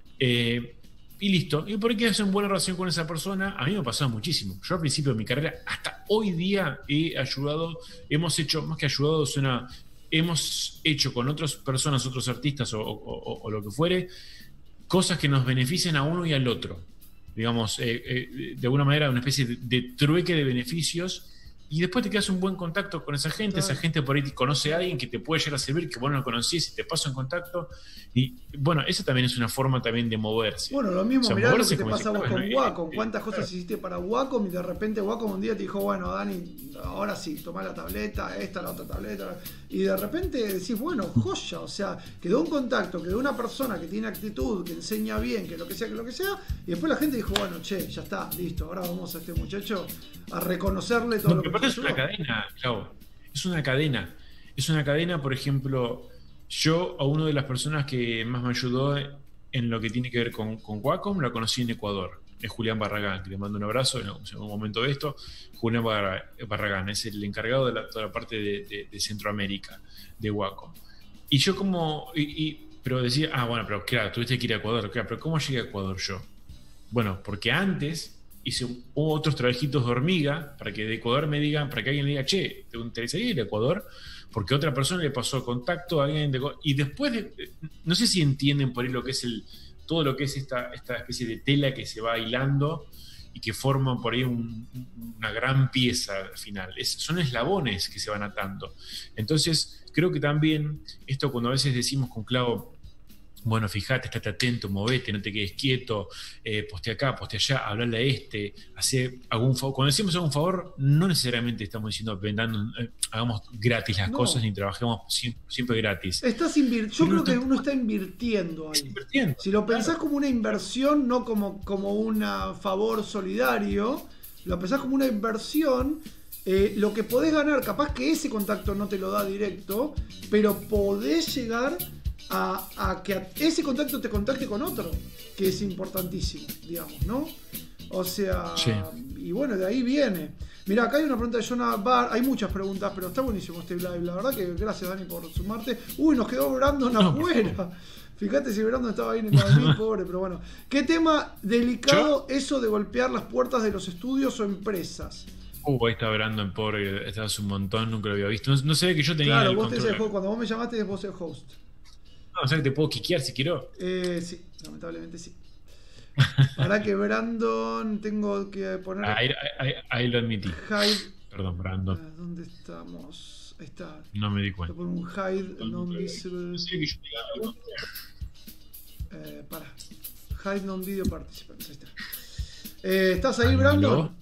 eh, y listo. Y por ahí que hacer una buena relación con esa persona, a mí me ha pasado muchísimo. Yo al principio de mi carrera, hasta hoy día, he ayudado, hemos hecho, más que ayudado, suena, hemos hecho con otras personas, otros artistas o, o, o, o lo que fuere, cosas que nos beneficien a uno y al otro, digamos, eh, eh, de alguna manera una especie de, de trueque de beneficios, y después te quedas un buen contacto con esa gente. Claro. Esa gente por ahí conoce a alguien que te puede llegar a servir, que vos no lo conocías y te paso en contacto, y bueno, eso también es una forma también de moverse. Bueno, lo mismo, o sea, mirá lo que te pasa vos con Wacom, cuántas eh, cosas hiciste para Wacom y de repente Wacom un día te dijo, bueno, Dani, ahora sí, tomá la tableta, esta, la otra tableta, y de repente decís, bueno, joya, o sea, quedó un contacto, quedó una persona que tiene actitud, que enseña bien, que lo que sea, que lo que sea, y después la gente dijo, bueno, che, ya está, listo, ahora vamos a este muchacho a reconocerle todo no, lo que es una cadena, Clau. Es una cadena. Es una cadena, por ejemplo, yo a una de las personas que más me ayudó en lo que tiene que ver con, con Wacom, la conocí en Ecuador. Es Julián Barragán, que le mando un abrazo en algún momento de esto. Julián Barragán es el encargado de la, toda la parte de, de, de Centroamérica, de Wacom. Y yo como... Y, y, pero decía, ah, bueno, pero claro, tuviste que ir a Ecuador. Claro, pero ¿cómo llegué a Ecuador yo? Bueno, porque antes... hice otros trabajitos de hormiga para que de Ecuador me digan, para que alguien le diga, che, ¿te interesaría ir a Ecuador? Porque otra persona le pasó contacto a alguien de Ecuador. Y después, de, no sé si entienden por ahí lo que es el, todo lo que es esta, esta especie de tela que se va hilando y que forma por ahí un, una gran pieza al final. Es, son eslabones que se van atando. Entonces, creo que también, esto cuando a veces decimos con Clau, bueno, fíjate, estate atento, movete, no te quedes quieto, eh, postea acá, postea allá, hablale a este, hace algún favor. Cuando decimos algún favor, no necesariamente estamos diciendo vendando, eh, hagamos gratis las No. cosas ni trabajemos siempre, siempre gratis. Estás invir- Yo Pero creo no que uno está invirtiendo ahí. invirtiendo. Si lo pensás Claro. como una inversión, no como, como un favor solidario, lo pensás como una inversión, eh, lo que podés ganar, capaz que ese contacto no te lo da directo, pero podés llegar a, a que a ese contacto te contacte con otro, que es importantísimo, digamos, ¿no? O sea, Sí. y bueno, de ahí viene. Mirá, acá hay una pregunta de Jonah Bar, hay muchas preguntas, pero está buenísimo este live, la verdad que gracias Dani por sumarte. Uy, nos quedó Brandon No, afuera. Fíjate si Brandon estaba ahí en el admin, pobre, pero bueno. ¿Qué tema delicado eso de golpear las puertas de los estudios o empresas? Uh, ahí está Brandon, pobre, estaba hace un montón, nunca lo había visto. No, no sabía que yo tenía Claro, el vos te control. el host, cuando vos me llamaste vos el host. No, o sea que te puedo quiquear si quiero. Eh, sí, lamentablemente sí. Para que Brandon tengo que poner Ahí, ahí, ahí lo admití. hide. Perdón, Ah, Brandon. ¿Dónde estamos? Ahí está. No me di Voy a cuenta. poner un hide non-visible. No sabía que yo tenía algo. Eh, para. Hide non-video participants. Ahí está. Eh, ¿Estás ahí, Aló. Brandon?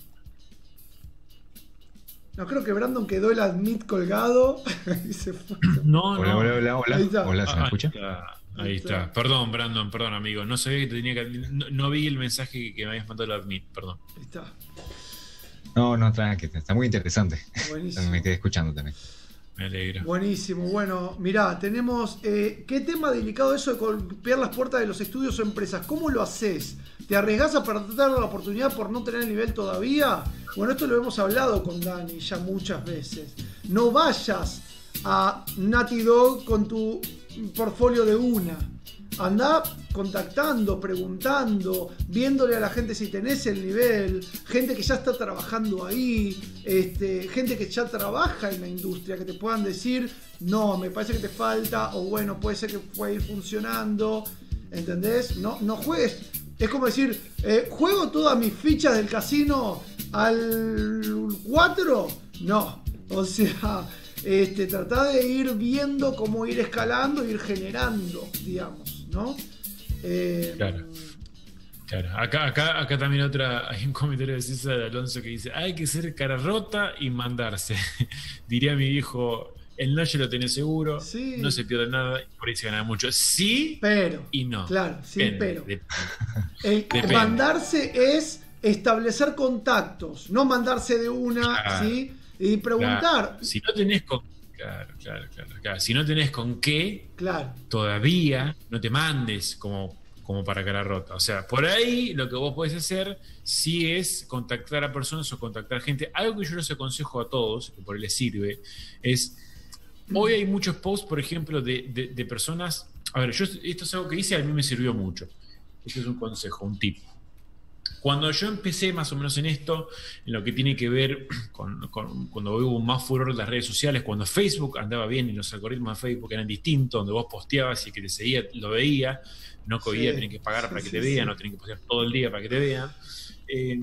No, creo que Brandon quedó el admit colgado y se fue. No, Hola, no. hola, hola, hola. Ahí está. Hola, ¿se me Ah, escucha? Ahí está. Ahí Ahí está. está. Perdón, Brandon, perdón, amigo. No sabía que te tenía que. No, no vi el mensaje que me habías mandado al admit, perdón. Ahí está. No, no, tranqui, está muy interesante. Buenísimo. Me quedé escuchando también. Me alegra. Buenísimo. Bueno, mirá, tenemos. Eh, ¿Qué tema delicado eso de golpear las puertas de los estudios o empresas? ¿Cómo lo haces? ¿Te arriesgás a perder la oportunidad por no tener el nivel todavía? Bueno, esto lo hemos hablado con Dani ya muchas veces. No vayas a Naughty Dog con tu portfolio de una. Andá contactando, preguntando, viéndole a la gente si tenés el nivel, gente que ya está trabajando ahí, este, gente que ya trabaja en la industria, que te puedan decir, no, me parece que te falta, o bueno, puede ser que pueda ir funcionando, ¿entendés? No, no juegues. Es como decir, eh, ¿juego todas mis fichas del casino al cuatro? No. O sea, este, tratá de ir viendo cómo ir escalando, ir generando, digamos, ¿no? Eh, Claro. Claro. Acá, acá, acá también otra, hay un comentario de César Alonso que dice, hay que ser cara rota y mandarse. Diría mi hijo, el no ya lo tenés seguro, Sí. no se pierde nada y por ahí se gana mucho. Sí Pero, y no. claro, sí, Depende, pero. depende. El Depende. mandarse es establecer contactos, no mandarse de una, Claro. ¿sí? Y preguntar, Claro. Si no tenés con... Claro, claro, claro, claro. Si no tenés con qué, claro. todavía no te mandes como, como para cara rota. O sea, por ahí lo que vos podés hacer sí es contactar a personas o contactar gente. Algo que yo les aconsejo a todos, que por ahí les sirve, es... Hoy hay muchos posts, por ejemplo, de, de, de personas... A ver, yo esto es algo que hice, a mí me sirvió mucho. Este es un consejo, un tip. Cuando yo empecé más o menos en esto, en lo que tiene que ver con, con cuando hubo más furor en las redes sociales, cuando Facebook andaba bien y los algoritmos de Facebook eran distintos, donde vos posteabas y el que te seguía lo veía, no que hoy día Sí, tienen que pagar sí, para que sí, te vean, sí. no tienen que postear todo el día para que te vean. Eh,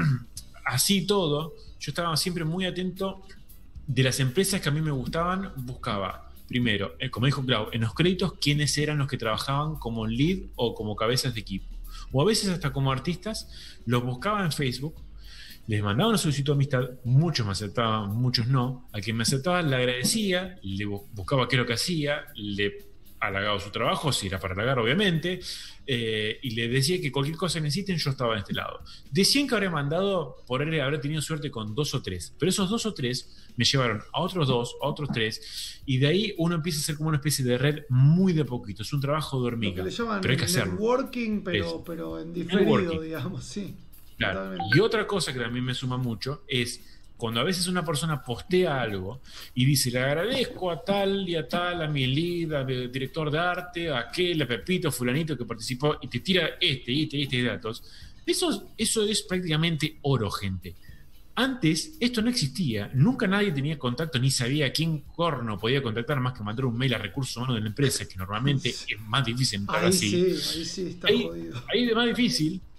así todo, yo estaba siempre muy atento de las empresas que a mí me gustaban, buscaba primero, eh, como dijo Clau, en los créditos quiénes eran los que trabajaban como lead o como cabezas de equipo. O a veces hasta como artistas, los buscaba en Facebook, les mandaba una solicitud de amistad, muchos me aceptaban, muchos no. A quien me aceptaba le agradecía, le bu- buscaba qué es lo que hacía, le halagaba su trabajo, si era para halagar obviamente, eh, y le decía que cualquier cosa que necesiten yo estaba en este lado. De cien que habré mandado, por él habré tenido suerte con dos o tres, pero esos dos o tres me llevaron a otros dos, a otros tres, y de ahí uno empieza a hacer como una especie de red muy de poquito, es un trabajo de Lo hormiga, que le llaman pero hay que hacerlo. networking, pero, Eso. pero en diferido, Networking. digamos, sí. Claro. Totalmente. Y otra cosa que también me suma mucho es cuando a veces una persona postea algo y dice, le agradezco a tal y a tal, a mi lead, al director de arte, a aquel, a Pepito, fulanito que participó, y te tira este y este y este datos. Eso, eso es prácticamente oro, gente. Antes esto no existía, nunca nadie tenía contacto ni sabía a quién corno podía contactar más que mandar un mail a recursos humanos de la empresa, que normalmente es más difícil entrar Ahí así. sí, ahí sí está Ahí, jodido. ahí de más difícil,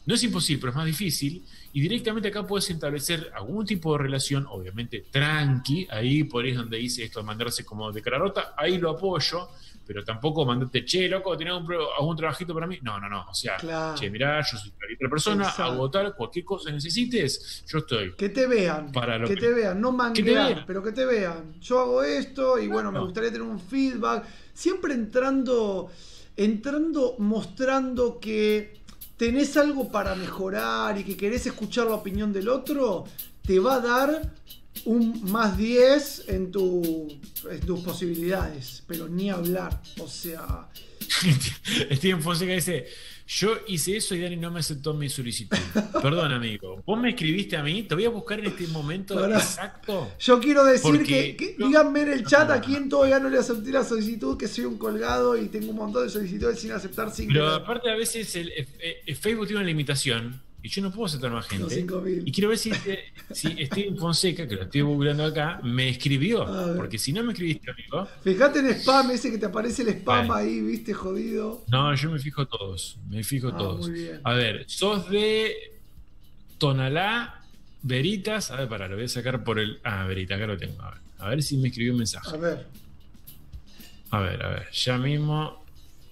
No es imposible, pero es más difícil. Y directamente acá puedes establecer algún tipo de relación, obviamente tranqui. Ahí por ahí es donde dice esto de mandarse como de cararota. Ahí lo apoyo, pero tampoco mandarte, che, loco, ¿tenés algún, algún trabajito para mí? No, no, no. O sea, claro. Che, mirá, yo soy otra persona, Exacto. hago tal, cualquier cosa que necesites, yo estoy. Que te vean, para lo que, que te vean, no manguear, vean. pero que te vean. Yo hago esto y bueno, me gustaría tener un feedback. Siempre entrando, entrando, mostrando que tenés algo para mejorar y que querés escuchar la opinión del otro, te va a dar un más diez en, tu, en tus posibilidades, pero ni hablar, o sea... Steven Fonseca dice, yo hice eso y Dani no me aceptó mi solicitud. Perdón, amigo, vos me escribiste a mí, te voy a buscar en este momento Ahora, exacto. Yo quiero decir porque que, que yo, díganme en el chat no, a quién todavía no le acepté la solicitud, que soy un colgado y tengo un montón de solicitudes sin aceptar sin Pero querer. aparte a veces el, el, el Facebook tiene una limitación y yo no puedo aceptar más gente. Los cinco mil. Y quiero ver si, si Steven Fonseca, que lo estoy googleando acá, me escribió. Porque si no me escribiste, amigo. Fíjate en spam, ese que te aparece el spam Bueno. ahí, viste, jodido. No, yo me fijo todos. Me fijo Ah, todos. muy bien. A ver, sos de Tonalá, Veritas. A ver, pará, lo voy a sacar por el. Ah, Veritas, acá lo tengo. A ver, a ver si me escribió un mensaje. A ver. A ver, a ver. Ya mismo.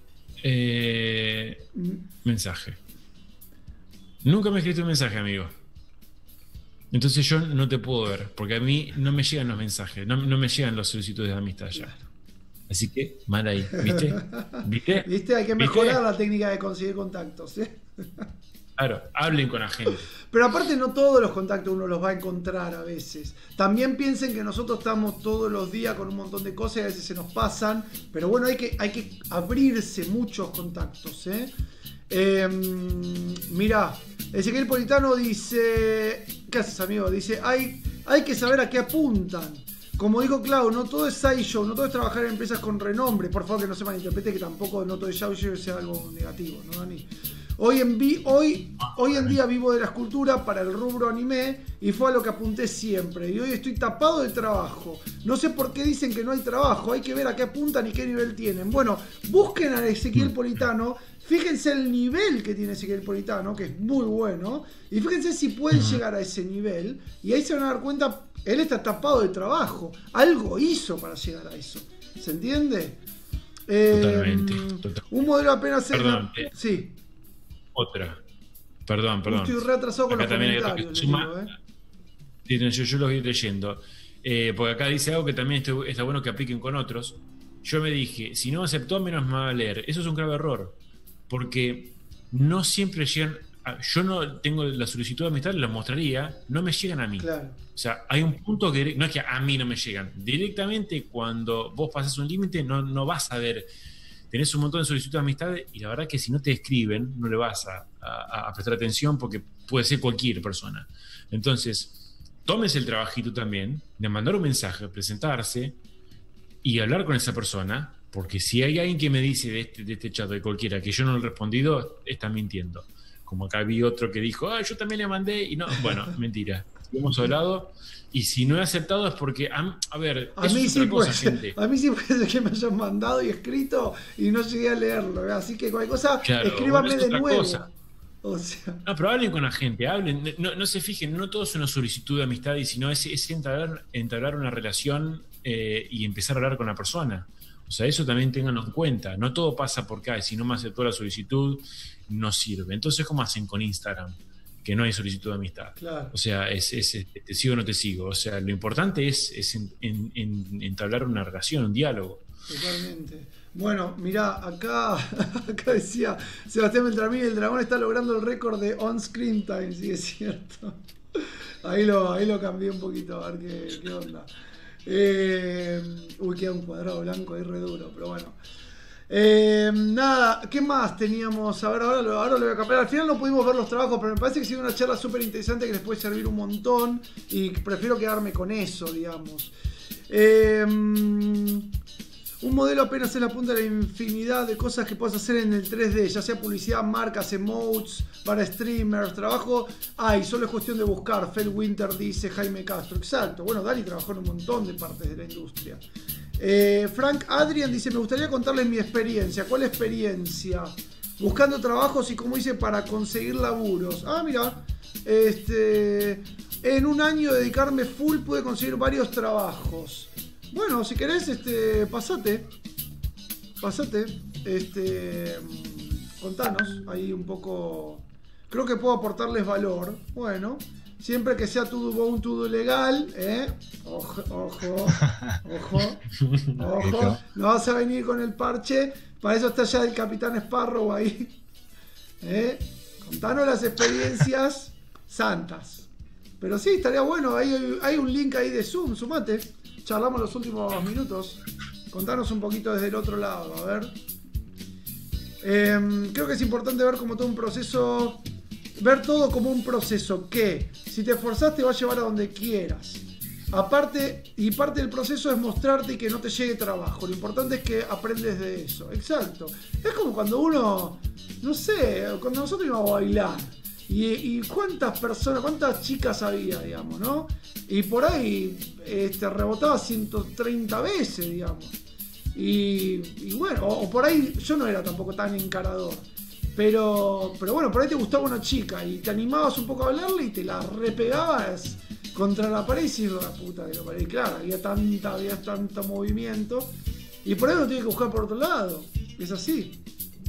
Eh, Mm, mensaje. Nunca me escribiste un mensaje, amigo. Entonces yo no te puedo ver, porque a mí no me llegan los mensajes, no, no me llegan las solicitudes de amistad ya. Así que, mal ahí, ¿viste? ¿Viste? ¿Viste? Hay que ¿Viste? mejorar la técnica de conseguir contactos, ¿eh? Claro, hablen con la gente. Pero aparte no todos los contactos uno los va a encontrar a veces. También piensen que nosotros estamos todos los días con un montón de cosas y a veces se nos pasan. Pero bueno, hay que, hay que abrirse muchos contactos, ¿eh? Eh, mirá, Ezequiel Politano dice... ¿Qué haces, amigo? Dice, hay, hay que saber a qué apuntan. Como dijo Clau, no todo es sideshow, no todo es trabajar en empresas con renombre. Por favor, que no se malinterprete, que tampoco no todo es sideshow sea algo negativo, ¿no, Dani? Hoy en, vi, hoy, hoy en día vivo de la escultura para el rubro anime y fue a lo que apunté siempre. Y hoy estoy tapado de trabajo. No sé por qué dicen que no hay trabajo. Hay que ver a qué apuntan y qué nivel tienen. Bueno, busquen a Ezequiel Politano. Fíjense el nivel que tiene Ezequiel Politano, que es muy bueno. Y fíjense si pueden llegar a ese nivel. Y ahí se van a dar cuenta, él está tapado de trabajo. Algo hizo para llegar a eso. ¿Se entiende? Totalmente. Eh, totalmente. Un modelo apenas... Perdón, eh. Sí. Otra. Perdón, perdón. Estoy retrasado con Acá los también hay comentarios. otro que les suma- digo, ¿eh? Sí, no, yo, yo los voy leyendo. Eh, porque acá dice algo que también está, está bueno que apliquen con otros. Yo me dije, si no aceptó, menos me va a leer. Eso es un grave error. Porque no siempre llegan. A, yo no tengo la solicitud de amistad, la mostraría, no me llegan a mí. Claro. O sea, hay un punto que no es que a mí no me llegan. Directamente, cuando vos pasas un límite, no, no vas a ver. Tenés un montón de solicitudes de amistad y la verdad que si no te escriben, no le vas a, a, a prestar atención porque puede ser cualquier persona. Entonces, tómese el trabajito también de mandar un mensaje, presentarse y hablar con esa persona, porque si hay alguien que me dice de este, de este chat de cualquiera que yo no le he respondido, está mintiendo. Como acá vi otro que dijo, ah, yo también le mandé y no, bueno, mentira. Hemos hablado y si no he aceptado es porque, a, a ver, A eso mí, es sí otra cosa, puede ser, gente. a mí sí puede ser que me hayan mandado y escrito y no llegué a leerlo. ¿eh? Así que cualquier cosa, Claro, escríbanme bueno, es de otra nuevo. cosa. O sea, No, pero hablen con la gente, hablen, no, no se fijen, no todo es una solicitud de amistad, y sino es, es entablar, entablar una relación eh, y empezar a hablar con la persona. O sea, eso también ténganlo en cuenta. No todo pasa porque, ay, si no me aceptó la solicitud, no sirve. Entonces, ¿cómo hacen con Instagram? Que no hay solicitud de amistad. claro. O sea, es, es, es te sigo o no te sigo. O sea, lo importante es, es en, en, en, entablar una relación, un diálogo. Totalmente. Bueno, mirá, acá, acá decía Sebastián Beltramini, el dragón está logrando el récord de on-screen time, sí es cierto. Ahí lo, ahí lo cambié un poquito, a ver qué, qué onda. Eh, uy, queda un cuadrado blanco ahí re duro, pero bueno. Eh, nada, ¿qué más teníamos? A ver, ahora lo, ahora lo voy a cambiar. Al final no pudimos ver los trabajos, pero me parece que ha sido una charla súper interesante que les puede servir un montón y prefiero quedarme con eso, digamos. Eh, un modelo apenas es la punta de la infinidad de cosas que puedes hacer en el tres D, ya sea publicidad, marcas, emotes, para streamers, trabajo. Ay, solo es cuestión de buscar. Fel Winter dice Jaime Castro. Exacto. Bueno, Dani trabajó en un montón de partes de la industria. Eh, Frank Adrian dice, me gustaría contarles mi experiencia. ¿Cuál experiencia? buscando trabajos y como dice, para conseguir laburos. Ah, mira, este, en un año dedicarme full pude conseguir varios trabajos. Bueno, si querés, este, pasate, pasate, este, contanos ahí un poco. Creo que puedo aportarles valor. Bueno, siempre que sea todo un todo legal, ¿eh? Ojo, ojo, ojo, ojo. No vas a venir con el parche. Para eso está ya el Capitán Sparrow ahí. ¿Eh? Contanos las experiencias santas. Pero sí, estaría bueno. Hay, hay un link ahí de Zoom, sumate. Charlamos los últimos minutos. Contanos un poquito desde el otro lado, a ver. Eh, creo que es importante ver como todo un proceso. Ver todo como un proceso que, si te esforzás, te va a llevar a donde quieras. Aparte, y parte del proceso es mostrarte y que no te llegue trabajo. Lo importante es que aprendes de eso. Exacto. Es como cuando uno, no sé, cuando nosotros íbamos a bailar. Y, y cuántas personas, cuántas chicas había, digamos, ¿no? Y por ahí este, rebotaba ciento treinta veces, digamos. Y, y bueno, o, o por ahí yo no era tampoco tan encarador. Pero, pero bueno, por ahí te gustaba una chica y te animabas un poco a hablarle y te la repegabas contra la pared y decís, la puta que lo paré. Claro, había tanta, había tanto movimiento. Y por ahí uno tiene que buscar por otro lado. Es así.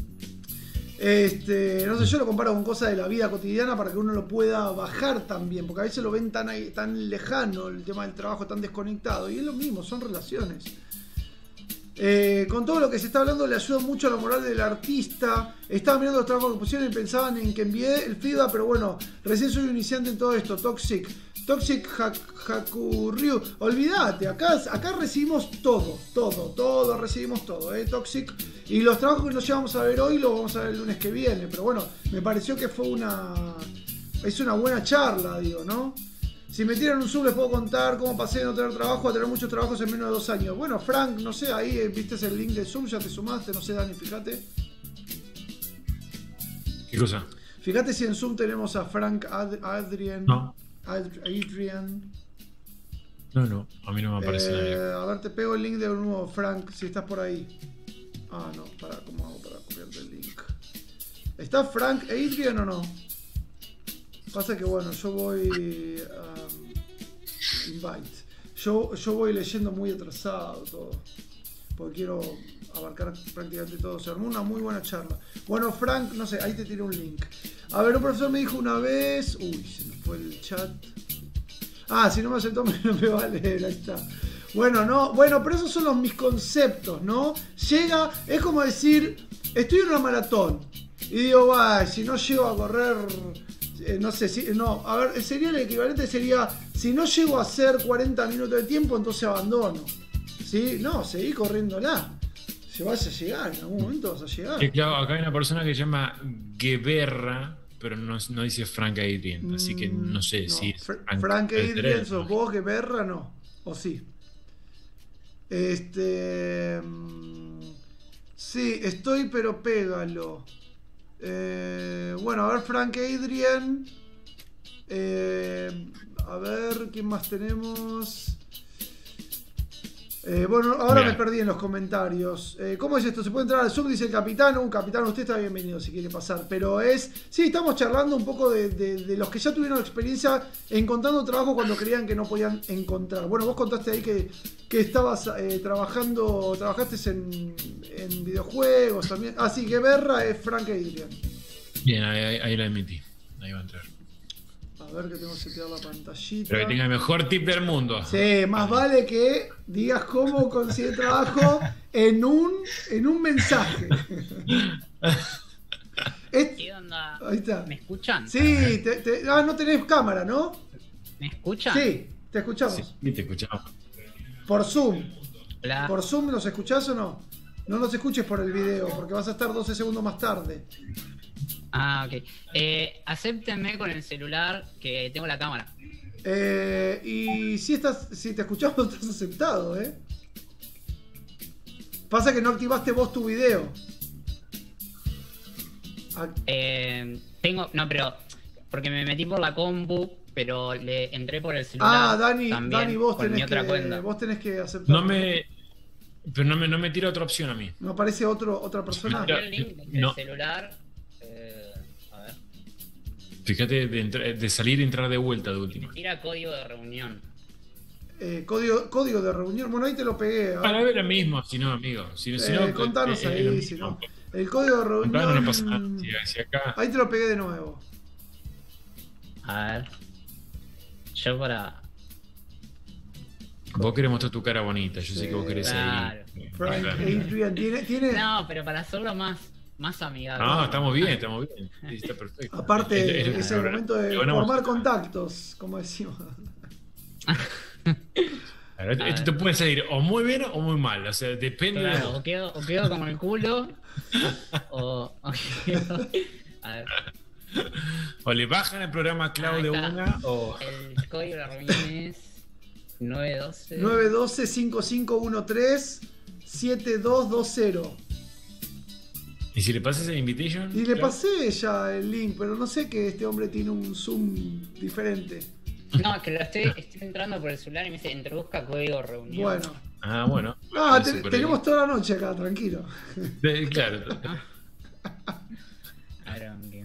Este, no sé, yo lo comparo con cosas de la vida cotidiana para que uno lo pueda bajar también. Porque a veces lo ven tan, tan lejano, el tema del trabajo tan desconectado. Y es lo mismo, son relaciones. Eh, con todo lo que se está hablando le ayuda mucho a la moral del artista. Estaba mirando los trabajos que pusieron y pensaban en que envié el feedback, pero bueno, recién soy un iniciante en todo esto. Toxic, Toxic Hakuryu. Olvídate, acá, acá recibimos todo, todo, todo, recibimos todo, eh, Toxic. Y los trabajos que nos llevamos a ver hoy los vamos a ver el lunes que viene. Pero bueno, me pareció que fue una... Es una buena charla, digo, ¿no? Si me tiran un sub les puedo contar cómo pasé de no tener trabajo a tener muchos trabajos en menos de dos años. Bueno, Frank, no sé, ahí viste el link de Zoom, ya te sumaste, no sé, Dani, fíjate. ¿Qué cosa? Fíjate si en Zoom tenemos a Frank Ad Adrian. No. Adrian. No, no, a mí no me aparece eh, nadie. A ver, te pego el link de nuevo, Frank, si estás por ahí. Ah, no, para, ¿cómo hago para copiarte el link? ¿Está Frank Adrian o no? Pasa que bueno, yo voy um, invite. Yo, yo voy leyendo muy atrasado todo. Porque quiero abarcar prácticamente todo. Se armó una muy buena charla. Bueno, Frank, no sé, ahí te tiré un link. A ver, un profesor me dijo una vez. Uy, se me fue el chat. Ah, si no me aceptó, me, me va a leer, ahí está. Bueno, no, bueno, pero esos son los mis conceptos, ¿no? Llega, es como decir, estoy en una maratón. Y digo, ay, si no llego a correr. Eh, no sé si, no, a ver, sería el equivalente, sería, si no llego a hacer cuarenta minutos de tiempo, entonces abandono. ¿Sí? No, seguí corriéndola. Se vas a llegar, en algún momento vas a llegar. Eh, claro, acá hay una persona que se llama Gueberra, pero no, no dice Frank Adrian, así que no sé no, si es Frank, Frank Adrian, sos vos, Gueberra, no. O sí. Este. Sí, estoy, pero pégalo. Eh, bueno, a ver, Frank Adrian. Eh, a ver, ¿quién más tenemos? Eh, bueno, ahora Mira. me perdí en los comentarios. Eh, ¿Cómo es esto? ¿Se puede entrar al Zoom? Dice el capitán. Un capitán, usted está bienvenido si quiere pasar. Pero es... Sí, estamos charlando un poco de, de, de los que ya tuvieron experiencia encontrando trabajo cuando creían que no podían encontrar. Bueno, vos contaste ahí que, que estabas eh, trabajando... Trabajaste en, en videojuegos también. Ah, sí, Gueberra es Frank Adrian. Bien, ahí, ahí, ahí la emití. Ahí va a entrar. A ver que tengo que setear la pantallita. Pero que tenga el mejor tip del mundo. Sí, más vale que digas cómo conseguir trabajo en un, en un mensaje. ¿Qué onda? Ahí está. ¿Me escuchan? Sí, te, te, ah, no tenés cámara, ¿no? ¿Me escuchan? Sí, te escuchamos. Sí, te escuchamos. Por Zoom. Hola. ¿Por Zoom nos escuchás o no? No nos escuches por el video, porque vas a estar doce segundos más tarde. Ah, ok. Eh, acéptenme con el celular que tengo la cámara. Eh, y si estás, si te escuchamos, estás aceptado, ¿eh? Pasa que no activaste vos tu video. Eh, tengo, no, pero porque me metí por la compu, pero le entré por el celular. Ah, Dani, también, Dani, vos con mi tenés otra que, cuenta. vos tenés que aceptar. No me, Pero no me, no me tira otra opción a mí. ¿No aparece otro, otra persona? Mira, el link del no. celular. Eh, a ver. Fíjate de, entra- de salir y entrar de vuelta de última. Tira código de reunión. Eh, código, código de reunión. Bueno, ahí te lo pegué. ¿eh? Para ver lo mismo, si no, amigo. Si, si Eh, no, contanos eh, eh, ahí, lo si mismo. no. El código de reunión. Claro, no pasa nada. Si, si acá. Ahí te lo pegué de nuevo. A ver. Yo para. Vos querés mostrar tu cara bonita. Yo Sí, sé que vos querés claro. ahí. Frank Claro. Adrian, ¿tiene, tiene No, pero para hacerlo más, más amigable. No, estamos bien, estamos bien. Sí, está perfecto. aparte, Es- es- es el momento de lo ganamos. formar contactos, como decimos. Claro, esto, esto te puede salir o muy bien o muy mal. O sea, depende de Claro, vos. o quedo, o quedo como el culo. o, o quedo. A ver. O le bajan el programa a Clau Ahí de está. una o. El código de la reunión es nueve doce. nueve uno dos, cinco cinco uno tres, siete dos dos cero. ¿Y si le pasas el invitation? Y le Clau? pasé ya el link, pero no sé que este hombre tiene un Zoom diferente. No, que lo estoy, estoy entrando por el celular y me dice introduzca código de reunión. Bueno. Ah, bueno. Ah, Ah, te- súper tenemos bien. toda la noche acá, tranquilo. De- Claro. A ver, aunque-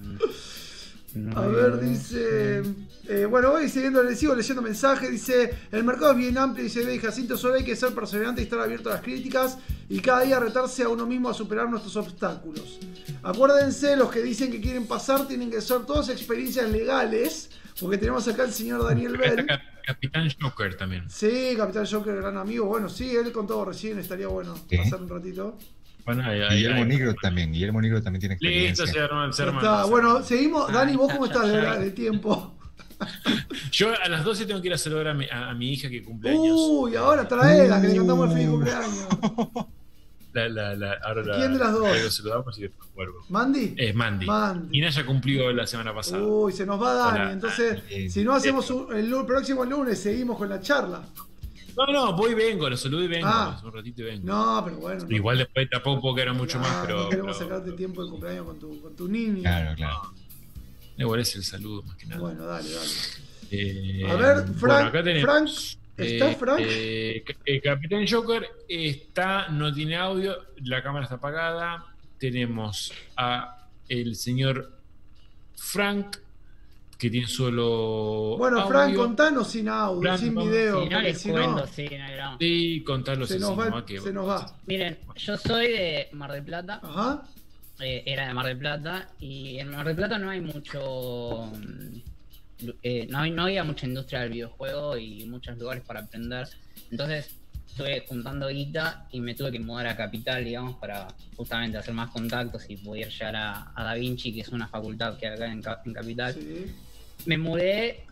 A ver, dice. eh, bueno, voy siguiendo, le sigo leyendo mensajes. Dice: el mercado es bien amplio. Dice: ve, Jacinto, solo hay que ser perseverante y estar abierto a las críticas. Y cada día retarse a uno mismo a superar nuestros obstáculos. Acuérdense, los que dicen que quieren pasar tienen que ser todas experiencias legales. Porque tenemos acá al señor Daniel Acá está Bell. Cap- Capitán Joker también. Sí, Capitán Joker, gran amigo. Bueno, sí, él contó recién, estaría bueno Sí. pasar un ratito. Bueno, ahí, ahí, Guillermo ahí. Negro también. Guillermo Negro también tiene Listo, experiencia. se armó, se Ya armó, está. se Bueno, armó. seguimos. Ah, Dani, ¿vos ya, cómo ya, estás de, ya. de tiempo? Yo a las doce tengo que ir a saludar a mi, a, a mi hija que cumple años. Uy, ahora traela, que le cantamos el feliz cumpleaños. La, la, la, ahora la, ¿Quién de las dos? la saludamos y después vuelvo. ¿Mandy? Es Mandy. Mandy. Y Naya cumplió la semana pasada. Uy, se nos va Dani. Hola. Entonces, Eh, si no hacemos un- el lu- próximo lunes, seguimos con la charla. No, no, voy y vengo, lo saludo y vengo. Ah. Un ratito y vengo. No, pero bueno. no- Igual después tampoco puedo quedar mucho claro, más, pero. no queremos pero- sacarte tiempo de cumpleaños con tu, con tu niña. Claro, claro. Igual es el saludo más que nada. Bueno, dale, dale. Eh, A ver, bueno, Frank, acá tenemos, Frank, ¿está eh, Frank? eh, el Capitán Joker está, no tiene audio, la cámara está apagada. Tenemos a el señor Frank, que tiene solo. Bueno, audio. Frank, contanos sin audio, Frank, sin vamos. video. Si no porque les si cuento, no, sí, no hay drama. Sí, contarlo se así, nos va, nomás que- se nos va. Miren, yo soy de Mar del Plata. Ajá. eh, era de Mar del Plata. Y en Mar del Plata no hay mucho. mm, eh, no, hay- no había mucha industria del videojuego y muchos lugares para aprender. Entonces estuve juntando guita y me tuve que mudar a Capital, digamos, para justamente hacer más contactos y poder llegar a, a Da Vinci, que es una facultad que hay acá en, Ca- en Capital. Sí. Me mudé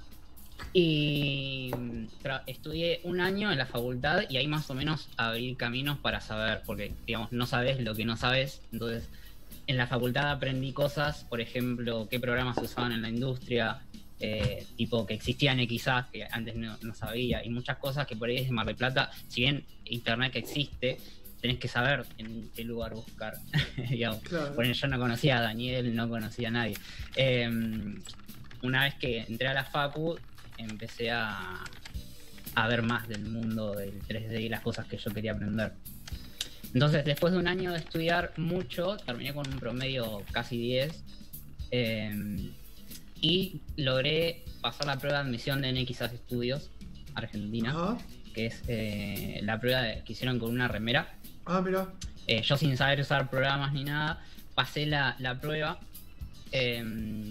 y tra- estudié un año en la facultad y ahí más o menos abrí caminos para saber, porque digamos, no sabes lo que no sabes. Entonces, en la facultad aprendí cosas, por ejemplo, qué programas se usaban en la industria, eh, tipo que existían X A, que antes no, no sabía, y muchas cosas que por ahí desde Mar del Plata, si bien internet que existe, tenés que saber en qué lugar buscar. digamos. Claro. Por ejemplo, yo no conocía a Daniel, no conocía a nadie. Eh, una vez que entré a la facu, empecé a, a ver más del mundo del tres D y las cosas que yo quería aprender. Entonces, después de un año de estudiar mucho, terminé con un promedio casi diez. eh, y logré pasar la prueba de admisión de N X A Studios Argentina, Ajá. que es eh, la prueba de- que hicieron con una remera. Ah, mira. Eh, yo sin saber usar programas ni nada, pasé la, la prueba. eh,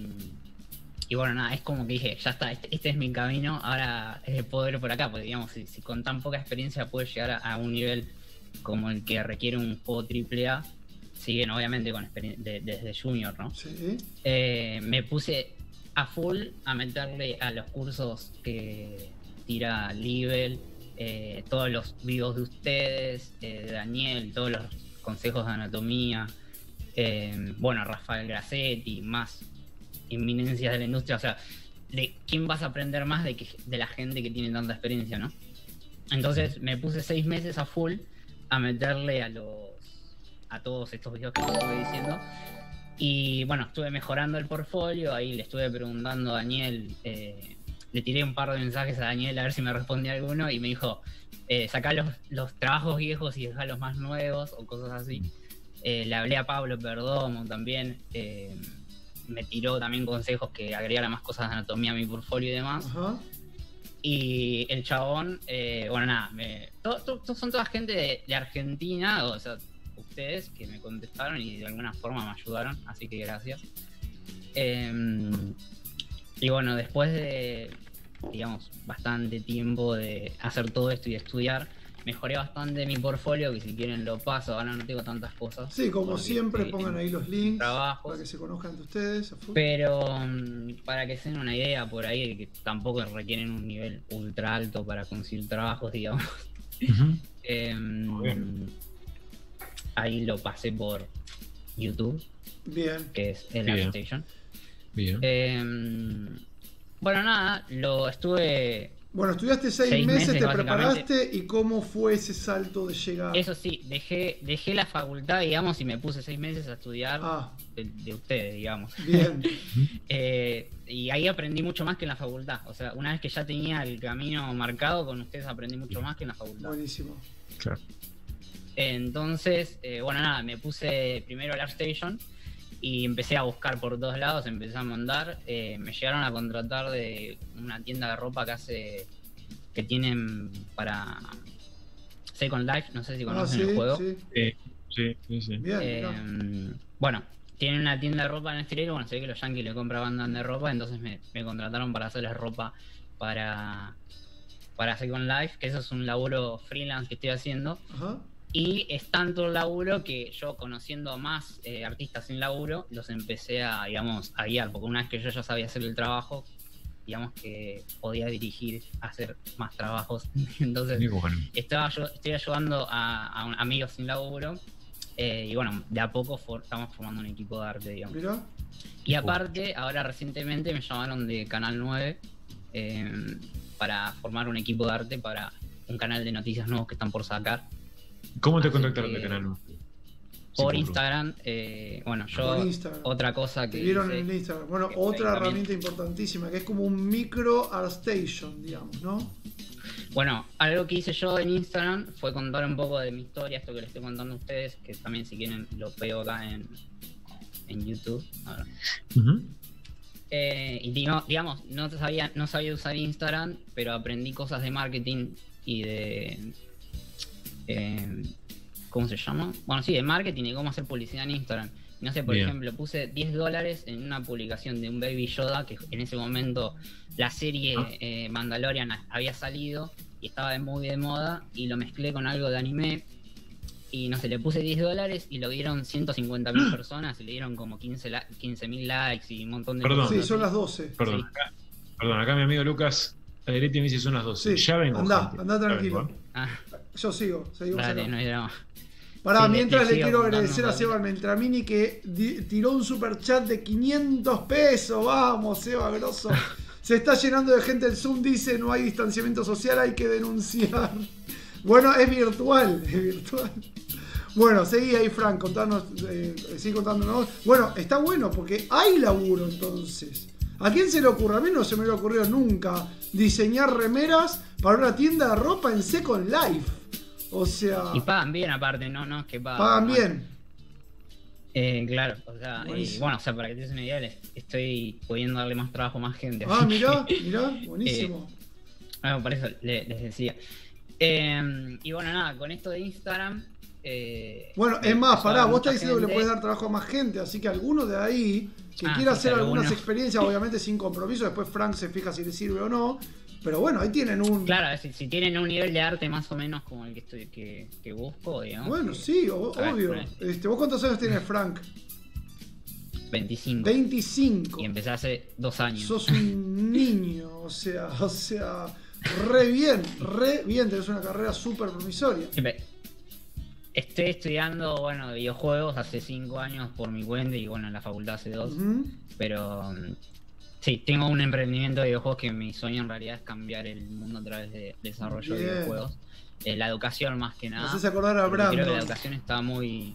y bueno, nada, es como que dije, ya está, este, este es mi camino, ahora eh, puedo ir por acá, porque digamos, si, si con tan poca experiencia puedo llegar a, a un nivel como el que requiere un juego triple A, siguen obviamente con experien- de- desde junior, ¿no? Sí. Eh, me puse a full a meterle a los cursos que tira Libel, eh, todos los videos de ustedes, eh, de Daniel, todos los consejos de anatomía, eh, bueno, Rafael Grassetti, más inminencias de la industria. O sea, ¿de quién vas a aprender más de, que, de la gente que tiene tanta experiencia, no? Entonces me puse seis meses a full a meterle a los a todos estos videos que te estuve diciendo. Y bueno, estuve mejorando el portfolio, ahí le estuve preguntando a Daniel, eh, le tiré un par de mensajes a Daniel a ver si me respondía alguno y me dijo, eh, sacá los, los trabajos viejos y dejá los más nuevos o cosas así. Eh, le hablé a Pablo Perdomo también, eh, me tiró también consejos que agregara más cosas de anatomía a mi portfolio y demás. Ajá. Y el chabón, eh, bueno, nada, me, to, to, to, son toda gente de, de Argentina, o sea, ustedes que me contestaron y de alguna forma me ayudaron, así que gracias. Eh, y bueno, después de, digamos, bastante tiempo de hacer todo esto y de estudiar, mejoré bastante mi portfolio, que si quieren lo paso, ahora no tengo tantas cosas. Sí, como siempre, eh, pongan ahí los links trabajos, para que se conozcan entre ustedes. pero um, para que se den una idea por ahí, que tampoco requieren un nivel ultra alto para conseguir trabajos, digamos. Uh-huh. eh, ahí lo pasé por YouTube, Bien. que es el Bien. ArtStation. Bien. Eh, bueno, nada, lo estuve... Bueno, estudiaste seis, Seis meses, meses, te básicamente. preparaste y cómo fue ese salto de llegar. Eso sí, dejé, dejé la facultad, digamos, y me puse seis meses a estudiar Ah, de, de ustedes, digamos. bien. Eh, y ahí aprendí mucho más que en la facultad. O sea, una vez que ya tenía el camino marcado, con ustedes aprendí mucho más que en la facultad. Buenísimo. Claro. Entonces, eh, bueno, nada, me puse primero al ArtStation y empecé a buscar por todos lados, empecé a mandar. Eh, me llegaron a contratar de una tienda de ropa que hace, que tienen para Second Life, no sé si Ah, conocen sí, el juego. sí. Eh, sí, sí, sí. Bien, Eh, mirá. bueno, tienen una tienda de ropa en estilero. Bueno, se ve que los yankees le compran bandas de ropa, entonces me, me contrataron para hacerles ropa para, para Second Life, que eso es un laburo freelance que estoy haciendo. Ajá. Y es tanto el laburo que yo, conociendo más eh, artistas sin laburo, los empecé a, digamos, a guiar, porque una vez que yo ya sabía hacer el trabajo, digamos que podía dirigir, hacer más trabajos. Entonces, Muy bueno. estaba yo, estoy ayudando a, a un- amigos sin laburo, eh, y bueno, de a poco for- estamos formando un equipo de arte, digamos. Mirá. Y aparte, ahora recientemente me llamaron de Canal nueve eh, para formar un equipo de arte para un canal de noticias nuevos que están por sacar. ¿Cómo te Así contactaron que- de Canal? Por Sí, Instagram, eh, bueno, yo Por Instagram. otra cosa que Te vieron hice- en el Instagram. Bueno, que otra también- herramienta importantísima, que es como un micro ArtStation, digamos, ¿no? Bueno, algo que hice yo en Instagram fue contar un poco de mi historia, esto que les estoy contando a ustedes, que también si quieren lo pego acá en, en YouTube. A ver. Ujú. Eh, y digo, digamos, no sabía, no sabía usar Instagram, pero aprendí cosas de marketing y de... eh, ¿cómo se llama? Bueno, sí, de marketing y cómo hacer publicidad en Instagram. No sé, por Bien. ejemplo, puse diez dólares en una publicación de un Baby Yoda, que en ese momento la serie Ah. eh, Mandalorian había salido y estaba de muy de moda, y lo mezclé con algo de anime. Y no sé, le puse diez dólares y lo vieron ciento cincuenta mil personas y le dieron como quince mil likes y un montón de Perdón. Sí, cosas son así. las doce. Perdón, Sí. acá, perdón, acá mi amigo Lucas Alegretti me dice son las doce. Sí, Ya vengo. andá, gente. andá Ya tranquilo. vengo, ¿eh? Ah, Yo sigo, seguimos dale, acá. no hay drama. Pará, Sí, mientras le le sigo quiero contando agradecer a un Seba Beltramini que di- tiró un super chat de quinientos pesos. Vamos, Seba, grosso. Se está llenando de gente el Zoom, dice, no hay distanciamiento social, hay que denunciar. Bueno, es virtual, es virtual. Bueno, seguí ahí, Frank, contanos, eh, sigue contándonos. Bueno, está bueno porque hay laburo entonces. ¿A quién se le ocurre? A mí no se me le ocurrió nunca diseñar remeras para una tienda de ropa en Second Life. O sea, Y pagan bien aparte, no, no, es que pagan. pagan mal. bien. Eh, claro, o sea, eh, Buenísimo. bueno, o sea, para que te des una idea, les estoy pudiendo darle más trabajo a más gente. Ah, así mirá, que- mirá, buenísimo. Bueno, por eso le- les decía. Eh, y bueno, nada, con esto de Instagram. eh, Bueno, me es más, empezó a pará, dar vos mucha estás diciendo que le gente. puedes dar trabajo a más gente, así que alguno de ahí que Ah, quiera sí, hacer algunas alguno. experiencias, obviamente sin compromiso, después Frank se fija si le sirve o no, pero bueno, ahí tienen un... Claro, si, si tienen un nivel de arte más o menos como el que estoy que, que busco, digamos. Bueno, que- sí, o- A ver, obvio. ponele. Este, ¿Vos cuántos años tienes, Frank? veinticinco. veinticinco. Y empecé hace dos años. Sos un niño, o sea, o sea, re bien, re bien, tenés una carrera súper promisoria. Siempre- Estoy estudiando, bueno, videojuegos hace cinco años por mi cuenta y bueno, en la facultad hace dos. Ujú. Pero mm, sí, tengo un emprendimiento de videojuegos que mi sueño en realidad es cambiar el mundo a través de desarrollo de Bien. videojuegos. Eh, la educación más que Me nada. haces acordar a porque creo que la Brandon. educación está muy...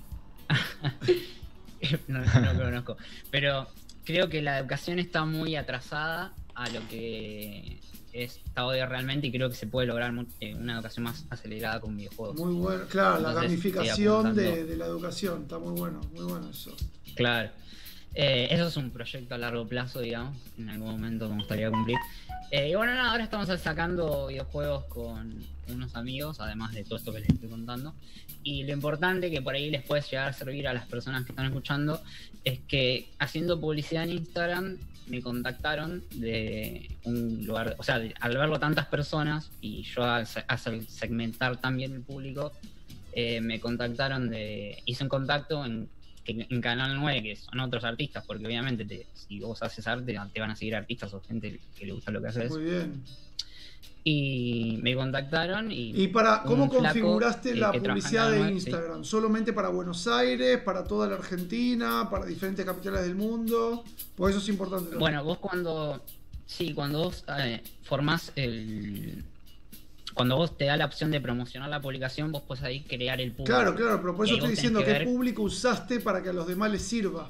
no, no lo conozco. Pero creo que la educación está muy atrasada a lo que está hoy realmente, y creo que se puede lograr eh, una educación más acelerada con videojuegos. Muy bueno, claro, Entonces, la gamificación apuntando... de, de la educación, está muy bueno, muy bueno eso. Claro. Eh, eso es un proyecto a largo plazo, digamos, en algún momento me gustaría cumplir. Eh, y bueno, nada, ahora estamos sacando videojuegos con unos amigos, además de todo esto que les estoy contando. Y lo importante que por ahí les puede llegar a servir a las personas que están escuchando es que haciendo publicidad en Instagram me contactaron de un lugar, o sea, de, al verlo tantas personas y yo al, al segmentar también el público, eh, me contactaron de, hice un contacto en, en Canal nueve, que son otros artistas, porque obviamente te, si vos haces arte te van a seguir artistas o gente que le gusta lo que haces. Muy bien. Y me contactaron y... ¿Y para cómo flaco, configuraste eh, la que publicidad de nueve, Instagram? sí. ¿Solamente para Buenos Aires, para toda la Argentina, para diferentes capitales del mundo? Por eso es importante también. Bueno, vos cuando... Sí, cuando vos eh, formás el... Cuando vos te da la opción de promocionar la publicación, vos podés ahí crear el público. Claro, claro, pero por eso Y estoy vos diciendo tenés qué que ver- público usaste para que a los demás les sirva.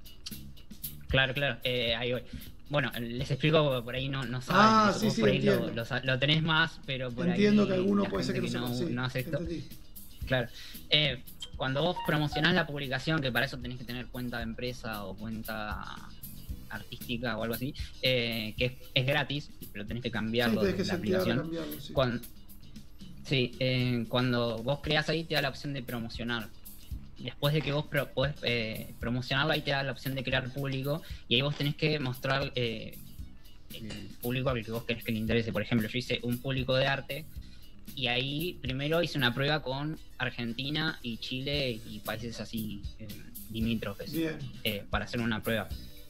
Claro, claro, eh, ahí voy. Bueno, les explico porque por ahí no, no saben. Ah, Vos sí, sí, por ahí lo, entiendo. lo, lo tenés más, pero por Entiendo ahí que alguno la puede ser que no gente sepa. Sí, no hace esto. entendí. Claro. Eh, cuando vos promocionás la publicación, que para eso tenés que tener cuenta de empresa o cuenta artística o algo así, eh, que es, es gratis, pero tenés que Sí, cambiarlo tenés de que la setear, aplicación. cambiarlo, sí. Cuando, sí, eh, cuando vos creás ahí te da la opción de promocionar. Después de que vos pro, podés eh, promocionarlo, ahí te da la opción de crear público y ahí vos tenés que mostrar eh, el público al que vos querés que le interese. Por ejemplo, yo hice un público de arte y ahí primero hice una prueba con Argentina y Chile y países así eh, limítrofes Bien. eh, para hacer una prueba.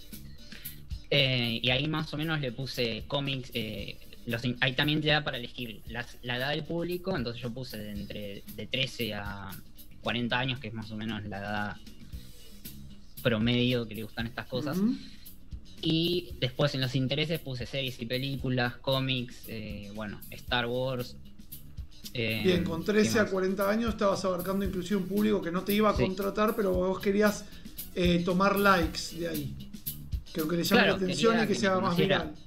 Eh, y ahí más o menos le puse cómics. Eh, los, ahí también te da para elegir la, la edad del público, entonces yo puse de entre de trece a cuarenta años, que es más o menos la edad promedio que le gustan estas cosas. Ujú. Y después en los intereses puse series y películas, cómics, eh, bueno, Star Wars. eh, Bien, con ¿qué trece a más? cuarenta años estabas abarcando inclusive un público que no te iba a Sí. contratar, pero vos querías eh, tomar likes de ahí. Que aunque le llame Claro, la atención quería y que que se haga me más conociera. viral.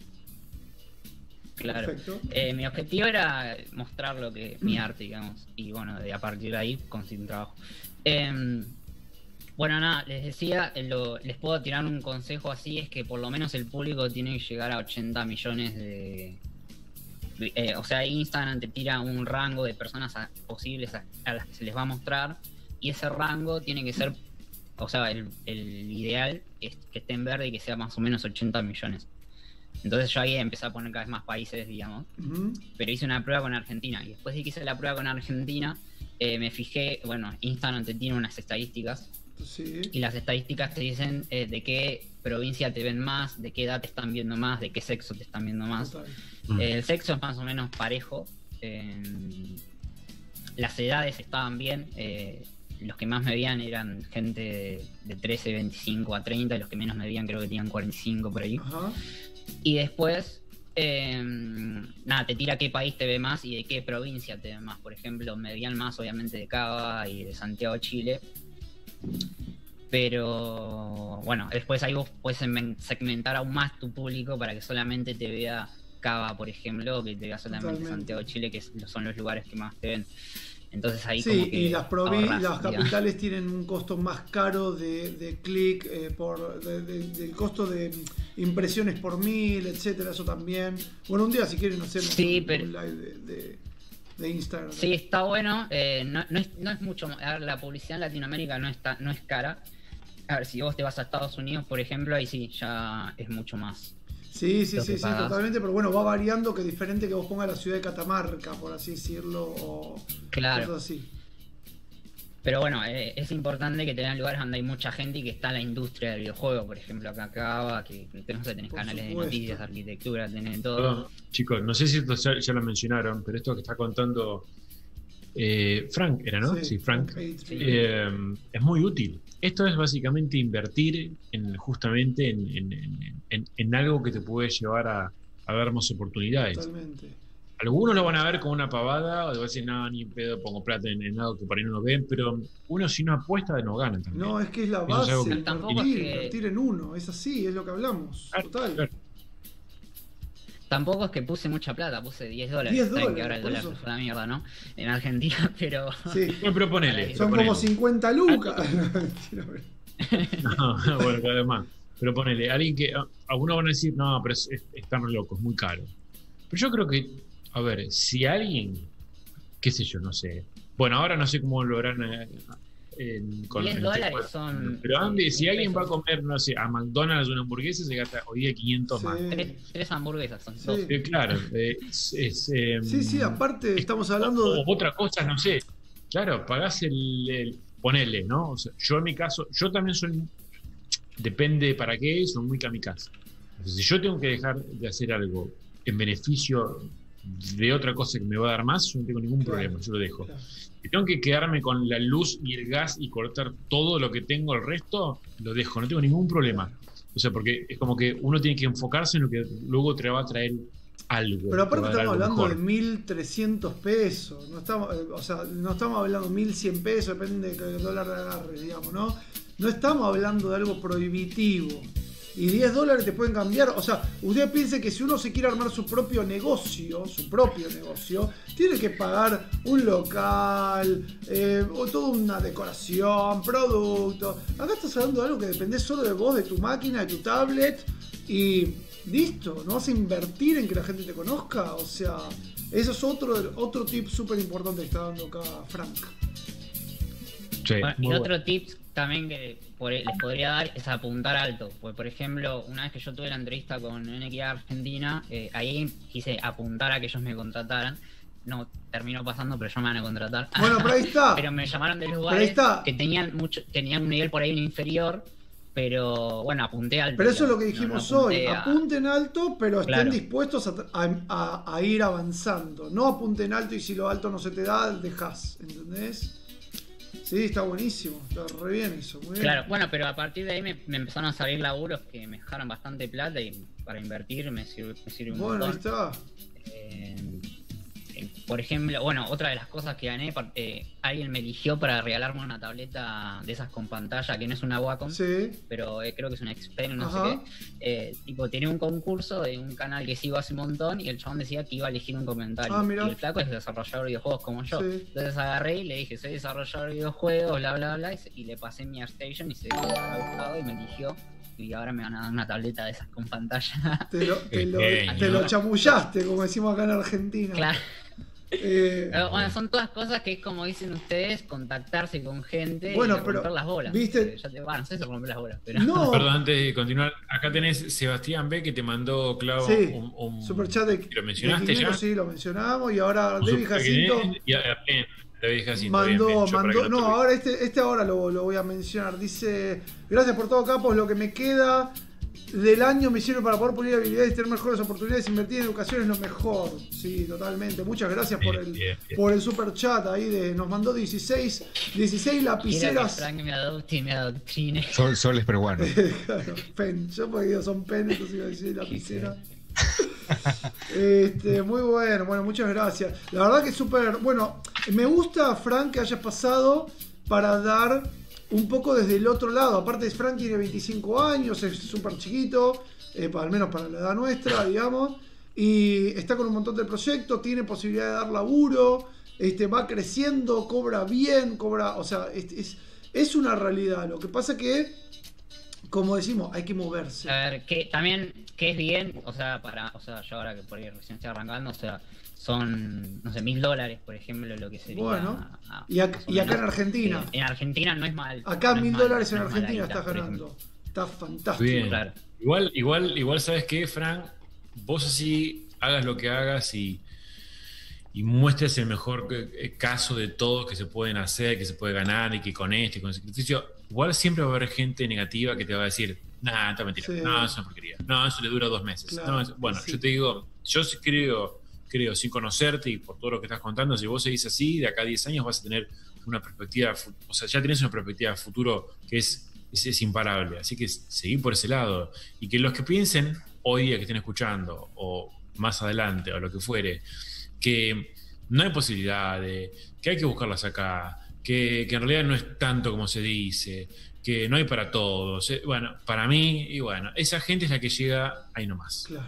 Claro. Perfecto. Eh, mi objetivo era mostrar lo que mi arte, digamos, y bueno, de, a partir de ahí conseguir un trabajo. Eh, bueno, nada, les decía, eh, lo, les puedo tirar un consejo así, es que por lo menos el público tiene que llegar a ochenta millones de... de- eh, o sea, Instagram te tira un rango de personas a- posibles a, a las que se les va a mostrar, y ese rango tiene que ser, o sea, el, el ideal es que esté en verde y que sea más o menos ochenta millones. Entonces yo ahí empecé a poner cada vez más países, digamos, Ujú. pero hice una prueba con Argentina y después de que hice la prueba con Argentina eh, me fijé, bueno, Instagram te tiene unas estadísticas Sí. y las estadísticas te dicen eh, de qué provincia te ven más, de qué edad te están viendo más, de qué sexo te están viendo más. Total. Mm. Eh, el sexo es más o menos parejo, eh, las edades estaban bien, eh, los que más me veían eran gente de, de trece, veinticinco a treinta, y los que menos me veían creo que tenían cuarenta y cinco por ahí. Ajá. Y después, eh, nada, te tira qué país te ve más y de qué provincia te ve más. Por ejemplo, me veían más obviamente de Cava y de Santiago, Chile. Pero bueno, después ahí vos puedes semen- segmentar aún más tu público para que solamente te vea Cava, por ejemplo, o que te vea solamente Totalmente. Santiago, Chile, que es- son los lugares que más te ven. Entonces ahí Sí, como que y las, provi- ahorrás, las digamos. capitales tienen un costo más caro de, de clic, eh, por de- de- del costo de impresiones por mil, etcétera, eso también. Bueno, un día si quieren hacemos Sí, un, pero- un live de, de- de Instagram. Sí, está bueno. eh, no, no, es, no es mucho. A ver, la publicidad en Latinoamérica no está, no es cara. A ver, si vos te vas a Estados Unidos, por ejemplo, ahí sí ya es mucho más. Sí, sí, lo sí, que sí, pagás. totalmente, pero bueno, va variando, que es diferente que vos pongas la ciudad de Catamarca, por así decirlo, o Claro. cosas así. Pero bueno, eh, es importante que tengan lugares donde hay mucha gente y que está la industria del videojuego. Por ejemplo, acá acaba, que, que no sé, tenés Por canales supuesto. de noticias, arquitectura, tenés todo. Perdón, chicos, no sé si esto ya, ya lo mencionaron, pero esto que está contando eh, Frank, ¿era, no? Sí, Frank. Patreon. Eh, es muy útil. Esto es básicamente invertir en justamente en, en- en- en- en algo que te puede llevar a, a ver más oportunidades. Totalmente. Algunos lo van a ver como una pavada, o te van a decir, no, ni en pedo pongo plata en, en algo que por ahí no lo ven, pero uno si no apuesta no gana también. No, es que es la Eso es base, algo que- invertir, Tampoco es que- invertir en uno, es así, es lo que hablamos, Claro, total. claro. tampoco es que puse mucha plata, puse diez dólares. diez Saben dólares, que ahora el por dólar eso. se fue a la mierda, ¿no? En Argentina, pero... Sí. Bueno, pero ponele. Son ponele. como cincuenta lucas. Mentira, No, bueno, cada vez más. Pero ponele, alguien que. Algunos van a decir, no, pero es, es, están re locos, muy caro. Pero yo creo que, a ver, si alguien, qué sé yo, no sé. Bueno, ahora no sé cómo lo harán eh, en- con diez en dólares tiempo- son... Pero Andy, si cien alguien va a pesos. comer, no sé, a McDonald's una hamburguesa, se gasta hoy día quinientos Sí. más. Tres, tres hamburguesas son Sí. dos. Eh, claro, eh, es, es, eh, Sí, sí, aparte estamos hablando o, de... o otra cosa, no sé. Claro, pagás el, el ponele, ¿no? O sea, yo en mi caso, yo también soy, depende para qué, soy muy kamikaze. Entonces, si yo tengo que dejar de hacer algo en beneficio de otra cosa que me va a dar más, yo no tengo ningún Claro. problema, yo lo dejo. Claro. Si tengo que quedarme con la luz y el gas y cortar todo lo que tengo, el resto, lo dejo, no tengo ningún problema. O sea, porque es como que uno tiene que enfocarse en lo que luego te va a traer algo. Pero aparte te va a dar estamos algo hablando mejor. de mil trescientos pesos, no estamos, eh, o sea, no estamos hablando de mil cien pesos, depende de que el dólar agarre, digamos, ¿no? No estamos hablando de algo prohibitivo. Y diez dólares te pueden cambiar, o sea, usted piense que si uno se quiere armar su propio negocio, su propio negocio, tiene que pagar un local, eh, o toda una decoración, productos. Acá estás hablando de algo que depende solo de vos, de tu máquina, de tu tablet, y listo, no vas a invertir en que la gente te conozca, o sea, eso es otro, otro tip súper importante que está dando acá Frank. Sí, Bueno, y muy otro bueno. tip también que por- les podría dar es apuntar alto. Porque, por ejemplo, una vez que yo tuve la entrevista con N X Argentina, eh, ahí quise apuntar a que ellos me contrataran. No terminó pasando, pero ya me van a contratar. Bueno, pero ahí está. Pero me llamaron de ahí lugares está. que tenían mucho, tenían un nivel por ahí inferior, pero bueno, apunté alto. Pero eso es lo que digamos. dijimos No- no hoy, apunté a- apunten alto, pero estén Claro. dispuestos a, a- a- a ir avanzando. No apunten alto y si lo alto no se te da, dejás, ¿entendés? Sí, está buenísimo, está re bien eso, muy bien. Claro, bueno, pero a partir de ahí me, me empezaron a salir laburos que me dejaron bastante plata y para invertir me sirve, me sirve un Bueno, ahí montón. está. Eh, eh, por ejemplo, bueno, otra de las cosas que gané, par- eh, alguien me eligió para regalarme una tableta de esas con pantalla, que no es una Wacom, Sí, pero eh, creo que es una Xpen, no Ajá. sé qué. Eh, tipo, tenía un concurso de un canal que sigo hace un montón y el chabón decía que iba a elegir un comentario. Ah, mirá. Y el flaco es desarrollador de videojuegos como yo. Sí. Entonces agarré y le dije, soy desarrollador de videojuegos, bla, bla, bla, y, se- y le pasé mi AirStation y se ve que le habrá gustado y me eligió. Y ahora me van a dar una tableta de esas con pantalla. te lo, te lo, Genio. te lo chamullaste, como decimos acá en Argentina. Claro. Eh, Pero, bueno, son todas cosas que es como dicen ustedes, contactarse con gente Bueno, y pero, romper las bolas. ¿viste? Eh, Ya te, bueno, no sé si romper las bolas, pero... no, Perdón, antes de continuar, acá tenés Sebastián B que te mandó, Clavo, Sí, un, un superchat de, ¿Lo de mencionaste quinientos, ya? sí, lo mencionamos, y ahora Un David super Jacinto que- y a- bien, David Jacinto, bien, mandó, bien, yo para mandó, que no, te olvides. ahora este, este ahora lo, lo voy a mencionar. Dice, gracias por todo, capos, lo que me queda del año me sirve para poder pulir habilidades y tener mejores oportunidades. Invertir en educación es lo mejor. Sí, totalmente. Muchas gracias por Bien, el, bien, bien. por el super chat ahí de, nos mandó dieciséis, dieciséis Quiero que lapiceras. Frank me adopte y me adoctrine. Sol, soles peruanos. Claro, pen. Yo porque digo son pen, entonces iba a decir lapicera. Este, muy bueno, bueno, muchas gracias. La verdad que es súper. Bueno, me gusta, Frank, que hayas pasado para dar un poco desde el otro lado. Aparte, Frank tiene veinticinco años, es súper chiquito, eh, pa- al menos para la edad nuestra, digamos. Y está con un montón de proyectos, tiene posibilidad de dar laburo, este, va creciendo, cobra bien, cobra. O sea, es, es, es una realidad. Lo que pasa que, como decimos, hay que moverse. A ver, que también, que es bien, o sea, para, o sea, yo ahora que por ahí recién estoy arrancando, o sea, son, no sé, mil dólares, por ejemplo, lo que sería. Bueno, ah, y, ac- más o y acá en menos. Argentina. Eh, en Argentina no es mal. Acá no es mil mal, dólares en no es mala Argentina guita, estás por ganando. ejemplo. Está fantástico. Bien. Claro. Igual, igual, igual, ¿sabes qué, Frank? Vos así hagas lo que hagas y, y muestres el mejor eh, caso de todo que se pueden hacer, que se puede ganar y que con esto y con el sacrificio, igual siempre va a haber gente negativa que te va a decir, nah, está mentira, Sí. no, es una porquería, no, eso le dura dos meses. Claro, No, es- bueno, sí. yo te digo, yo sí creo, creo, sin conocerte y por todo lo que estás contando, si vos seguís así, de acá a diez años vas a tener una perspectiva, fu- o sea, ya tenés una perspectiva de futuro que es, es, es imparable. Así que seguí por ese lado. Y que los que piensen hoy día que estén escuchando, o más adelante, o lo que fuere, que no hay posibilidad de, que hay que buscarlas acá, que, que en realidad no es tanto como se dice, que no hay para todos. eh, Bueno, para mí, y bueno, esa gente es la que llega ahí nomás. Claro.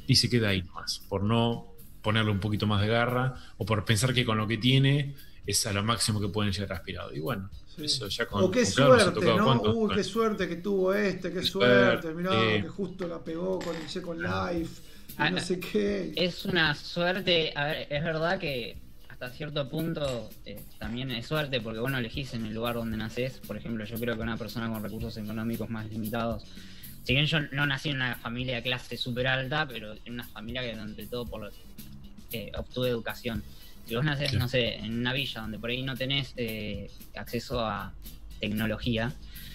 y se queda ahí más, por no ponerle un poquito más de garra o por pensar que con lo que tiene es a lo máximo que pueden llegar aspirado. Y bueno, sí. eso ya con, o qué con Claudio nos ha suerte, tocado ¿no? cuánto. Uy, Bueno. qué suerte que tuvo este, qué, Qué suerte, suerte, mirá, eh. que justo la pegó con el Second Life, y Ah, no sé qué. Es una suerte, a ver, es verdad que hasta cierto punto eh, también es suerte porque vos no elegís en el lugar donde nacés. Por ejemplo, yo creo que una persona con recursos económicos más limitados, si bien yo no nací en una familia de clase súper alta, pero en una familia que entre todo por lo, eh, obtuve educación. Si vos nacés, Sí. no sé, en una villa donde por ahí no tenés eh, acceso a tecnología,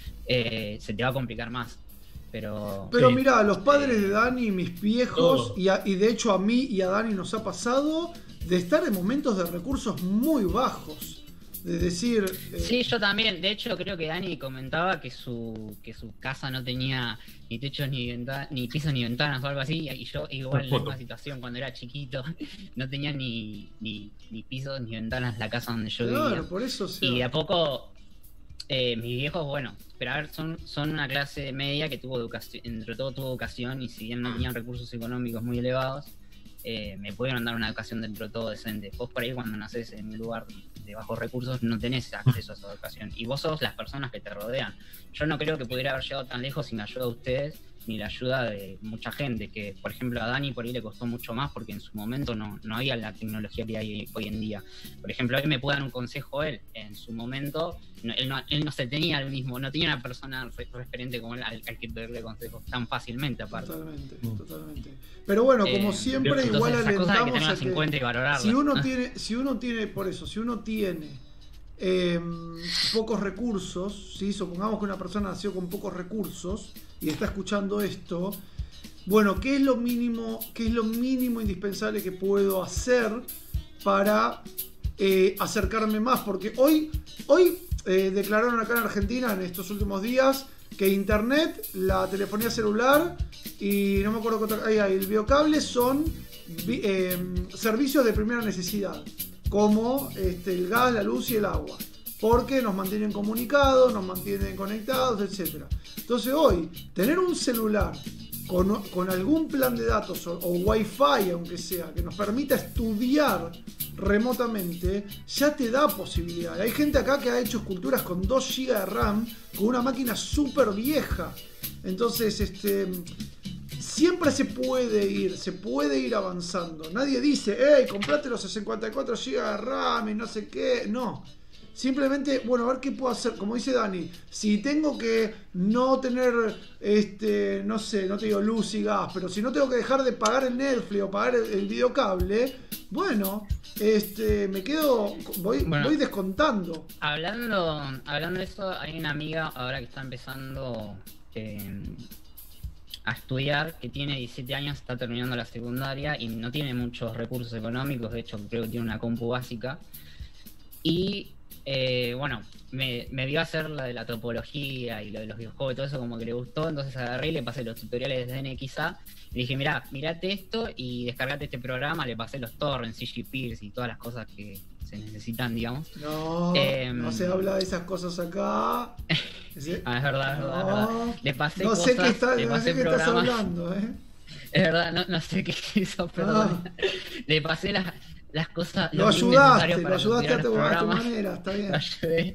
eh, se te va a complicar más. Pero, Pero Sí. mirá, los padres de Dani, mis viejos, Todo. y, a- y de hecho a mí y a Dani nos ha pasado de estar en momentos de recursos muy bajos. De decir... eh, sí, yo también. De hecho, creo que Dani comentaba que su que su casa no tenía ni techos ni venta- ni pisos ni ventanas o algo así. Y yo igual en la misma situación cuando era chiquito no tenía ni, ni, ni pisos ni ventanas la casa donde yo claro, vivía. por eso... o sea, Y de a poco eh, mis viejos, bueno, pero a ver, son, son una clase media que tuvo educación, entre todo tuvo educación, y si bien no tenían recursos económicos muy elevados, eh, me pudieron dar una educación dentro de todo decente. Vos por ahí cuando nacés en un lugar de bajos recursos no tenés acceso a esa educación, y vos sos las personas que te rodean. Yo no creo que pudiera haber llegado tan lejos sin la ayuda de ustedes ni la ayuda de mucha gente, que por ejemplo a Dani por ahí le costó mucho más porque en su momento no, no había la tecnología que hay hoy en día. Por ejemplo, hoy me puede dar un consejo él, en su momento no, él, no, él no se tenía el mismo, no tenía una persona re- referente como él al, al que pedirle consejos tan fácilmente aparte. Totalmente, Mm. totalmente. Pero bueno, como Eh, siempre, entonces, igual esas cosas hay que alentamos tener a las cincuenta y que valorarlas. si uno tiene, si uno tiene, por eso, si uno tiene eh, pocos recursos, ¿sí? Supongamos que una persona nació con pocos recursos y está escuchando esto, bueno, ¿qué es lo mínimo, qué es lo mínimo indispensable que puedo hacer para eh, acercarme más? Porque hoy, hoy eh, declararon acá en Argentina en estos últimos días que internet, la telefonía celular y no me acuerdo qué otra, ahí, ahí, el biocable son vi- eh, servicios de primera necesidad, como este, el gas, la luz y el agua, porque nos mantienen comunicados, nos mantienen conectados, etcétera. Entonces hoy, tener un celular con, con algún plan de datos o, o wifi, aunque sea, que nos permita estudiar remotamente, ya te da posibilidad. Hay gente acá que ha hecho esculturas con dos gigas de RAM, con una máquina súper vieja. Entonces, este... siempre se puede ir, se puede ir avanzando. Nadie dice, hey, comprate los cincuenta y cuatro gigas de RAM y no sé qué. No. Simplemente, bueno, a ver qué puedo hacer. Como dice Dani, si tengo que no tener, este, no sé, no te digo luz y gas, pero si no tengo que dejar de pagar el Netflix o pagar el, el videocable, bueno, este, me quedo, voy, Bueno. voy descontando. Hablando, hablando de eso, hay una amiga ahora que está empezando eh, a estudiar, que tiene diecisiete años, está terminando la secundaria y no tiene muchos recursos económicos. De hecho creo que tiene una compu básica y eh, bueno, me, me vio hacer la de la topología y lo de los videojuegos y todo eso, como que le gustó. Entonces agarré y le pasé los tutoriales de N X A. Le dije, mirá, mirate esto y descargate este programa. Le pasé los torrents, C G Peers y todas las cosas que se necesitan, digamos. No, Eh, no se habla de esas cosas acá. Ese- Ah, es verdad, es verdad, es no, verdad. Le pasé no cosas, sé qué, está, le no pasé sé qué estás programas. hablando, ¿eh? Es verdad, no, no sé qué hizo, perdón. Le pasé las, las cosas. Lo los links ayudaste, necesarios lo para ayudaste a configurar tu, el a tu programa. manera, está bien. Lo ayudé.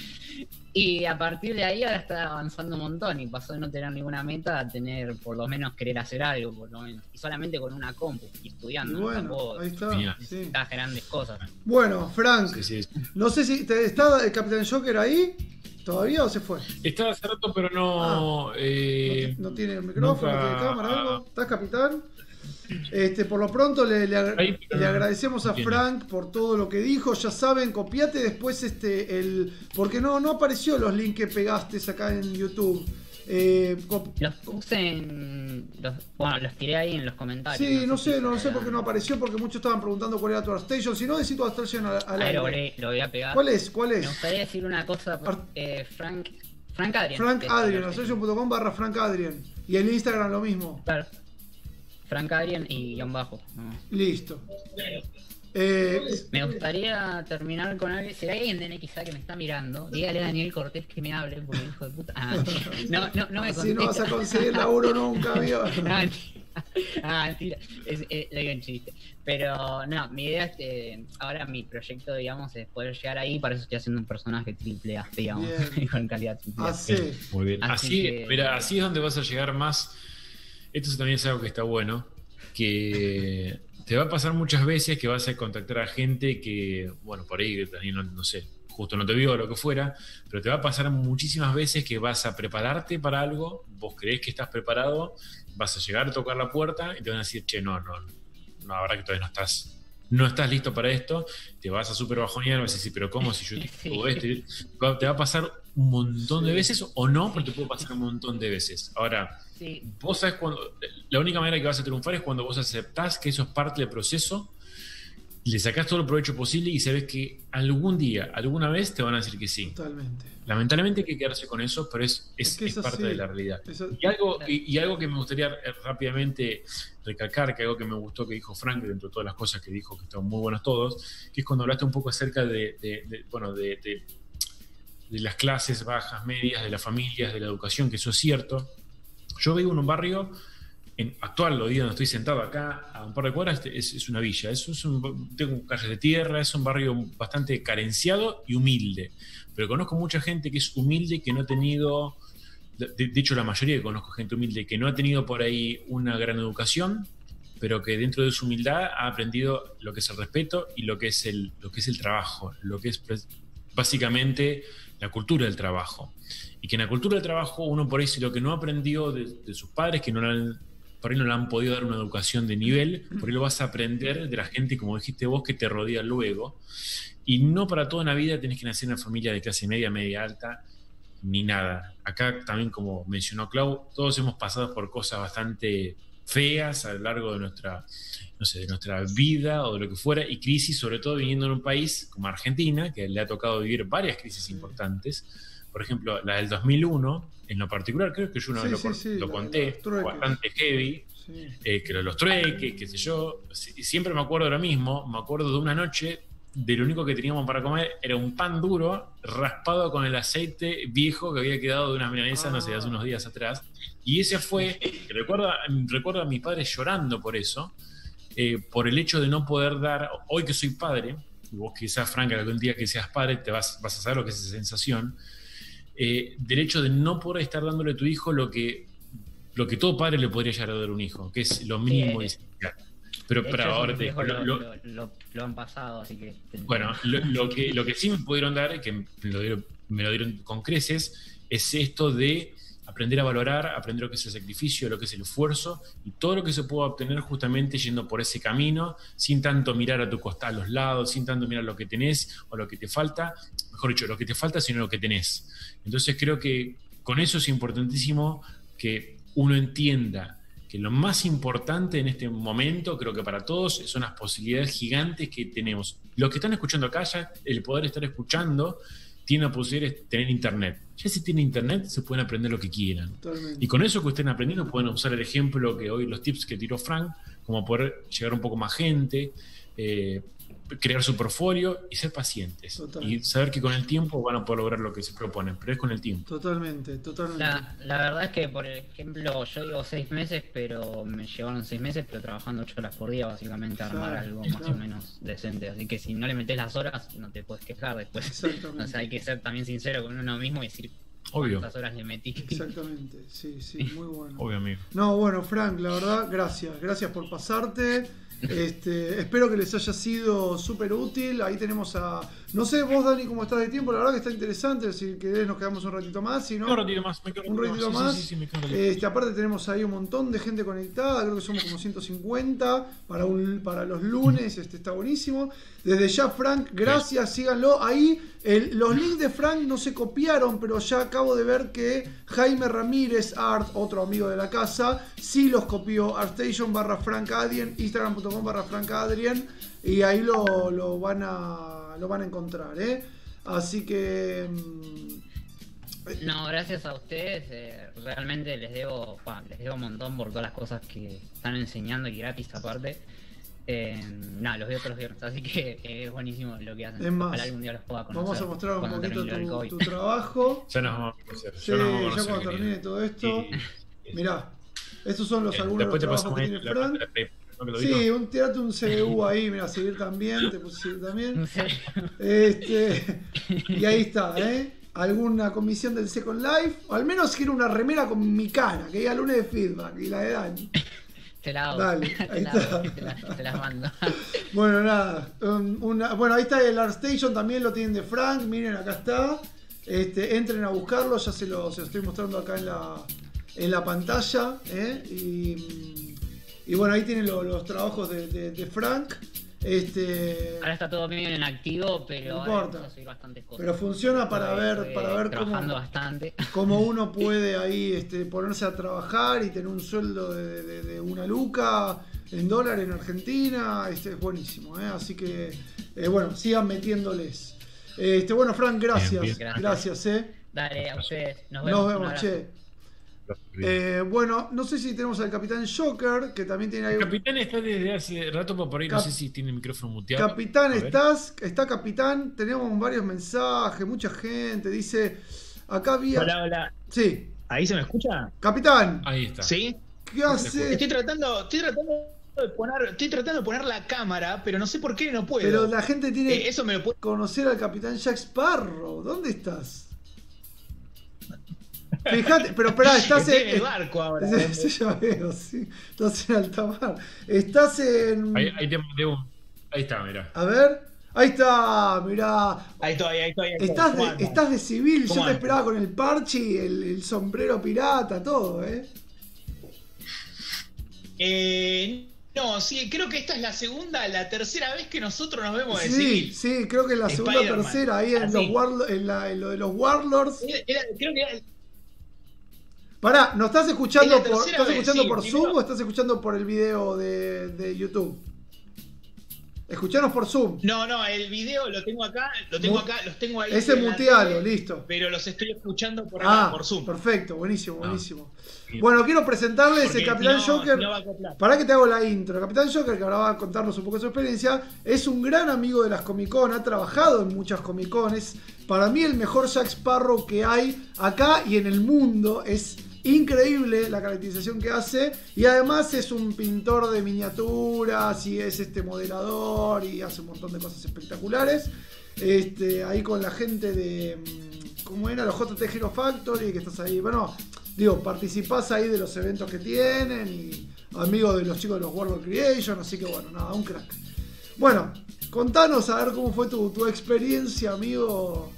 Y a partir de ahí ahora está avanzando un montón y pasó de no tener ninguna meta a tener por lo menos querer hacer algo, por lo menos. Y solamente con una compu y Y estudiando. bueno, Tampoco ahí está. Genial. Sí. necesitas grandes cosas. Bueno, Frank, Sí, sí, sí. no sé si te, está el Capitán Joker ahí todavía o se fue. Estaba hace rato, pero no. No, eh, ti- no tiene el micrófono, no nunca- tiene cámara, algo. ¿Estás, capitán? Este, por lo pronto le, le ag- Ahí, pero le no- agradecemos a no tiene. Frank por todo lo que dijo. Ya saben, copiate después este el. Porque no, no apareció los links que pegaste acá en YouTube. Eh, cop- Los puse en. Los, bueno, los tiré ahí en los comentarios. sí, no sé, si no se sé por qué dan. no apareció, porque muchos estaban preguntando cuál era tu ArtStation. Si no, decí tu ArtStation al, al Ahí lo aire. voy, lo voy a pegar. ¿Cuál es? ¿Cuál Me es? gustaría decir una cosa, Ar- eh, Frank, Frank Adrian. Frank que es Adrian, el- ArtStation punto com barra Frank Adrian. Y el Instagram lo mismo. Claro. Frank Adrian y guión bajo. ¿no? Listo. Eh, Me gustaría terminar con algo. Si hay alguien de N X A que me está mirando, dígale a Daniel Cortés que me hable, porque hijo de puta. Ah, no, no, no me así no vas contesta. a conseguir laburo nunca, amigo. Ah, mentira. Ah, mentira. Es, es, le digo un chiste. Pero no, mi idea es que ahora mi proyecto, digamos, es poder llegar ahí. Para eso estoy haciendo un personaje triple A, digamos, con calidad triple A. Así. Muy bien. Así Así, que- mira, así es donde vas a llegar más. Esto también es algo que está bueno, que te va a pasar muchas veces que vas a contactar a gente que, bueno, por ahí también no, no sé, justo no te vio o lo que fuera, pero te va a pasar muchísimas veces que vas a prepararte para algo, vos creés que estás preparado, vas a llegar a tocar la puerta y te van a decir, che, no, no, no, la verdad que todavía no estás, no estás listo para esto, te vas a súper bajonear, vas a decir, pero ¿cómo si yo Sí. todo esto? Te va a pasar un montón de veces o no, pero te puede pasar un montón de veces. Ahora, Sí, vos sabés cuando. La única manera que vas a triunfar es cuando vos aceptás que eso es parte del proceso, le sacás todo el provecho posible y sabés que algún día, alguna vez te van a decir que sí. Totalmente. Lamentablemente hay que quedarse con eso, pero es, es, Es que es es parte así. de la realidad. Eso- Y algo, y, y algo que me gustaría eh, rápidamente recalcar, que algo que me gustó que dijo Frank, dentro de todas las cosas que dijo, que están muy buenos todos, que es cuando hablaste un poco acerca de, de- de, bueno, de, de- de las clases bajas, medias, de las familias, de la educación, que eso es cierto. Yo vivo en un barrio, en actual, lo digo, donde estoy sentado acá, a un par de cuadras, es, es una villa. Es, es un, tengo calles de tierra, es un barrio bastante carenciado y humilde. Pero conozco mucha gente que es humilde, que no ha tenido, de, de hecho la mayoría que conozco gente humilde, que no ha tenido por ahí una gran educación, pero que dentro de su humildad ha aprendido lo que es el respeto y lo que es el, lo que es el trabajo, lo que es básicamente la cultura del trabajo. Y que en la cultura del trabajo uno por ahí si lo que no aprendió de, de sus padres, que no le han, por ahí no le han podido dar una educación de nivel, por ahí lo vas a aprender de la gente, como dijiste vos, que te rodea luego. Y no para toda la vida tenés que nacer en una familia de clase media, media alta, ni nada. Acá también, como mencionó Clau, todos hemos pasado por cosas bastante feas a lo largo de nuestra, no sé, de nuestra vida o de lo que fuera, y crisis, sobre todo viniendo en un país como Argentina, que le ha tocado vivir varias crisis importantes. Por ejemplo, la del dos mil uno, en lo particular, creo que yo una Sí, vez sí, lo, sí, lo la- conté, los trueques. bastante heavy, Sí. eh, que los trueques, qué sé yo. Y siempre me acuerdo de lo mismo, me acuerdo de una noche, de lo único que teníamos para comer era un pan duro raspado con el aceite viejo que había quedado de unas milanesas, Ah. no sé, hace unos días atrás. Y ese fue, recuerdo, recuerdo a mis padres llorando por eso, eh, por el hecho de no poder dar, hoy que soy padre, y vos quizás, Frank, algún día que seas padre te vas, vas a saber lo que es esa sensación, eh, del hecho de no poder estar dándole a tu hijo lo que, lo que todo padre le podría llegar a dar a un hijo, que es lo mínimo eh, esencial. Pero de para hecho, ahora mis te viejos lo- lo, lo- lo- lo- lo han pasado, así que. bueno, lo, lo que, lo que sí me pudieron dar, que me lo, dieron, me lo dieron con creces, es esto de aprender a valorar, aprender lo que es el sacrificio, lo que es el esfuerzo y todo lo que se puede obtener justamente yendo por ese camino, sin tanto mirar a tu costado, a los lados, sin tanto mirar lo que tenés o lo que te falta, mejor dicho, lo que te falta, sino lo que tenés. Entonces creo que con eso es importantísimo que uno entienda que lo más importante en este momento, creo que para todos, son las posibilidades gigantes que tenemos. Los que están escuchando acá, ya el poder estar escuchando, tienen la posibilidad de tener internet. Ya si tienen internet, se pueden aprender lo que quieran. Totalmente. Y con eso que estén aprendiendo, pueden usar el ejemplo que hoy, los tips que tiró Frank, como poder llegar a un poco más gente, eh, crear su portfolio y ser pacientes. Total. Y saber que con el tiempo van a poder lograr lo que se proponen, pero es con el tiempo. Totalmente, totalmente. La, la verdad es que, por ejemplo, yo digo seis meses, pero me llevaron seis meses, pero trabajando ocho horas por día, básicamente, a armar Claro, algo claro. más o menos decente. Así que si no le metes las horas, no te puedes quejar después. Exactamente. O sea, hay que ser también sincero con uno mismo y decir Obvio. cuántas horas le metí. Exactamente, sí, sí, muy bueno. Obvio, amigo. No, bueno, Frank, la verdad, gracias. Gracias por pasarte. Este, espero que les haya sido súper útil. Ahí tenemos a... No sé, vos, Dani, cómo estás de tiempo. La verdad que está interesante. Si querés, nos quedamos un ratito más. Si no, Un ratito más, me quedo un ratito más. Sí, sí, sí, me quedo un ratito. Este, aparte tenemos ahí un montón de gente conectada. Creo que somos como ciento cincuenta para, un, para los lunes. Este, está buenísimo. Desde ya, Frank, gracias. Síganlo. Ahí el- los links de Frank no se copiaron, pero ya acabo de ver que Jaime Ramírez Art, otro amigo de la casa, sí los copió. Artstation barra Frank Adrien, Instagram punto com barra Frank Adrien, y ahí lo, lo van a lo van a encontrar, ¿eh? Así que mm, No, gracias a ustedes. eh, realmente les debo, bueno, les debo un montón por todas las cosas que están enseñando y gratis aparte. Eh, nada, los veo todos los viernes, así que eh, es buenísimo lo que hacen. Es más, ojalá algún día los pueda conocer. Vamos a mostrar un cuando poquito termine el tu, COVID. tu trabajo. Ya nos vamos a conocer. Sí, Ya, nos vamos a ya conocer, cuando querido. termine todo esto. Y- Mirá, estos son los Eh, algunos de los después te trabajos pasamos que ahí tiene la- Frank. la Play, ¿no que lo dijo? Sí, un, tirate un C B U ahí, mira, seguir también, te puse seguir también. ¿En serio? Este, y ahí está, ¿eh? Alguna comisión del Second Life, o al menos quiero una remera con mi cara, que diga lunes de feedback y la de Dani. Te la hago. Dale, te, ahí la está. hago, te, la, te las mando. Bueno, nada, um, una, bueno, ahí está el ArtStation, también lo tienen de Frank, miren, acá está. Este, entren a buscarlo, ya se lo, se lo estoy mostrando acá en la, en la pantalla, ¿eh? y, y bueno, ahí tienen lo- los trabajos de, de- de Frank. Este, Ahora está todo bien en activo, pero No ahora importa. vamos a subir bastantes cosas. pero funciona para Estoy- ver, estoy para ver trabajando cómo, bastante. cómo uno puede ahí este, ponerse a trabajar y tener un sueldo de, de- de una luca en dólares en Argentina. Este, es buenísimo, ¿eh? Así que eh, bueno, sigan metiéndoles. Este, bueno, Frank, gracias. Bien, bien. Gracias, eh. Dale, a ustedes. Nos vemos. Nos Un vemos, abrazo. che. Eh, bueno, no sé si tenemos al Capitán Joker, que también tiene ahí. El capitán está desde hace rato, pero por ahí no Cap- sé si tiene el micrófono muteado. Capitán, A ver. ¿estás? Está Capitán, tenemos varios mensajes, mucha gente dice. Acá había. Hola, hola. Sí, ¿Ahí se me escucha? Capitán, Ahí está. ¿Sí? ¿qué hace? Estoy tratando, estoy tratando de poner, estoy tratando de poner la cámara, pero no sé por qué no puedo. Pero la gente tiene Eh, eso me lo que puede. conocer al Capitán Jack Sparrow. ¿Dónde estás? Fíjate, pero esperá, estás Estoy en el en. barco ahora. Sí, ya veo, sí. Estás en alta mar. Estás en. Ahí, ahí te mandé un. Ahí está, mira. A ver. Ahí está, mirá. Ahí estoy, ahí estoy. Ahí estoy. Estás ¿Cómo de, andan? estás de civil, yo ¿Cómo te andas? esperaba con el parche y el, el sombrero pirata, todo, ¿eh? Eh, no, sí, creo que esta es la segunda, la tercera vez que nosotros nos vemos de Sí, civil. sí, creo que en la segunda o Spider-Man. tercera, ahí en, Así. los Warlo- en, la- en lo de los Warlords. Era- era- creo que era- Pará, ¿nos estás escuchando Es la por, tercera estás vez, escuchando sí, por primero- Zoom o estás escuchando por el video de, de YouTube? Escuchanos por Zoom. No, no, el video lo tengo acá, lo tengo Mu- acá, los tengo ahí. Ese en la mutealo, tele, listo. Pero los estoy escuchando por acá, Ah, por Zoom. perfecto, buenísimo, Ah. buenísimo. Bien. Bueno, quiero presentarles Porque el Capitán si no- Joker. si no va a acoplar. Para que te hago la intro. El Capitán Joker, que ahora va a contarnos un poco de su experiencia, es un gran amigo de las Comic Con, ha trabajado en muchas Comic Cones. Para mí el mejor Jack Sparrow que hay acá y en el mundo. Es increíble la caracterización que hace. Y además es un pintor de miniaturas y es este modelador y hace un montón de cosas espectaculares. Este, ahí con la gente de... mm, ¿cómo era? Los J T Hero Factory, que estás ahí. Bueno, digo, participás ahí de los eventos que tienen y amigo de los chicos de los Warlord Creation, así que bueno, nada, un crack. Bueno, contanos a ver cómo fue tu, tu experiencia, amigo.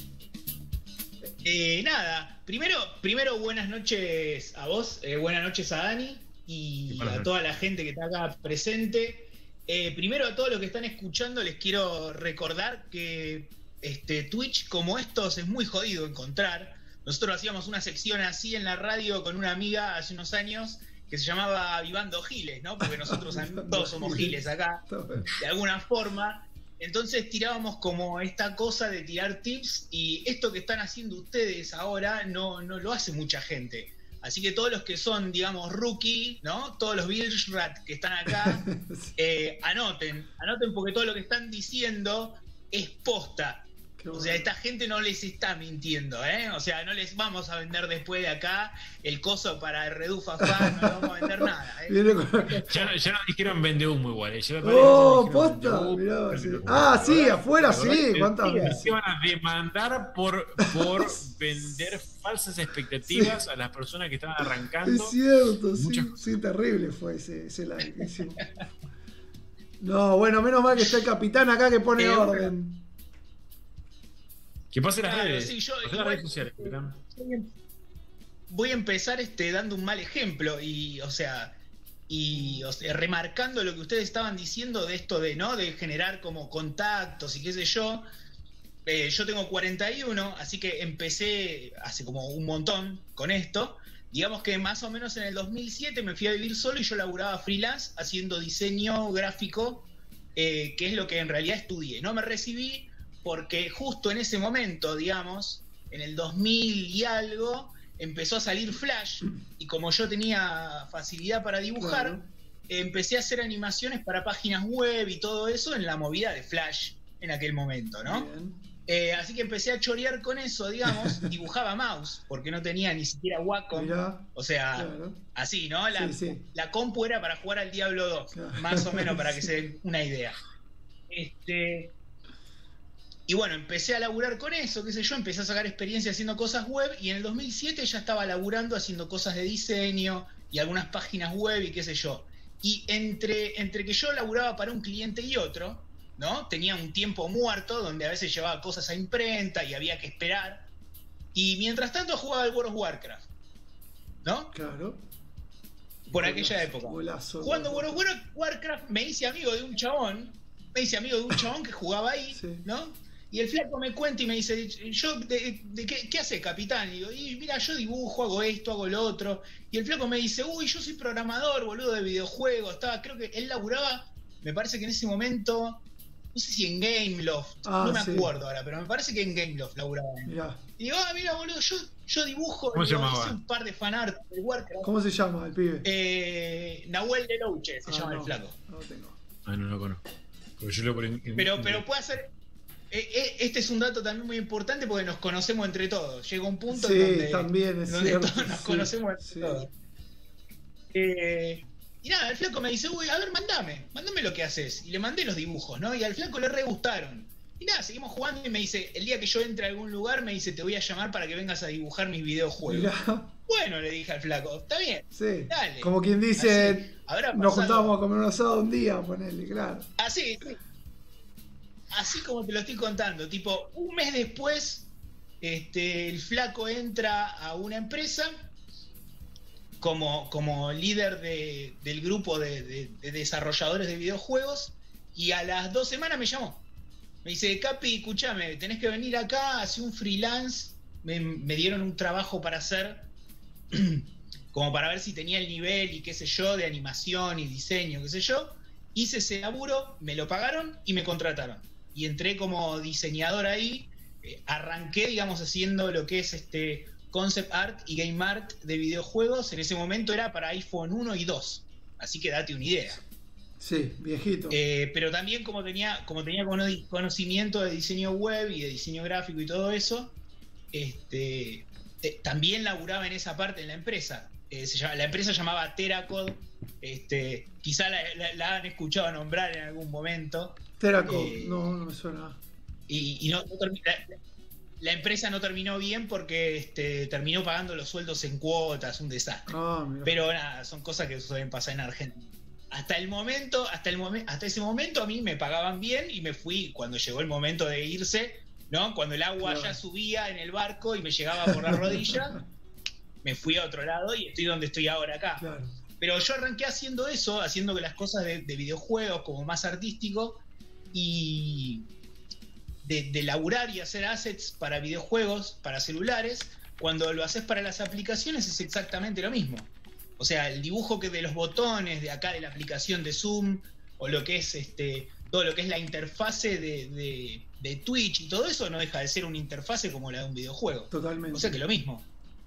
Eh, nada, primero, primero buenas noches a vos, eh, buenas noches a Dani y Y para a hacer. toda la gente que está acá presente. Eh, primero a todos los que están escuchando les quiero recordar que este, Twitch como estos es muy jodido encontrar. Nosotros hacíamos una sección así en la radio con una amiga hace unos años que se llamaba Vivando Giles, ¿no? Porque nosotros todos somos giles acá, de alguna forma. Entonces tirábamos como esta cosa de tirar tips y esto que están haciendo ustedes ahora no, no lo hace mucha gente. Así que todos los que son, digamos, rookie, ¿no? Todos los Billrat que están acá, eh, anoten, anoten porque todo lo que están diciendo es posta. Qué O bueno. sea, esta gente no les está mintiendo, ¿eh? O sea, no les vamos a vender después de acá el coso para Redufa Fan, no les vamos a vender nada, ¿eh? Viene con- Ya, ya nos dijeron vende humo igual. eh. Ya Oh, nos dijeron posta, vende humo, mirá, vende sí. humo. Ah, sí, ¿Verdad? afuera ¿Verdad? sí, Que- ¿cuántas que veces? se van a demandar por, por vender falsas expectativas a las personas que estaban arrancando. Es cierto, sí, Muchas sí, terrible fue ese, ese live que hicimos. No, bueno, menos mal que está el capitán acá que pone Eh, orden. Que pase las Claro, redes. sí, yo Pasé las igual- redes sociales, capitán. Voy a empezar este, dando un mal ejemplo y, o sea, y o sea, remarcando lo que ustedes estaban diciendo de esto de, ¿no? De generar como contactos y qué sé yo. Eh, yo tengo cuarenta y uno, así que empecé hace como un montón con esto. Digamos que más o menos en el dos mil siete me fui a vivir solo y yo laburaba freelance haciendo diseño gráfico, eh, que es lo que en realidad estudié. No me recibí porque justo en ese momento, digamos, en el dos mil y algo, empezó a salir Flash y como yo tenía facilidad para dibujar, Claro. empecé a hacer animaciones para páginas web y todo eso en la movida de Flash en aquel momento, ¿no? Eh, así que empecé a chorear con eso, digamos, dibujaba mouse, porque no tenía ni siquiera Wacom. Mirá, o sea, claro. Así, ¿no? La, sí, sí. la compu era para jugar al Diablo dos, claro. Más o menos para que se den una idea. Este, y bueno, empecé a laburar con eso, qué sé yo, empecé a sacar experiencia haciendo cosas web, y en el dos mil siete ya estaba laburando haciendo cosas de diseño y algunas páginas web y qué sé yo. Y entre, entre que yo laburaba para un cliente y otro, ¿no? Tenía un tiempo muerto donde a veces llevaba cosas a imprenta y había que esperar. Y mientras tanto jugaba al World of Warcraft, ¿no? Claro. Por golazo, aquella época. Golazo, Jugando World of Warcraft me hice amigo de un chabón, me hice amigo de un chabón que jugaba ahí, sí. ¿no? Y el flaco me cuenta y me dice, yo, de, de, ¿qué, ¿qué hace, capitán? Y digo, y mira, yo dibujo, hago esto, hago lo otro. Y el flaco me dice, uy, yo soy programador, boludo, de videojuegos. Estaba, creo que él laburaba, me parece que en ese momento... No sé si en Gameloft, ah, no me sí. acuerdo ahora, pero me parece que en Gameloft laburaba. Mirá. Y digo, ah, mira, boludo, yo, yo dibujo, ¿Cómo digo, se llamaba? Hice un par de fanart del Warcraft. ¿Cómo se llama el pibe? Eh, Nahuel de Louche se ah, llama no, el flaco. No lo tengo. Ah, no lo conozco. Yo lo en, en, pero, pero puede ser. Eh, eh, este es un dato también muy importante porque nos conocemos entre todos. Llega un punto sí, en donde, también es donde cierto, todos nos sí, conocemos entre sí. todos. Eh. Y nada, el flaco me dice, uy, a ver, mandame, mandame lo que haces. Y le mandé los dibujos, ¿no? Y al flaco le re gustaron. Y nada, seguimos jugando y me dice, el día que yo entre a algún lugar, me dice, te voy a llamar para que vengas a dibujar mis videojuegos. Mirá. Bueno, le dije al flaco, está bien, sí. Dale. Como quien dice, nos juntábamos a comer un asado un día, ponele, claro. Así, sí. Así como te lo estoy contando, tipo, un mes después, este, el flaco entra a una empresa... Como, como líder de, del grupo de, de, de desarrolladores de videojuegos, y a las dos semanas me llamó. Me dice, Capi, escúchame, tenés que venir acá, hacer un freelance. Me, me dieron un trabajo para hacer, como para ver si tenía el nivel y qué sé yo, de animación y diseño, qué sé yo. Hice ese laburo, me lo pagaron y me contrataron. Y entré como diseñador ahí, eh, arranqué, digamos, haciendo lo que es este... concept art y game art de videojuegos. En ese momento era para iPhone uno y dos, así que date una idea. Sí, viejito. Eh, pero también como tenía, como tenía conocimiento de diseño web y de diseño gráfico y todo eso, este, eh, también laburaba en esa parte en la empresa. Eh, se llama, la empresa se llamaba Teracode, este, quizá la, la, la han escuchado nombrar en algún momento. Teracode, eh, no, no me suena. Y, y no, no termina... La empresa no terminó bien porque este, terminó pagando los sueldos en cuotas, un desastre. Oh, pero nada, son cosas que suelen pasar en Argentina. Hasta el momento, hasta el momen, hasta ese momento a mí me pagaban bien y me fui cuando llegó el momento de irse, ¿no? Cuando el agua claro. ya subía en el barco y me llegaba por la rodilla, me fui a otro lado y estoy donde estoy ahora acá. Claro. Pero yo arranqué haciendo eso, haciendo que las cosas de, de videojuegos como más artístico y... De, de laburar y hacer assets para videojuegos, para celulares, cuando lo haces para las aplicaciones es exactamente lo mismo. O sea, el dibujo que de los botones de acá de la aplicación de Zoom, o lo que es este todo lo que es la interfase de, de, de Twitch y todo eso no deja de ser una interfase como la de un videojuego. Totalmente. O sea que lo mismo.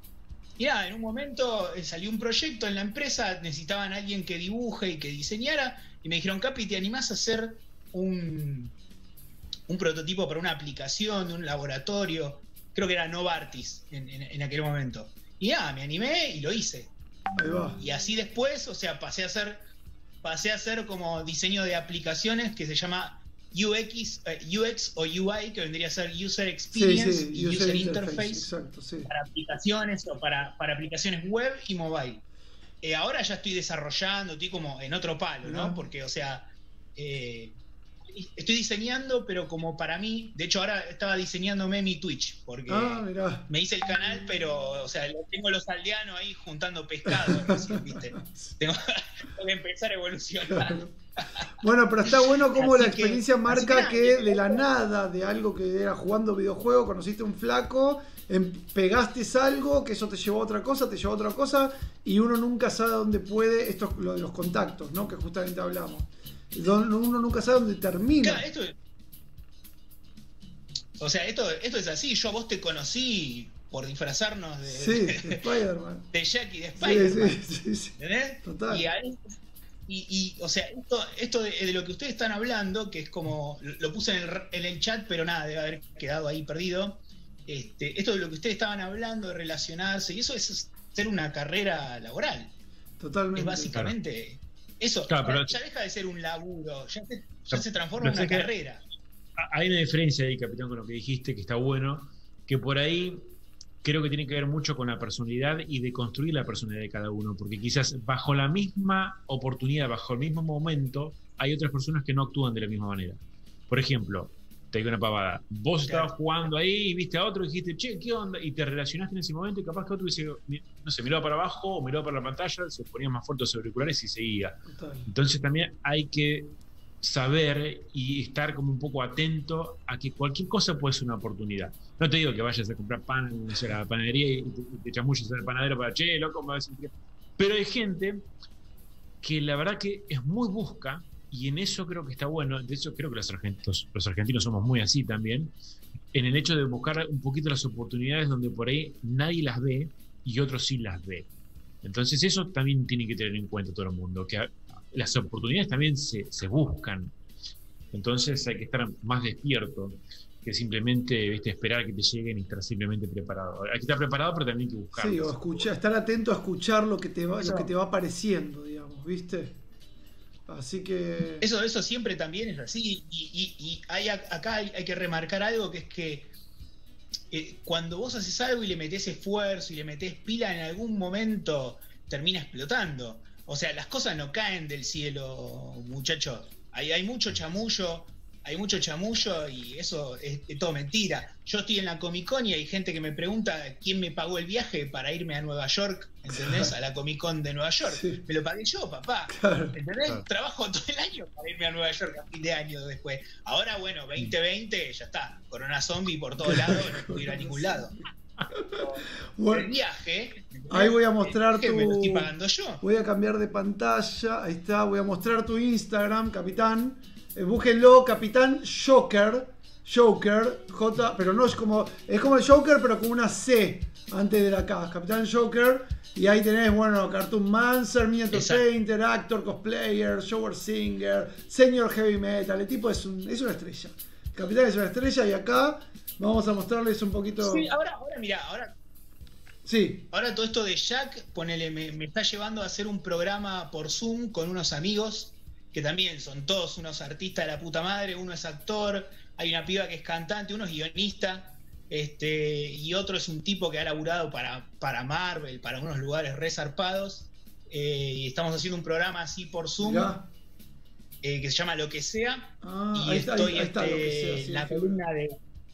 Y nada, en un momento salió un proyecto en la empresa, necesitaban a alguien que dibuje y que diseñara, y me dijeron, Capi, ¿te animás a hacer un... un prototipo para una aplicación de un laboratorio? Creo que era Novartis en, en, en aquel momento. Y nada, me animé y lo hice. Ahí va. Y así después, o sea, pasé a hacer pasé a hacer como diseño de aplicaciones que se llama U X, eh, U X o U I, que vendría a ser User Experience, sí, sí, y User, user Interface, interface exacto, sí. Para aplicaciones o para, para aplicaciones web y mobile. Eh, ahora ya estoy desarrollando, estoy como en otro palo, ¿no? Uh-huh. Porque, o sea, eh, estoy diseñando, pero como para mí, de hecho ahora estaba diseñándome mi Twitch, porque ah, me hice el canal, pero, o sea, tengo los aldeanos ahí juntando pescado, así, ¿viste? Tengo, tengo que empezar a evolucionar. Claro. Bueno, pero está bueno como así la experiencia que, marca que, que de la nada, de algo que era jugando videojuegos, conociste un flaco, em, pegaste algo, que eso te llevó a otra cosa, te llevó a otra cosa, y uno nunca sabe dónde puede, esto es lo de los contactos, ¿no? Que justamente hablamos. Uno nunca sabe dónde termina. Claro, esto, o sea, esto, esto es así. Yo a vos te conocí por disfrazarnos de, sí, de, de Spider-Man. De Jack y de Spider-Man. Sí, sí, sí, sí. ¿Entendés? Total. Y ahí, y, y, o sea, esto, esto de, de lo que ustedes están hablando, que es como, lo puse en el, en el chat, pero nada, debe haber quedado ahí perdido. Este, esto de lo que ustedes estaban hablando, de relacionarse, y eso es ser una carrera laboral. Totalmente. Es básicamente claro. eso. Claro, pero, ya deja de ser un laburo, ya se, ya se transforma en no sé una carrera. Hay una diferencia ahí, capitán, con lo que dijiste, que está bueno, que por ahí creo que tiene que ver mucho con la personalidad y de construir la personalidad de cada uno, porque quizás bajo la misma oportunidad, bajo el mismo momento, hay otras personas que no actúan de la misma manera. Por ejemplo, te digo una pavada, vos claro. estabas jugando ahí y viste a otro y dijiste, che, ¿qué onda? Y te relacionaste en ese momento y capaz que otro dice, no sé, miraba para abajo o miraba para la pantalla, se ponía más fuerte los auriculares y seguía. Total. Entonces también hay que saber y estar como un poco atento a que cualquier cosa puede ser una oportunidad. No te digo que vayas a comprar pan no sé, a la panadería y te, te chamulles al panadero para, che, loco, me va a decir que... Pero hay gente que la verdad que es muy busca. Y en eso creo que está bueno, de hecho creo que los argentinos, los argentinos somos muy así también, en el hecho de buscar un poquito las oportunidades donde por ahí nadie las ve y otros sí las ve. Entonces eso también tiene que tener en cuenta todo el mundo, que las oportunidades también se, se buscan. Entonces hay que estar más despierto que simplemente, viste, esperar que te lleguen y estar simplemente preparado. Hay que estar preparado, pero también hay que buscar. Sí, o escuchar, estar atento a escuchar lo que te va, lo que te va apareciendo, digamos, ¿viste? Así que... Eso, eso siempre también es así. Y, y, y hay, acá hay, hay que remarcar algo, que es que eh, cuando vos haces algo y le metés esfuerzo y le metés pila, en algún momento termina explotando. O sea, las cosas no caen del cielo, muchachos. Hay, hay mucho chamullo, hay mucho chamullo y eso es, es todo mentira. Yo estoy en la Comic Con y hay gente que me pregunta quién me pagó el viaje para irme a Nueva York, ¿entendés? A la Comic Con de Nueva York. Sí. Me lo pagué yo, papá. Claro. ¿Entendés? Claro. Trabajo todo el año para irme a Nueva York a fin de año después. Ahora, bueno, veinte veinte, ya está. Corona zombie por todos lados, no puedo ir a ningún lado. Bueno, el viaje, ahí voy a mostrar tu... me lo estoy pagando yo. Voy a cambiar de pantalla. Ahí está, voy a mostrar tu Instagram, capitán. Eh, búsquenlo, Capitán Joker. Joker, J, pero no es como. Es como el Joker, pero con una C antes de la K. Capitán Joker. Y ahí tenés, bueno, Cartoon Mancer, Miniature Painter, Actor, Cosplayer, Shower Singer, Senior Heavy Metal. El tipo es, un, es una estrella. El Capitán es una estrella y acá vamos a mostrarles un poquito. Sí, ahora, ahora mirá, ahora. Sí. Ahora todo esto de Jack, ponele, me, me está llevando a hacer un programa por Zoom con unos amigos que también son todos unos artistas de la puta madre. Uno es actor, hay una piba que es cantante, uno es guionista, este, y otro es un tipo que ha laburado para, para Marvel, para unos lugares re zarpados. Eh, y estamos haciendo un programa así por Zoom, eh, que se llama Lo que sea. Ah, y ahí está, estoy ahí está, este, Lo que sea, sí, en la columna de...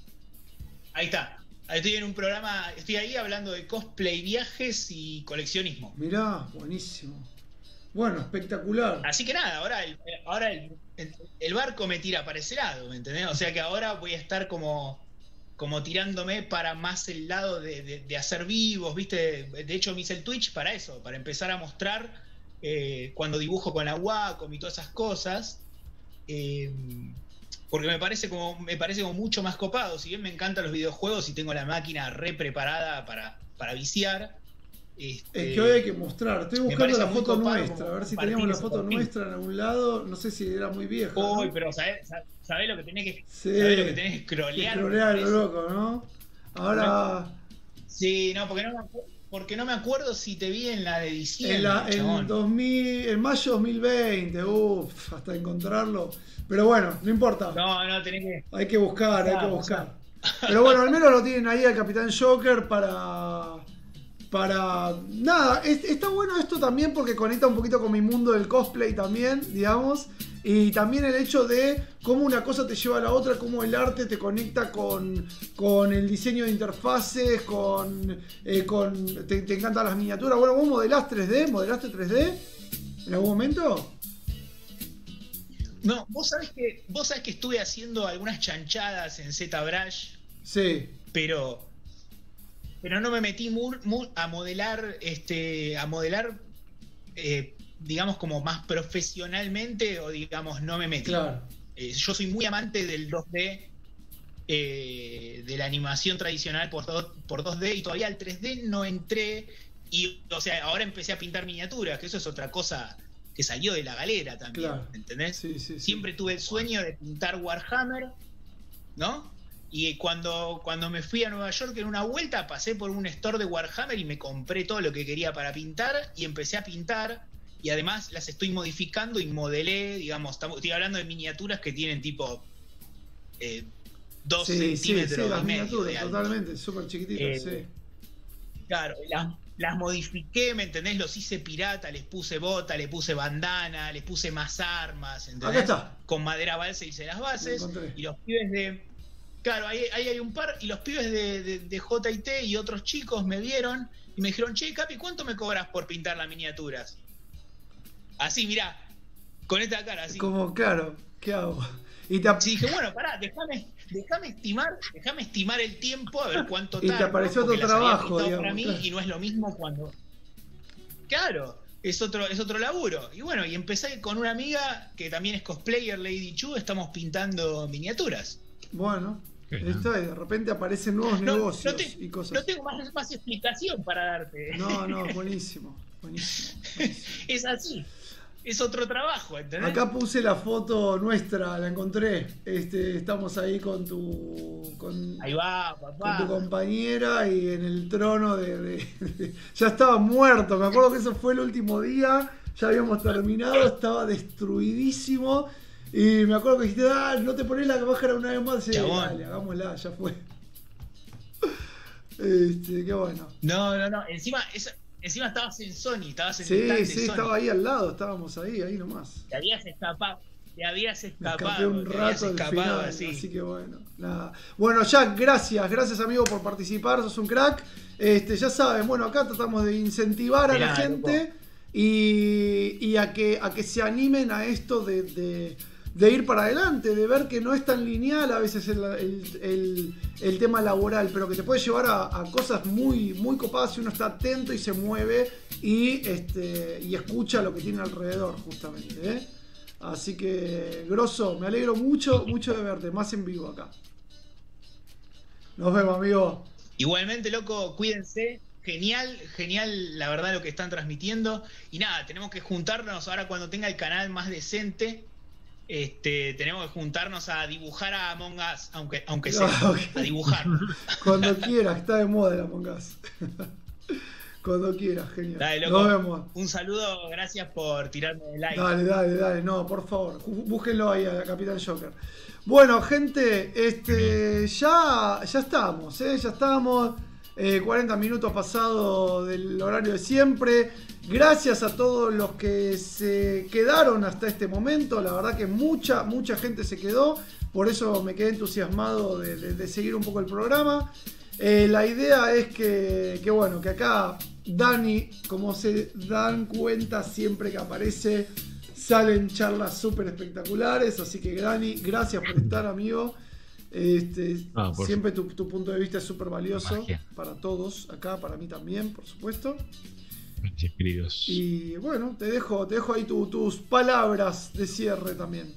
Ahí está. Estoy en un programa, estoy ahí hablando de cosplay, viajes y coleccionismo. Mirá, buenísimo. Bueno, espectacular. Así que nada, ahora el, ahora el, el barco me tira para ese lado, ¿me entendés? O sea que ahora voy a estar como, como tirándome para más el lado de, de, de hacer vivos, ¿viste? De hecho me hice el Twitch para eso, para empezar a mostrar eh, cuando dibujo con la Wacom y todas esas cosas. Eh, porque me parece como me parece como mucho más copado. Si bien me encantan los videojuegos y tengo la máquina re preparada para, para viciar, este, es que hoy hay que mostrar. Estoy buscando la foto nuestra, a ver si teníamos la foto nuestra en algún lado. No sé si era muy vieja. Uy, ¿no? Pero sabés, sabés lo que tenés que sí, sabés lo que tenés que scrollear. Scrollear, lo loco, ¿no? Ahora. Sí, no, porque no me acuerdo, porque no me acuerdo si te vi en la de diciembre. En, la, en, dos mil, en mayo dos mil veinte, uff, hasta encontrarlo. Pero bueno, no importa. No, no, tenés que. Hay que buscar, hay que buscar. Pero bueno, al menos lo tienen ahí al Capitán Joker para. Para. Nada, es, está bueno esto también porque conecta un poquito con mi mundo del cosplay también, digamos. Y también el hecho de cómo una cosa te lleva a la otra, cómo el arte te conecta con, con el diseño de interfaces, con. Eh, con te, te encantan las miniaturas. Bueno, ¿vos modelás tres D? ¿Modelaste tres D en algún momento? No, vos sabés que, vos sabés que estuve haciendo algunas chanchadas en ZBrush. Sí. Pero. Pero no me metí muy, muy a modelar, este, a modelar, eh, digamos, como más profesionalmente, o digamos, no me metí. Claro. Eh, yo soy muy amante del dos D, eh, de la animación tradicional por, do, por dos D, y todavía al tres D no entré. Y, o sea, ahora empecé a pintar miniaturas, que eso es otra cosa que salió de la galera también, Claro. ¿entendés? Sí, sí, sí. Siempre tuve el sueño de pintar Warhammer, ¿no? Y cuando, cuando me fui a Nueva York en una vuelta, pasé por un store de Warhammer y me compré todo lo que quería para pintar y empecé a pintar. Y además las estoy modificando y modelé, digamos, estamos, estoy hablando de miniaturas que tienen tipo eh, dos Sí, sí, centímetros sí, las y medio miniaturas, de alto. totalmente, súper chiquititas, Eh, sí. Claro, las, las modifiqué, ¿me entendés? Los hice pirata, les puse bota, les puse bandana, les puse más armas, ¿entendés? Acá está. Con madera balsa hice las bases. Lo encontré. Y los pibes de... Claro, ahí, ahí hay un par, y los pibes de, de, de J y T y otros chicos me vieron y me dijeron, che, Capi, ¿cuánto me cobras por pintar las miniaturas? Así, mirá, con esta cara, así. Como, claro, ¿qué hago? Y te, ap- Sí, dije, bueno, pará, déjame déjame estimar, déjame estimar el tiempo a ver cuánto Y te tardo, apareció porque otro las había trabajo, pintado digamos, para mí claro. y no es lo mismo cuando... Claro, es otro, es otro laburo. Y bueno, y empecé con una amiga que también es cosplayer, Lady Chu, estamos pintando miniaturas. bueno, Qué esto, y de repente aparecen nuevos No, negocios no te- y cosas. No tengo más, más explicación para darte. No, no, buenísimo, buenísimo, buenísimo. Es así. Es otro trabajo, ¿entendés? Acá puse la foto nuestra, la encontré. Este, estamos ahí con tu con, Ahí va, con papá. tu compañera y en el trono de, de- de- ya estaba muerto. Me acuerdo que eso fue el último día. Ya habíamos terminado, estaba destruidísimo. Y me acuerdo que dijiste, ah, no te pones la máscara una vez más. Sí, Chabón. dale, hagámosla, ya fue. Este, qué bueno. No, no, no. Encima, esa- encima estabas en Sony, estabas en el Sí, stand de sí, Sony. estaba ahí al lado, estábamos ahí, ahí nomás. Te habías escapado. Te habías Me escapado. escapé un te habías rato al escapado final, así. así que bueno, nada. Bueno, Jack, gracias, gracias amigo por participar, sos un crack. Este, ya saben, bueno, acá tratamos de incentivar a De la nada, gente y, y a que a que se animen a esto de, de, de ir para adelante, de ver que no es tan lineal a veces el, el- el- el tema laboral, pero que te puede llevar a, a cosas muy, muy copadas si uno está atento y se mueve y, este, y escucha lo que tiene alrededor, justamente, ¿eh? Así que, grosso, me alegro mucho, mucho de verte, más en vivo acá. Nos vemos, amigo. Igualmente, loco, cuídense. Genial, genial, la verdad, lo que están transmitiendo. Y nada, tenemos que juntarnos ahora cuando tenga el canal más decente. Este, tenemos que juntarnos a dibujar a Among Us, aunque, aunque sea, Ah, ok. a dibujar. Cuando quieras, está de moda el Among Us. Cuando quieras, genial. Dale, loco. Nos vemos. Un saludo, gracias por tirarme el like. Dale, dale, dale. No, por favor, ju- búsquenlo ahí a Capitán Joker. Bueno, gente, este, ya, ya estamos, ¿eh? Ya estamos. eh, cuarenta minutos pasado del horario de siempre. Gracias a todos los que se quedaron hasta este momento. La verdad que mucha, mucha gente se quedó. Por eso me quedé entusiasmado de, de- de seguir un poco el programa. Eh, la idea es que, que, bueno, que acá Dani, como se dan cuenta siempre que aparece, salen charlas súper espectaculares. Así que Dani, gracias por estar, amigo. Este, Ah, por siempre tu, tu punto de vista es súper valioso Magia. para todos, acá, para mí también, por supuesto. Gracias, queridos. Y bueno, te dejo, te dejo ahí tu- tus palabras de cierre también.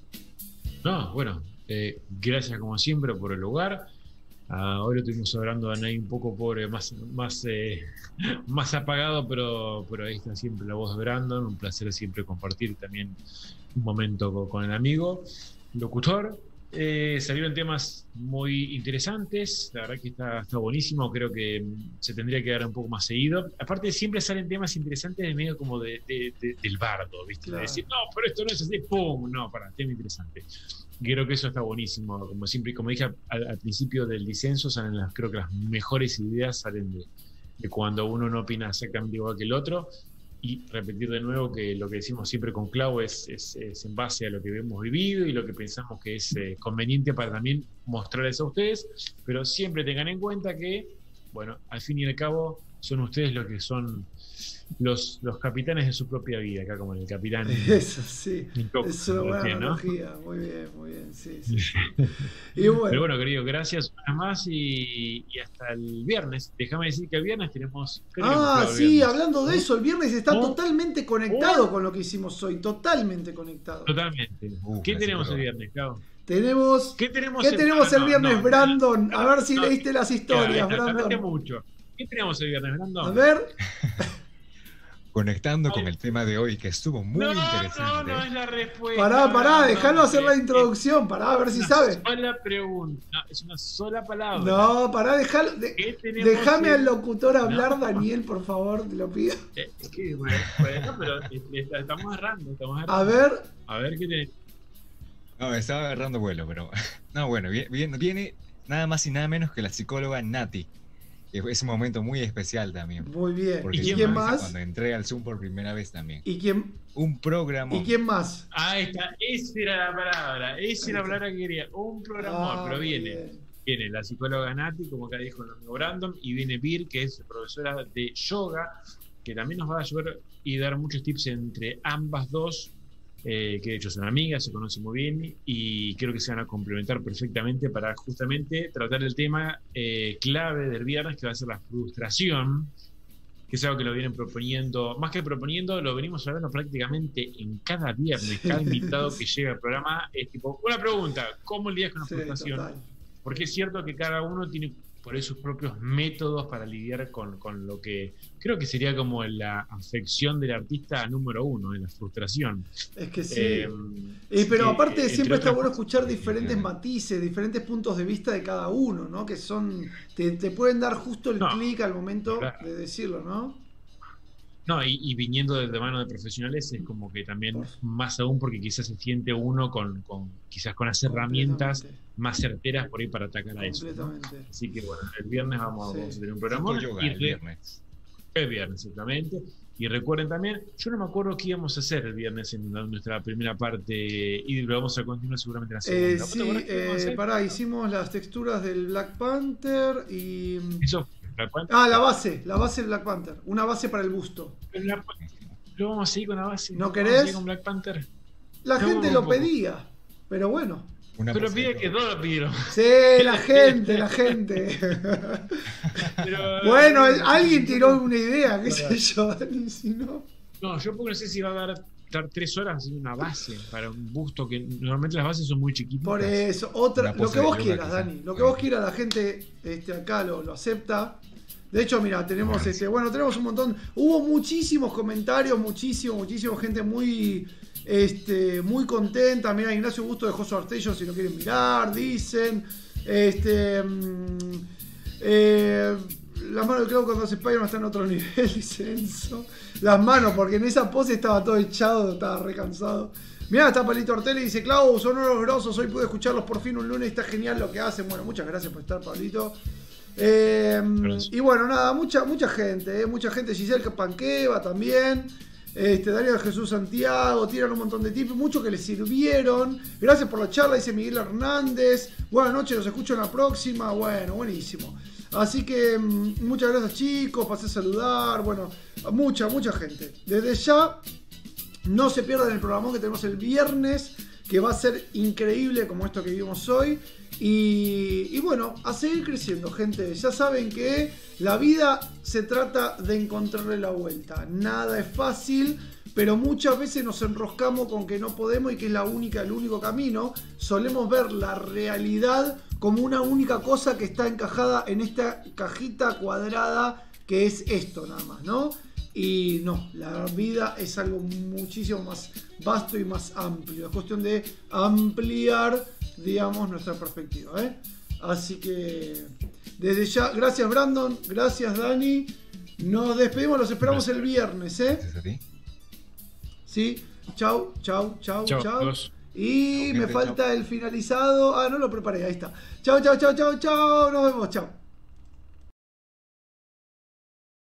No, bueno, eh, gracias como siempre por el lugar. Ah, hoy lo estuvimos hablando a Nay un poco pobre, más, más, eh, más apagado, pero, pero ahí está siempre la voz de Brandon. Un placer siempre compartir también un momento con, con el amigo locutor. Eh, salieron temas muy interesantes, la verdad que está, está buenísimo, creo que mm, se tendría que dar un poco más seguido. Aparte siempre salen temas interesantes de medio como de, de- de- del bardo, ¿viste? Claro. De decir, no, pero esto no es así, ¡pum! No, para, tema interesante. Creo que eso está buenísimo, como siempre, como dije al, al principio del disenso, salen las, creo que las mejores ideas salen de, de cuando uno no opina exactamente igual que el otro. Y repetir de nuevo que lo que decimos siempre con Clau es, es, es en base a lo que hemos vivido y lo que pensamos que es eh, conveniente para también mostrarles a ustedes, pero siempre tengan en cuenta que, bueno, al fin y al cabo son ustedes los que son los, los capitanes de su propia vida, acá como el capitán. Eso sí, Nico, es una buena ¿no? analogía. Muy bien, muy bien, sí, sí, sí. Y bueno, Pero bueno, querido, gracias una vez más y, y hasta el viernes. Déjame decir que el viernes tenemos... ¿qué tenemos, ah, Clau, el sí, viernes? hablando de eso, el viernes está ¿Oh? totalmente conectado ¿Oh? con lo que hicimos hoy, totalmente conectado. Totalmente. Uh, ¿Qué gracias, tenemos el perdón. viernes, Clau? Tenemos, ¿Qué tenemos ¿qué tenemos el no, viernes, no, Brandon? no, A ver si no, leíste las historias, ya, tardaste Brandon. mucho. ¿Qué tenemos el viernes, Brandon? A ver. conectando con el tema de hoy, que estuvo muy no, interesante. No, no es la respuesta. Pará, pará, no, dejalo no, hacer la es- introducción, pará, a ver si una sabe. sola pregunta. No, es una sola palabra. No, pará, dejalo. de- ¿Qué tenemos Déjame que- al locutor hablar, No. Daniel, por favor, te lo pido. Eh, es que, bueno, bueno, pero eh, eh, estamos errando, estamos errando. A ver, A ver qué tenés. No, estaba agarrando vuelo, pero... No, bueno, viene, viene, viene nada más y nada menos que la psicóloga Nati. Y es un momento muy especial también. muy bien. Porque ¿Y yo quién me hice más? cuando entré al Zoom por primera vez también. ¿Y quién, Un programa. ¿Y quién más? Ahí está, esa era la palabra, esa era la palabra que quería. Un programa, Ah, pero muy viene. bien. Viene la psicóloga Nati, como acá dijo el amigo Brandon, y viene Bir, que es profesora de yoga, que también nos va a ayudar y dar muchos tips entre ambas dos, eh, que de hecho son amigas, se conocen muy bien, y creo que se van a complementar perfectamente para justamente tratar el tema eh, clave del viernes, que va a ser la frustración, que es algo que lo vienen proponiendo, más que proponiendo, lo venimos hablando prácticamente en cada viernes. Cada invitado que llega al programa es tipo, una pregunta, ¿cómo lidias con la Sí, frustración? total. Porque es cierto que cada uno tiene por ahí sus propios métodos para lidiar con, con lo que creo que sería como la afección del artista número uno, en la frustración. Es que sí. Eh, Eh, pero sí, aparte entre siempre está otras bueno cosas, escuchar diferentes definitivamente. matices, diferentes puntos de vista de cada uno, ¿no? Que son, te, te pueden dar justo el No, clic al momento claro. de decirlo, ¿no? No, y, y viniendo de, de mano de profesionales es como que también más aún porque quizás se siente uno con, con quizás con las herramientas Completamente. más certeras por ahí para atacar a eso, ¿no? Completamente. Así que bueno, el viernes vamos, Sí. vamos a tener un programa. Tipo yoga y el re- viernes. el viernes, exactamente. Y recuerden también, yo no me acuerdo qué íbamos a hacer el viernes en la- nuestra primera parte y lo vamos a continuar seguramente en la segunda. Eh, ¿Vos te sí, acordás qué íbamos a eh, hacer? pará, hicimos las texturas del Black Panther y... Eso, la cual- Ah, la base, la base del Black Panther. Una base para el busto. la- lo vamos a seguir con la base. ¿No Vamos a querés? seguir con Black Panther. La No, gente un lo poco. pedía, pero bueno. Una Pero posee pide todo. que todos lo pidieron. Sí, la gente, la gente. Pero- Bueno, alguien tiró una idea, qué sé yo, Dani, si no. No, yo porque no sé si va a dar estar tres horas haciendo una base para un busto que normalmente las bases son muy chiquitas. Por eso, otra, Una lo pose que de vos yoga, quieras, quizá. Dani, lo que vos quieras, la gente este, acá lo, lo acepta. De hecho, mira, tenemos Bueno, este, bueno, tenemos un montón, hubo muchísimos comentarios, muchísimo, muchísimo gente muy, este, muy contenta. Mira, Ignacio Busto dejó su artello si lo quieren mirar, dicen, este, mm, eh, las manos del clavo cuando hace Spider-Man están en otro nivel, dice Enzo. Las manos, porque en esa pose estaba todo echado, estaba recansado. Mirá, está Palito Ortelli y dice, Clau, son unos grosos, hoy pude escucharlos por fin un lunes, está genial lo que hacen. Bueno, muchas gracias por estar, Pablito. Eh, y bueno, nada, mucha, mucha gente, eh, mucha gente, Giselle Panqueva también. Este, Daniel Jesús Santiago, tiran un montón de tips, muchos que les sirvieron. Gracias por la charla, dice Miguel Hernández. Buenas noches, los escucho en la próxima. Bueno, buenísimo. Así que mm, muchas gracias, chicos, pasé a saludar. Bueno, mucha, mucha gente. Desde ya, no se pierdan el programón que tenemos el viernes, que va a ser increíble como esto que vimos hoy. Y, y bueno, a seguir creciendo, gente. Ya saben que la vida se trata de encontrarle la vuelta. Nada es fácil, pero muchas veces nos enroscamos con que no podemos y que es la única, el único camino. Solemos ver la realidad como una única cosa que está encajada en esta cajita cuadrada que es esto nada más, ¿no? Y no, la vida es algo muchísimo más vasto y más amplio. Es cuestión de ampliar, digamos, nuestra perspectiva, ¿eh? Así que, desde ya, gracias Brandon, gracias Dani. Nos despedimos, los esperamos el viernes, ¿eh? Gracias a ti. Sí, chau, chau, chau, Chao, chau. dos. Y Chau, me gente, falta chau. el finalizado. Ah, no lo preparé, ahí está. Chau, chau, chau, chau, chau. Nos vemos, chau.